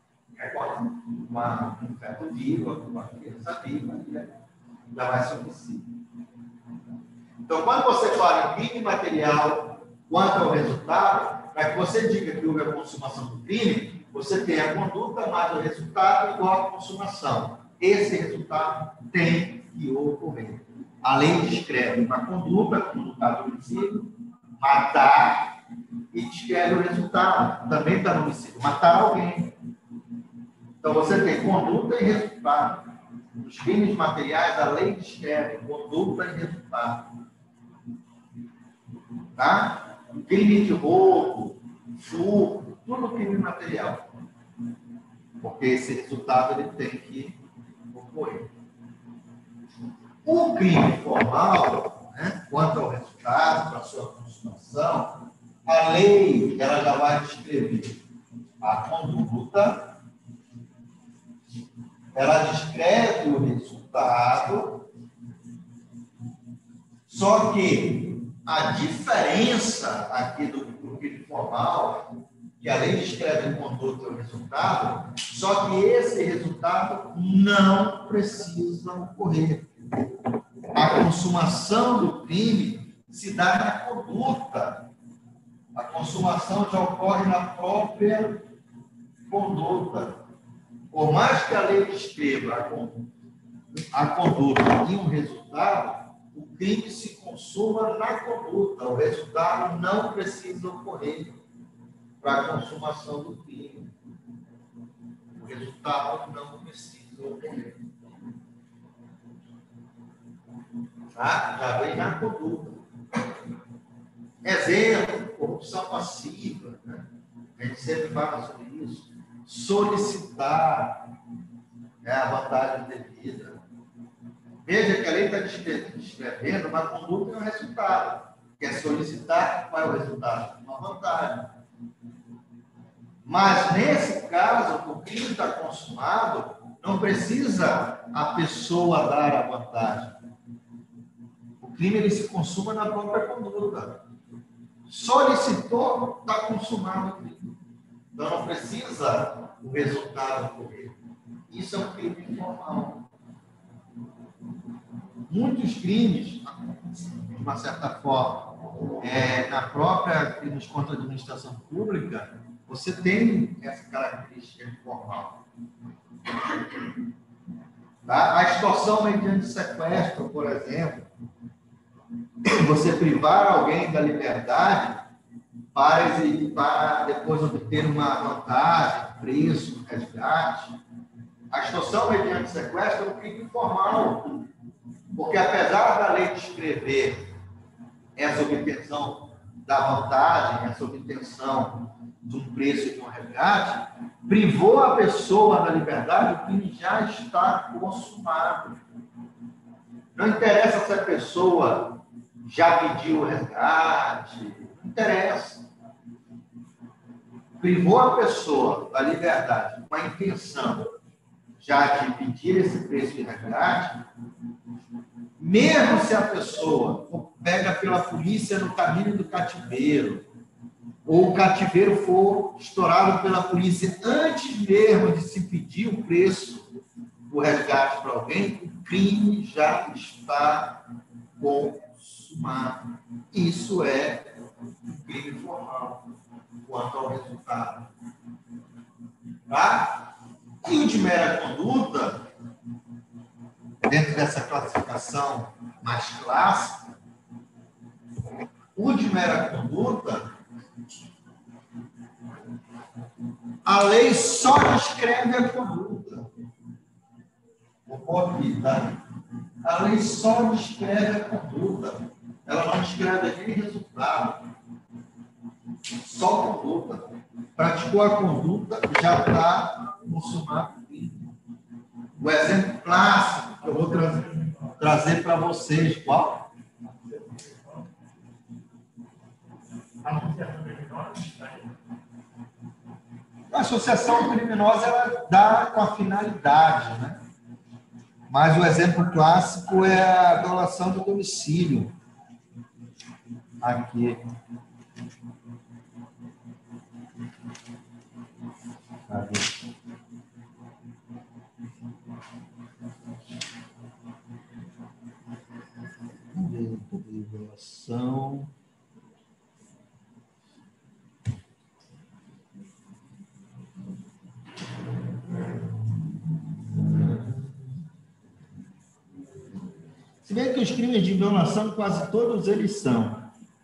uma, um feto vivo, uma criança viva, já vai ser homicídio. Então, quando você fala em crime material, quanto ao resultado, para que você diga que houve a consumação do crime, você tem a conduta mais o resultado igual à consumação. Esse resultado tem que ocorrer. A lei descreve uma conduta, como no caso do homicídio, matar, e descreve o resultado. Também está no homicídio, matar alguém. Então, você tem conduta e resultado. Nos crimes materiais, a lei descreve conduta e resultado. Tá? Crime de roubo, furto, tudo crime material. Porque esse resultado ele tem que ocorrer. O crime formal, né, quanto ao resultado, para a sua consumação, a lei ela já vai descrever a conduta, ela descreve o resultado, só que a diferença aqui do, do crime formal, que a lei descreve a conduta e o resultado, só que esse resultado não precisa ocorrer. A consumação do crime se dá na conduta. A consumação já ocorre na própria conduta. Por mais que a lei descreva a conduta e um resultado, o crime se consuma na conduta. O resultado não precisa ocorrer para a consumação do crime. O resultado não precisa ocorrer. Tá? Já vem na conduta. Exemplo, corrupção passiva. Né? A gente sempre fala sobre isso. Solicitar é a vantagem devida. Veja que a lei está descrevendo uma conduta e um resultado. Quer solicitar, qual é o resultado? Uma vantagem. Mas, nesse caso, o crime está consumado, não precisa a pessoa dar a vantagem. O crime ele se consuma na própria conduta. Solicitou, está consumado o crime. Então, não precisa o resultado ocorrer. Isso é um crime informal. Muitos crimes, de uma certa forma, é, na própria crimes contra a administração pública, você tem essa característica informal. Tá? A extorsão mediante sequestro, por exemplo, você privar alguém da liberdade para, para depois obter uma vantagem, preço, resgate. A extorsão mediante sequestro é um crime informal, porque apesar da lei descrever essa obtenção da vantagem, essa obtenção de um preço e de um resgate, privou a pessoa da liberdade, o crime já está consumado. Não interessa se a pessoa já pediu o resgate, não interessa. Privou a pessoa da liberdade com a intenção já de pedir esse preço de resgate, mesmo se a pessoa for pega pela polícia no caminho do cativeiro, ou o cativeiro for estourado pela polícia antes mesmo de se pedir o preço do resgate para alguém, o crime já está consumado. Isso é um crime formal quanto ao resultado. Tá? E o de mera conduta, dentro dessa classificação mais clássica, o de mera conduta, a lei só descreve a conduta. Vou pôr aqui, tá? A lei só descreve a conduta. Ela não descreve nem resultado. Só conduta. Praticou a conduta, já está consumado o crime. O exemplo clássico que eu vou trazer, trazer para vocês, qual? A associação criminosa ela dá com a finalidade, né? Mas o exemplo clássico é a violação do domicílio. Aqui. Aqui. Violação. Se bem que os crimes de violação, quase todos eles são.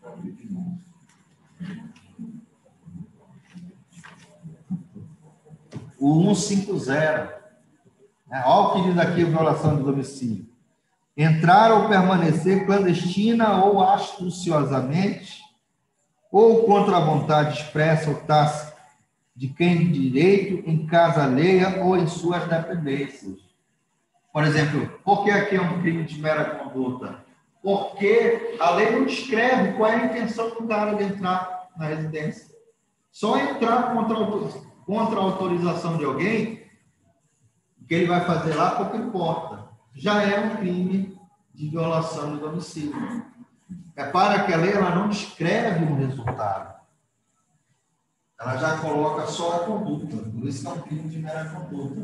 O cento e cinquenta. Olha o que diz aqui, violação do domicílio. Entrar ou permanecer clandestina ou astuciosamente, ou contra a vontade expressa ou tácita de quem de direito em casa alheia ou em suas dependências. Por exemplo, por que aqui é um crime de mera conduta? Porque a lei não descreve qual é a intenção do cara de entrar na residência. Só entrar contra a contra a autorização de alguém, o que ele vai fazer lá, pouco importa. Já é um crime de violação do domicílio. É para que a lei ela não descreve um resultado. Ela já coloca só a conduta. Por isso que é um crime de mera conduta.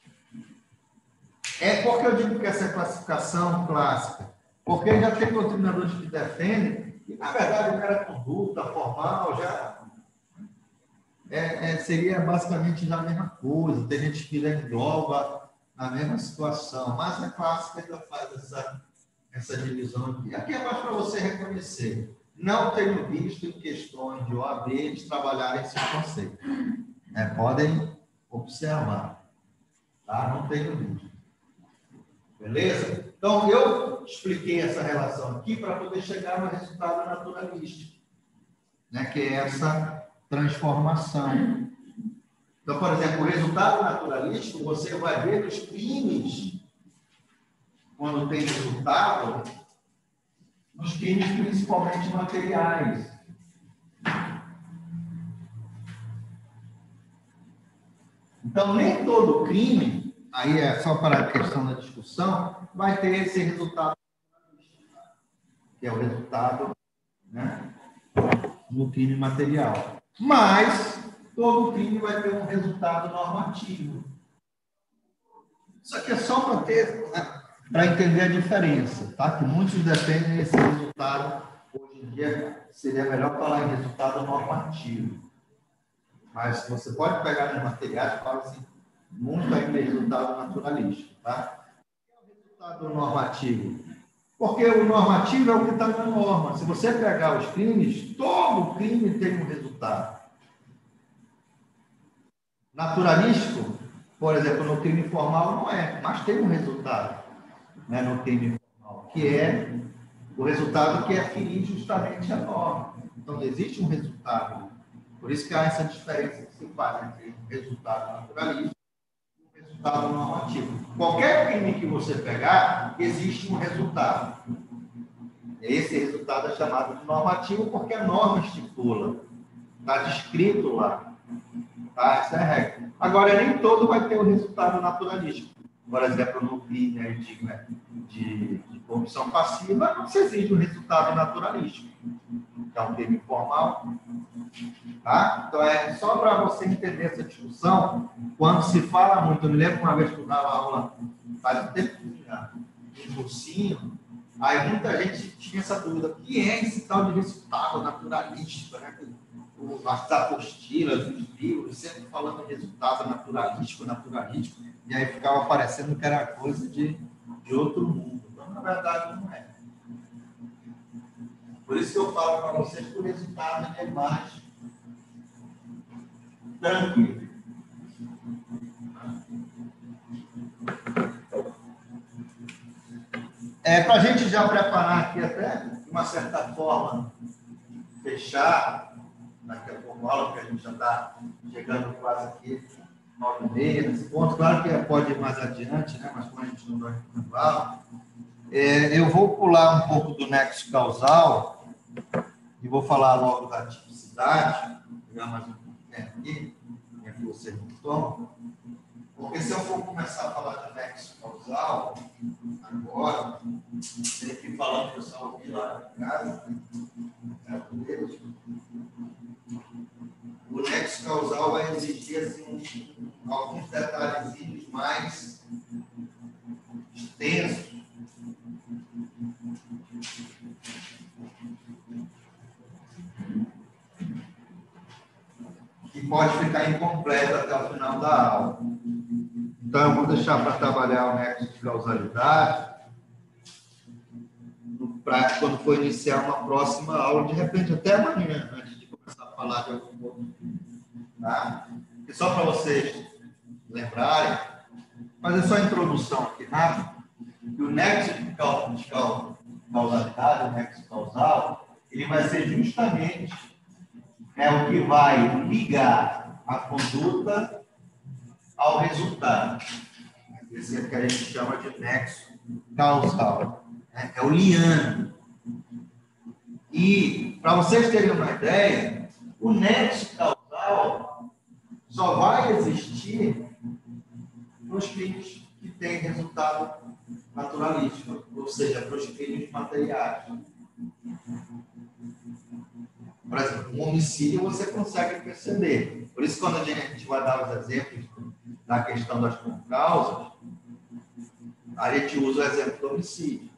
É porque eu digo que essa é a classificação clássica. Porque já tem doutrinadores que defendem, e na verdade o mera conduta formal já... É, é, seria basicamente a mesma coisa, tem gente que engloba na mesma situação, mas a clássica ainda faz essa, essa divisão aqui. Aqui é mais para você reconhecer. Não tenho visto em questões de O A B eles trabalharem esse conceito. É, podem observar. Tá? Não tenho visto. Beleza? Então, eu expliquei essa relação aqui para poder chegar no resultado naturalístico, né, que é essa transformação. Então, por exemplo, o resultado naturalístico, você vai ver que os crimes, quando tem resultado, os crimes principalmente materiais. Então, nem todo crime, aí é só para a questão da discussão, vai ter esse resultado, que é o resultado, né, no crime material. Mas todo crime vai ter um resultado normativo. Isso aqui é só para ter, né, para entender a diferença, tá? Que muitos defendem esse resultado. Hoje em dia seria melhor falar em resultado normativo. Mas você pode pegar nos materiais e falar assim, muito ainda é resultado naturalístico, tá? O que é o resultado normativo? Porque o normativo é o que está na norma. Se você pegar os crimes, todo crime tem um resultado. Naturalístico, por exemplo, no crime formal não é, mas tem um resultado, né, no crime formal, que é o resultado que é ferir justamente a norma. Então, existe um resultado. Por isso que há essa diferença que se faz entre o resultado naturalístico e o resultado normativo. Qualquer crime que você pegar, existe um resultado. Esse resultado é chamado de normativo porque a norma estipula. Está descrito lá. Tá? Essa é a regra. Agora, nem todo vai ter o resultado naturalístico. Por exemplo, no crime aí de, né, de, de corrupção passiva, não se exige o resultado naturalístico. É um crime formal. Tá? Então, é só para você entender essa discussão, quando se fala muito, eu me lembro uma vez que eu dava aula, faz um tempo já, em cursinho, aí muita gente tinha essa dúvida, o que é esse tal de resultado naturalístico, né? As apostilas, os livros, sempre falando de resultado naturalístico, naturalístico, e aí ficava parecendo que era coisa de, de outro mundo. Então, na verdade, não é. Por isso que eu falo para vocês que o resultado é mais tranquilo. É, para a gente já preparar aqui até, de uma certa forma, fechar daqui a pouco a aula, porque a gente já está chegando quase aqui, nove e meia, nesse ponto. Claro que pode ir mais adiante, né? Mas como a gente não vai intervalo, é, eu vou pular um pouco do nexo causal e e vou falar logo da tipicidade, vou pegar mais um pouquinho aqui, para que vocês não tomam, porque se eu for começar a falar de nexo causal, agora, tem que falar, o pessoal aqui lá em casa, o nexo causal vai exigir assim, alguns detalhezinhos mais extensos. Que pode ficar incompleto até o final da aula. Então, eu vou deixar para trabalhar o nexo de causalidade para quando for iniciar uma próxima aula, de repente até amanhã, antes de começar a falar de algum outro. Tá? E só para vocês lembrarem, fazer só a introdução aqui rápido, que o nexo de causalidade, o nexo causal, ele vai ser justamente é o que vai ligar a conduta ao resultado. Esse é o que a gente chama de nexo causal. É o liando. E, para vocês terem uma ideia, o nexo causal só vai existir nos crimes que têm resultado naturalístico, ou seja, para os crimes materiais. Por exemplo, um homicídio você consegue perceber. Por isso, quando a gente vai dar os exemplos da questão das causas, a gente usa o exemplo do homicídio.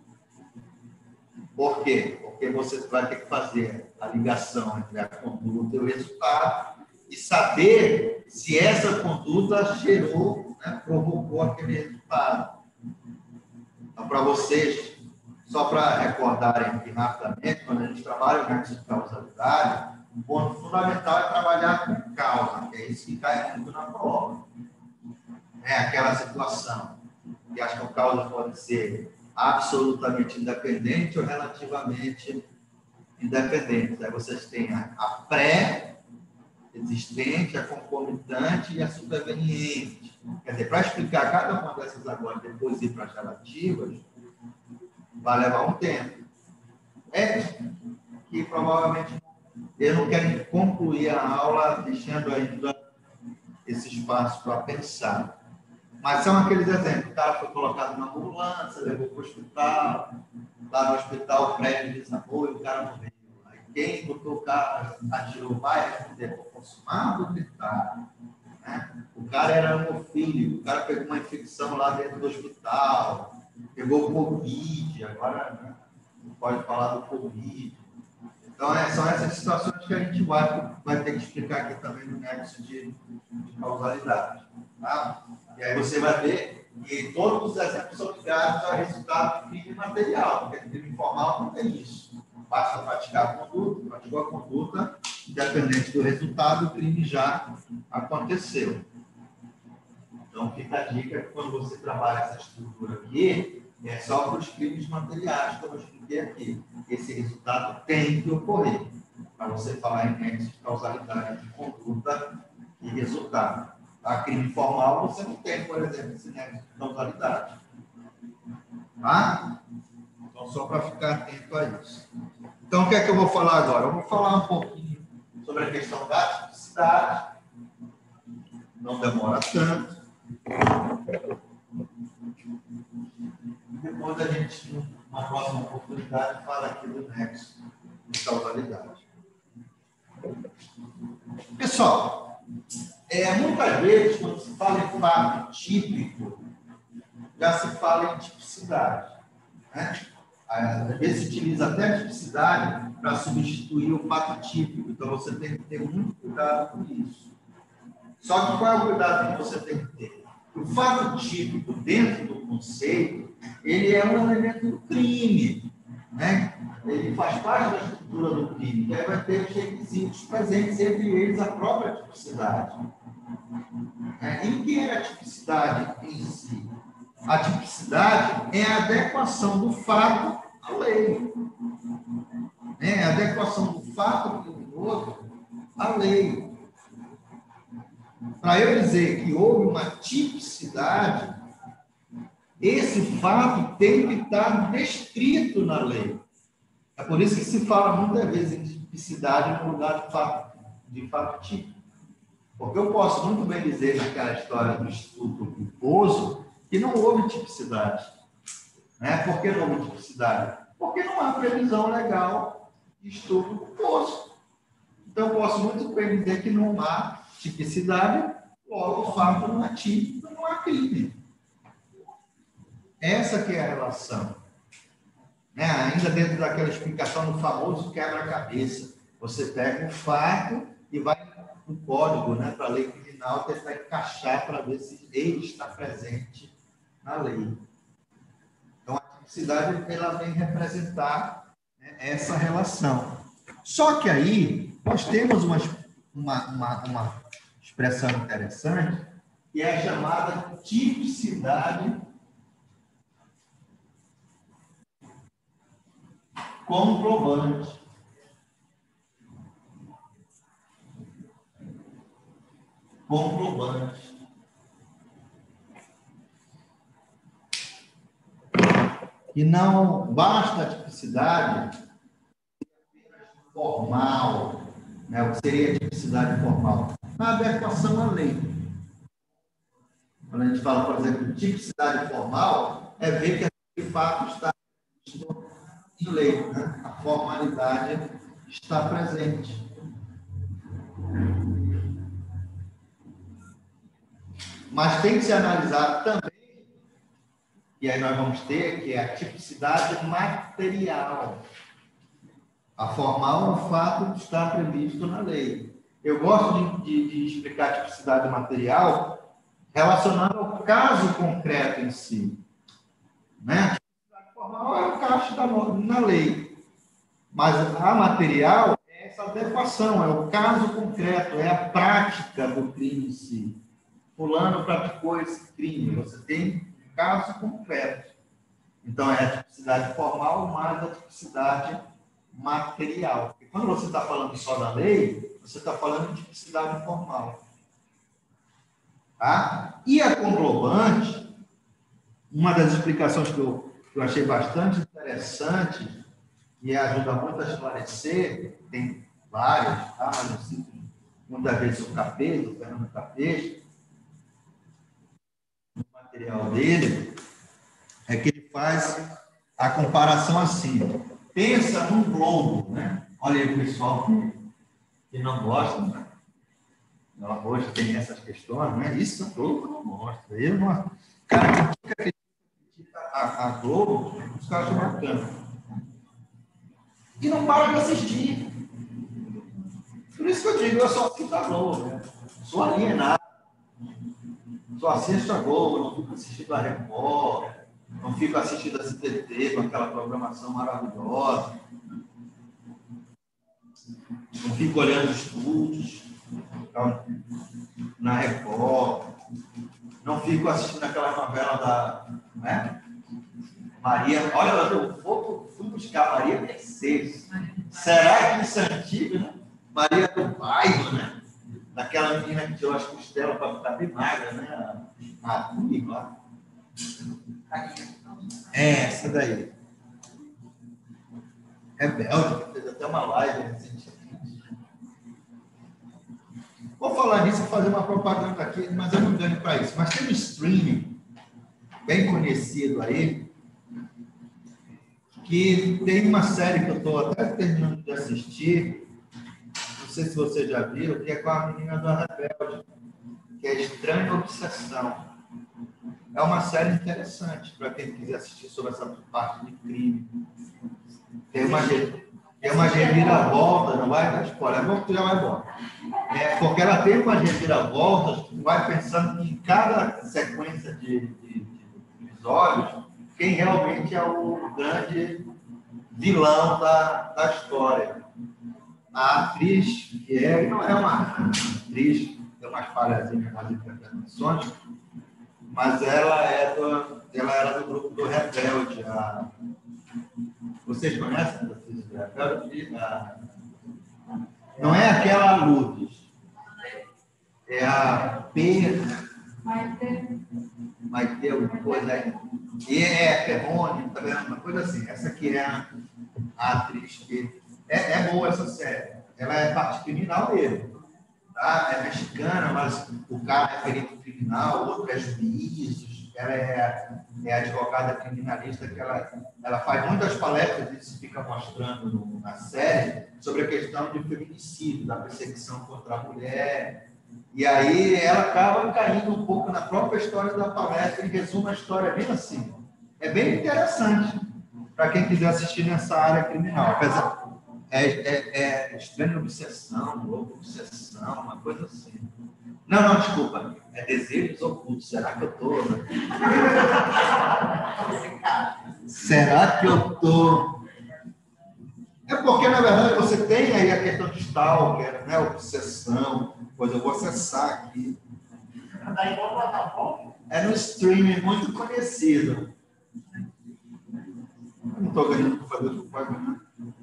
Por quê? Porque você vai ter que fazer a ligação entre a conduta e o resultado e saber se essa conduta gerou, né, provocou aquele resultado. Então, para vocês, só para recordarem aqui rapidamente, quando a gente trabalha o nexo de causalidade, um ponto fundamental é trabalhar com causa, que é isso que cai muito na prova. É aquela situação que acho que a causa pode ser absolutamente independente ou relativamente independente. Aí vocês têm a pré-existente, a concomitante e a superveniente. Quer dizer, para explicar cada uma dessas agora, depois ir para as relativas, vai levar um tempo. É que provavelmente eu não quero concluir a aula deixando ainda esse espaço para pensar. Mas são aqueles exemplos. O cara foi colocado na ambulância, levou para o hospital, lá no hospital o prédio desabou e o cara morreu. Aí quem botou o cara, atirou, vai responder por consumado ou tentar. Né? O cara era hemofílico, o cara pegou uma infecção lá dentro do hospital, pegou Covid, agora, né, não pode falar do Covid. Então, é, são essas situações que a gente vai, vai ter que explicar aqui também no nexo de, de causalidade. Tá? E aí você vai ver que todos os exemplos são ligados ao resultado do crime material, porque no crime informal não tem isso. Basta praticar a conduta, praticou a conduta, independente do resultado, o crime já aconteceu. Então, fica a dica que quando você trabalha essa estrutura aqui, é só para os crimes materiais, como eu expliquei aqui. Esse resultado tem que ocorrer, para você falar em nexo de causalidade de conduta e resultado. A crime formal, você não tem, por exemplo, esse nexo de causalidade. Tá? Então, só para ficar atento a isso. Então, o que é que eu vou falar agora? Eu vou falar um pouquinho sobre a questão da tipicidade. Não demora tanto. E depois a gente, numa próxima oportunidade, fala aqui do nexo de causalidade. Pessoal, é, muitas vezes, quando se fala em fato típico, já se fala em tipicidade. Né? Às vezes se utiliza até a tipicidade para substituir o fato típico. Então, você tem que ter muito cuidado com isso. Só que qual é o cuidado que você tem que ter? O fato típico, dentro do conceito, ele é um elemento do crime. Né? Ele faz parte da estrutura do crime. E aí vai ter os requisitos presentes, entre eles a própria tipicidade. É, e o que é a tipicidade em si? A tipicidade é a adequação do fato à lei. É a adequação do fato criminoso à lei. Para eu dizer que houve uma tipicidade, esse fato tem que estar descrito na lei. É por isso que se fala muitas vezes em tipicidade no lugar de fato, de fato típico. Porque eu posso muito bem dizer naquela história do estudo culposo que não houve tipicidade. Né? Por que não houve tipicidade? Porque não há previsão legal de estudo culposo. Então, eu posso muito bem dizer que não há tipicidade, logo o fato não é típico, não há crime. Essa que é a relação. Né? Ainda dentro daquela explicação do famoso quebra-cabeça. Você pega um fato e vai no código, né, para a lei criminal, tentar encaixar para ver se ele está presente na lei. Então, a tipicidade ela vem representar, né, essa relação. Só que aí, nós temos uma, uma, uma, uma expressão interessante, que é a chamada tipicidade comprovante. Comprovante. E não basta a tipicidade formal, né? O que seria a tipicidade formal? Na adequação à lei. Quando a gente fala, por exemplo, de tipicidade formal, é ver que de fato está em lei, né? A formalidade está presente. Mas tem que se analisar também, e aí nós vamos ter, que é a tipicidade material. A formal é um fato que está previsto na lei. Eu gosto de, de, de explicar a tipicidade material relacionada ao caso concreto em si. Né? A tipicidade formal é o caso da na lei. Mas a material é essa adequação, é o caso concreto, é a prática do crime em si. Fulano praticou esse crime, você tem um caso concreto. Então, é a tipicidade formal mais a tipicidade material. Porque quando você está falando só da lei, você está falando de tipicidade formal. Tá? E a comprovante, uma das explicações que eu, que eu achei bastante interessante e ajuda muito a esclarecer, tem várias, tá? Mas eu cito muitas vezes o Capês, o Fernando Capês, o material dele, é que ele faz a comparação assim. Pensa num globo, né? Olha aí o pessoal que, que não gosta, né? Hoje tem essas questões, né? Isso a Globo não mostra. Eu não... Cara, que critica a, a Globo, os caras estão marcando. E não para de assistir. Por isso que eu digo, eu só assisto a Globo, né? Sou alienado. Só assisto a Globo, não fico assistindo a Record, não fico assistindo a C T T com aquela programação maravilhosa. Não fico olhando estúdios na Record. Não fico assistindo aquela novela da, né? Maria. Olha, eu vou, fui buscar Maria Mercedes. Será que isso é antigo, né? Maria do Bairro, né? Daquela menina que tirou as costelas para ficar bem magra, né? A Tuni, lá. É, essa daí. Rebelde, fez até uma live recentemente. Vou falar nisso e fazer uma propaganda aqui, mas eu não ganho para isso. Mas tem um streaming bem conhecido aí, que tem uma série que eu estou até terminando de assistir, não sei se você já viu, que é com a menina da Rebelde, que é Estranha Obsessão. É uma série interessante para quem quiser assistir sobre essa parte de crime. Tem uma, tem uma reviravolta, não vai dar spoiler, vamos que já vai embora. É, porque ela tem uma reviravolta, que vai pensando que em cada sequência de, de, de episódios, quem realmente é o grande vilão da, da história. A atriz, que é, não é uma atriz, tem umas falhazinhas nas interpretações, mas ela, é do, ela era do grupo do Rebelde. A, vocês conhecem a atriz do Rebelde? A, não é aquela Lourdes, é a P. Maite. Maite, alguma coisa aí. E é Perrone, tá vendo? Uma coisa assim. Essa aqui é a, a atriz que É, é boa essa série. Ela é parte criminal mesmo. Tá? É mexicana, mas o cara é perito criminal, o outro é juiz, ela é, é advogada criminalista, que ela, ela faz muitas palestras, isso fica mostrando no, na série, sobre a questão de feminicídio, da perseguição contra a mulher. E aí ela acaba caindo um pouco na própria história da palestra e resume a história bem assim. É bem interessante para quem quiser assistir nessa área criminal. Apesar, é, é, é estranha obsessão, louca obsessão, uma coisa assim. Não, não, desculpa. É desejos ocultos. Será que eu estou? Né? Será que eu estou? É porque, na verdade, você tem aí a questão de stalker, né? Obsessão. Pois eu vou acessar aqui. É no streaming muito conhecido. Não estou ganhando para fazer o que vai ganhar.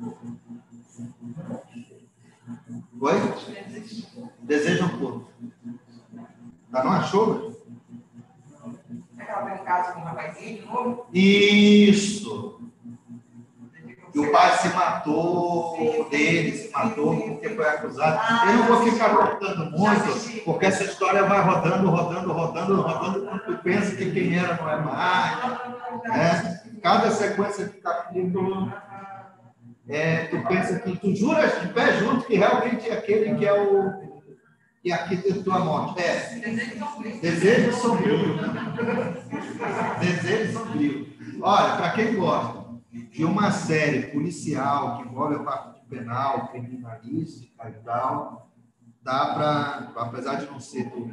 Oi? Desejo oculto. Tá, não achou? Aquela em casa com o rapazinho de novo? Isso! E o pai se matou dele, se matou porque foi acusado. Eu não vou ficar contando muito, porque essa história vai rodando, rodando, rodando, rodando, quando tu pensa que quem era não é mais. Né? Cada sequência de capítulo, é, tu pensa que tu juras de pé junto que realmente é aquele que é o que arquitetou a morte. É. Desejo sombrio. Desejo sombrio. Olha, para quem gosta de uma série policial que envolve a parte penal, criminalística e tal, dá para, apesar de não ser do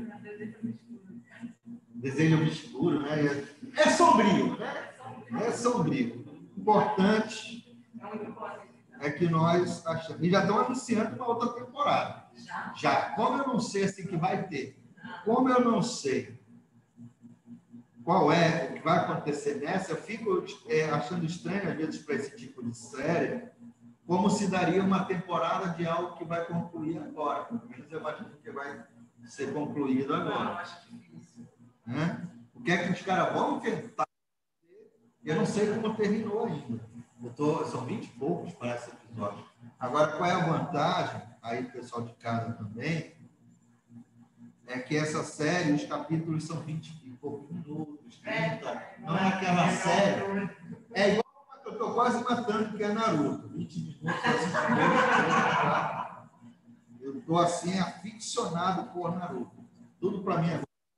desejo obscuro, né? É sombrio, né? É sombrio. Importante é que nós achamos. E já estão anunciando uma outra temporada. Já. Como eu não sei assim que vai ter, como eu não sei qual é o que vai acontecer nessa, eu fico é, achando estranho, às vezes, para esse tipo de série, como se daria uma temporada de algo que vai concluir agora. Pelo menos eu imagino que vai ser concluído agora. Né? O que é que os caras vão tentar? Eu não sei como terminou ainda. Eu tô, são vinte e poucos para esse episódio. Agora, qual é a vantagem, aí o pessoal de casa também, é que essa série, os capítulos são vinte e poucos minutos, trinta, não é aquela série. É igual uma que eu estou quase matando, que é Naruto. vinte minutos, assim, eu estou assim, aficionado por Naruto. Tudo para mim é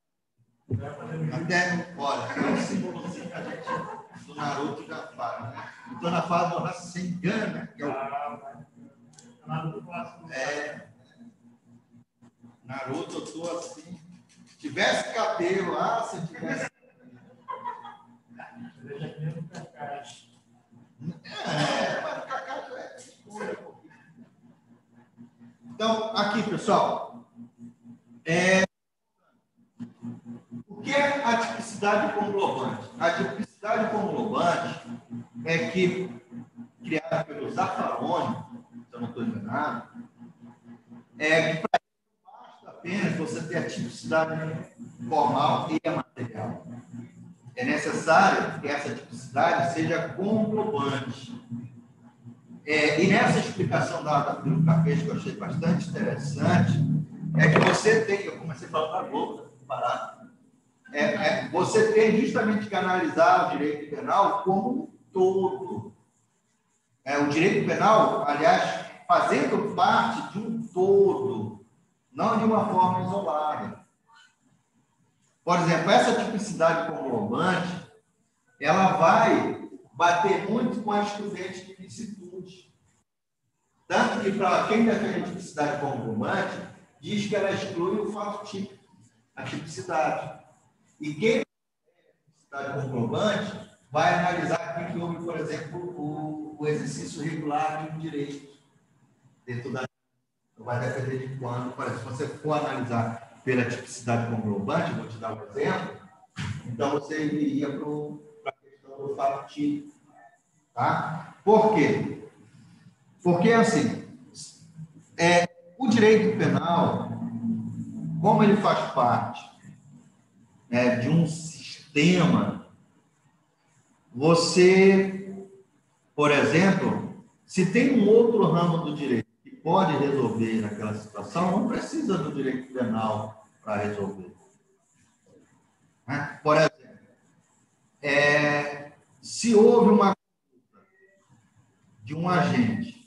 até, olha, é um símbolozinho que a gente do Naruto já fala, né? Estou na fase do Rasengan, que é o. É, Naruto, eu estou assim. Se tivesse cabelo lá, se tivesse. É, mas o Kakashi é escuro. Então, aqui, pessoal. É. O que é a tipicidade conglobante? A tipicidade conglobante é que, criada pelo Zaffaroni, se eu não estou enganado, é que para isso não basta apenas você ter a tipicidade formal e a material. É necessário que essa tipicidade seja conglobante. É, e nessa explicação dada pelo Capês, que eu achei bastante interessante, é que você tem, eu comecei a falar da Globo, parar. É, é, você tem justamente que analisar o direito penal como um todo. É, o direito penal, aliás, fazendo parte de um todo, não de uma forma isolada. Por exemplo, essa tipicidade conglobante, ela vai bater muito com a estudante de licitude. Tanto que, para quem defende a tipicidade conglobante, diz que ela exclui o fato típico, a tipicidade. E quem tem a conglobante vai analisar aqui que houve, por exemplo, o, o exercício regular de um direito dentro da. Vai depender de quando. Por exemplo, se você for analisar pela tipicidade conglobante, vou te dar um exemplo, então você iria para a questão do fato típico. Tá? Por quê? Porque, assim, é, o direito penal, como ele faz parte é, de um sistema, você, por exemplo, Se tem um outro ramo do direito que pode resolver naquela situação, não precisa do direito penal para resolver. Né? Por exemplo, é, se houve uma conduta de um agente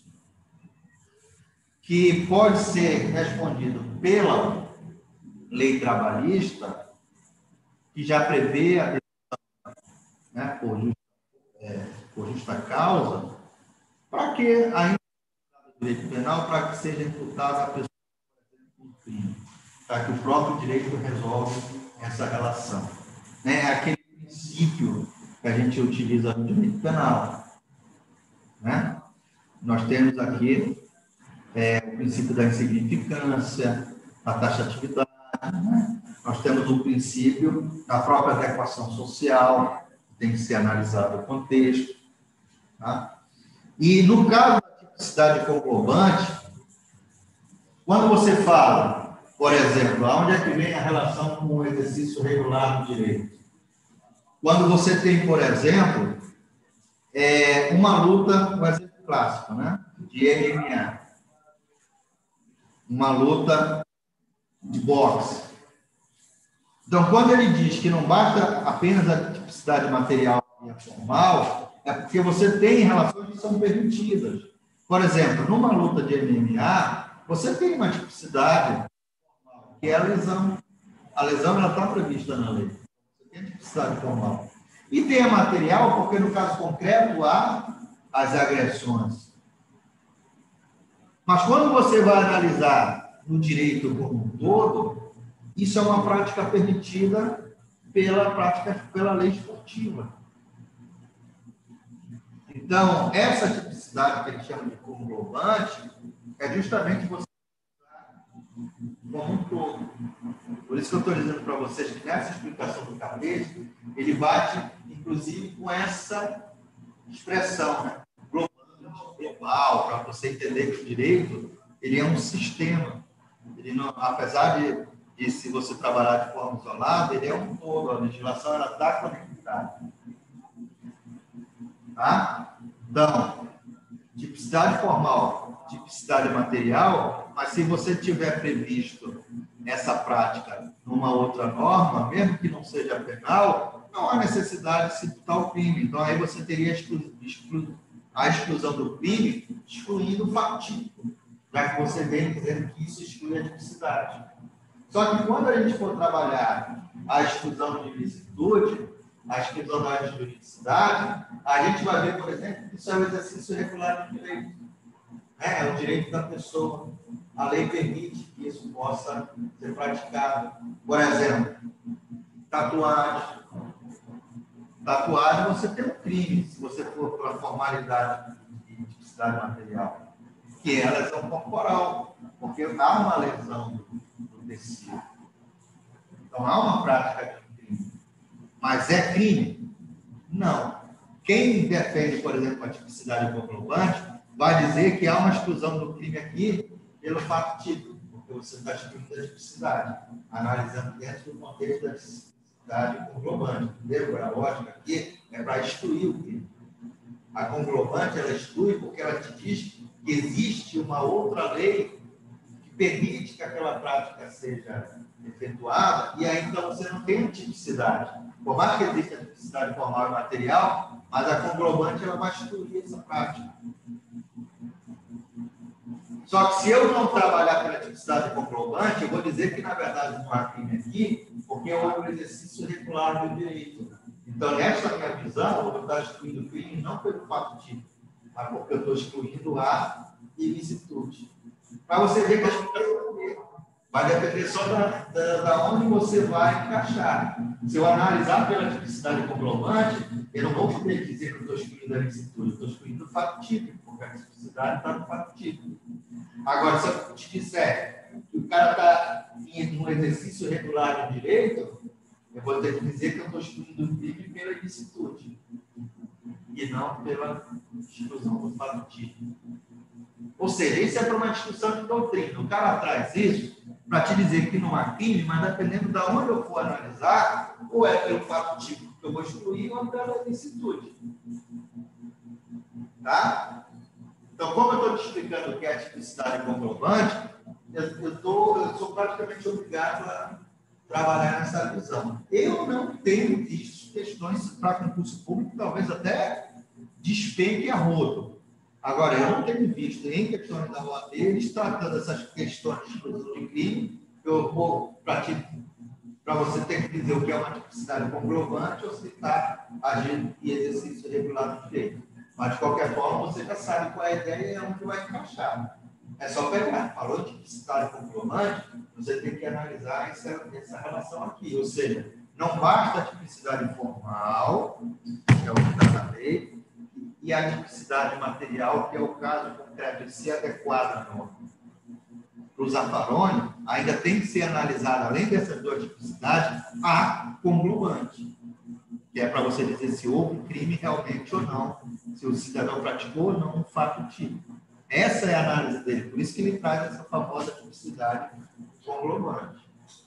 que pode ser respondido pela lei trabalhista, que já prevê a decisão, né, por, justa, é, por justa causa, para que ainda o direito penal, para que seja imputada a pessoa por crime, para que o próprio direito resolve essa relação. Né? É aquele princípio que a gente utiliza no direito penal. Né? Nós temos aqui é, o princípio da insignificância, a taxatividade, né? Nós temos o princípio da própria adequação social, tem que ser analisado o contexto. Tá? E no caso da tipicidade conglobante, quando você fala, por exemplo, aonde é que vem a relação com o exercício regular do direito? Quando você tem, por exemplo, é, uma luta, um exemplo clássico, né, de M M A, uma luta de boxe. Então, quando ele diz que não basta apenas a tipicidade material e a formal, é porque você tem relações que são permitidas. Por exemplo, numa luta de M M A, você tem uma tipicidade formal, que é a lesão. A lesão está prevista na lei. Você tem a tipicidade formal. E tem a material, porque no caso concreto há as agressões. Mas quando você vai analisar no direito como um todo, isso é uma prática permitida pela prática, pela lei esportiva. Então, essa tipicidade que eles chamam de conglobante é justamente você como um todo. Por isso que eu estou dizendo para vocês que nessa explicação do Carneiro, ele bate, inclusive, com essa expressão, né? Global, para você entender que o direito ele é um sistema. Ele não, apesar de, de, se você trabalhar de forma isolada, ele é um todo. A legislação ela está conectada. Tá? Então, tipicidade formal, tipicidade material, mas se você tiver previsto essa prática numa outra norma, mesmo que não seja penal, não há necessidade de se imputar o crime. Então, aí você teria exclu, exclu, a exclusão do crime, excluindo o fato típico, já que você vem dizendo que isso exclui a tipicidade. Só que quando a gente for trabalhar a exclusão de ilicitude, a exclusão da juridicidade, a gente vai ver, por exemplo, que isso é o exercício regular do direito. É, é o direito da pessoa. A lei permite que isso possa ser praticado. Por exemplo, tatuagem. Tatuagem, você tem um crime, se você for para a formalidade de tipicidade material, que é a lesão corporal, porque há uma lesão do tecido. Então, há uma prática de crime. Mas é crime? Não. Quem defende, por exemplo, a tipicidade conglobante, vai dizer que há uma exclusão do crime aqui pelo fato típico, porque você está excluindo a tipicidade, analisando dentro do contexto da tipicidade conglobante. Entendeu? A lógica aqui é para excluir o crime. A conglobante, ela exclui porque ela te diz que existe uma outra lei que permite que aquela prática seja efetuada, e aí então você não tem tipicidade. Por mais que exista a tipicidade formal e material, mas a conglobante ela vai excluir essa prática. Só que se eu não trabalhar pela tipicidade conglobante, eu vou dizer que na verdade não há crime aqui, porque houve um exercício regular do direito. Então, nessa minha visão, eu vou estar excluindo o crime não pelo fato típico, mas porque eu estou excluindo a ilicitude. Para você ver que a explicação vai depender só da, da, da onde você vai encaixar. Se eu analisar pela tipicidade conglobante, eu não vou poder dizer que eu estou excluindo a ilicitude, eu estou excluindo o fato típico, porque a tipicidade está no fato típico. Agora, se eu te disser que o cara está em um exercício regular do direito, eu vou ter que dizer que eu estou excluindo o crime pela ilicitude e não pela exclusão do fato típico. Ou seja, isso é para uma discussão de doutrina. O cara traz isso para te dizer que não há crime, mas dependendo de onde eu for analisar, ou é pelo fato típico que eu vou excluir, ou pela ilicitude. Tá? Então, como eu estou te explicando o que é a tipicidade comprovante, eu, eu, tô, eu sou praticamente obrigado a trabalhar nessa visão. Eu não tenho visto questões para concurso público, talvez até despenque a rodo. Agora, eu não tenho visto em questões da O A B eles tratando essas questões de exclusão de crime. Eu vou para você ter que dizer o que é uma tipicidade comprovante ou se está agindo em exercício regular do direito. Mas, de qualquer forma, você já sabe qual é a ideia e onde vai encaixar. É só pegar. Falou de tipicidade comprovante, você tem que analisar essa, essa relação aqui. Ou seja, não basta a tipicidade formal, que é o que está na lei, e a tipicidade material, que é o caso concreto de ser adequado à norma. Para o Zaffaroni, ainda tem que ser analisada, além dessas duas tipicidades, a congruante, que é para você dizer se houve crime realmente ou não, se o cidadão praticou ou não um fato típico. Essa é a análise dele, por isso que ele traz essa famosa tipicidade congruante.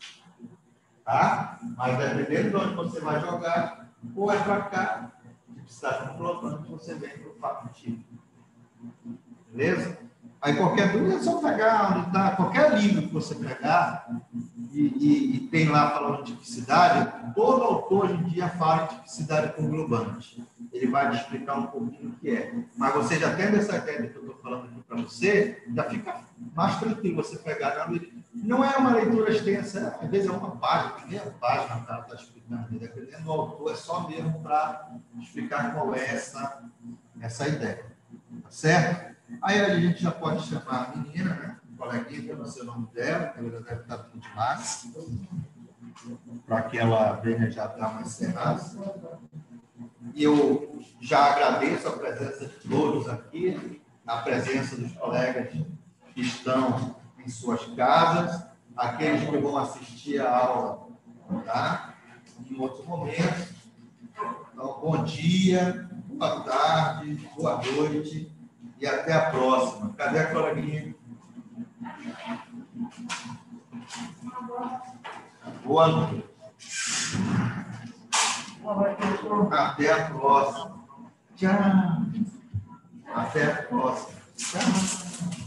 Tá? Mas dependendo de onde você vai jogar, ou é para cá, tipicidade congruante, você vem para o fato típico. Beleza? Aí qualquer dúvida é só pegar onde está, qualquer livro que você pegar e, e, e tem lá falando de tipicidade, todo autor hoje em dia fala em tipicidade conglobante. Ele vai te explicar um pouquinho o que é. Mas você já tendo essa ideia que eu estou falando aqui para você, já fica mais tranquilo você pegar. Não é uma leitura extensa, às vezes é uma página, primeira página que o cara está explicando. Dependendo do autor, é só mesmo para explicar qual é essa, essa ideia. Tá certo? Aí a gente já pode chamar a menina, né? O coleguinha, que eu não sei o nome dela, que ela já deve estar tudo demais, para que ela venha já dar uma encerrada. E eu já agradeço a presença de todos aqui, a presença dos colegas que estão em suas casas, aqueles que vão assistir a aula, tá? Em outro momento. Então, bom dia, boa tarde, boa noite. E até a próxima. Cadê a coleguinha? Boa noite. Até a próxima. Tchau. Até a próxima. Tchau.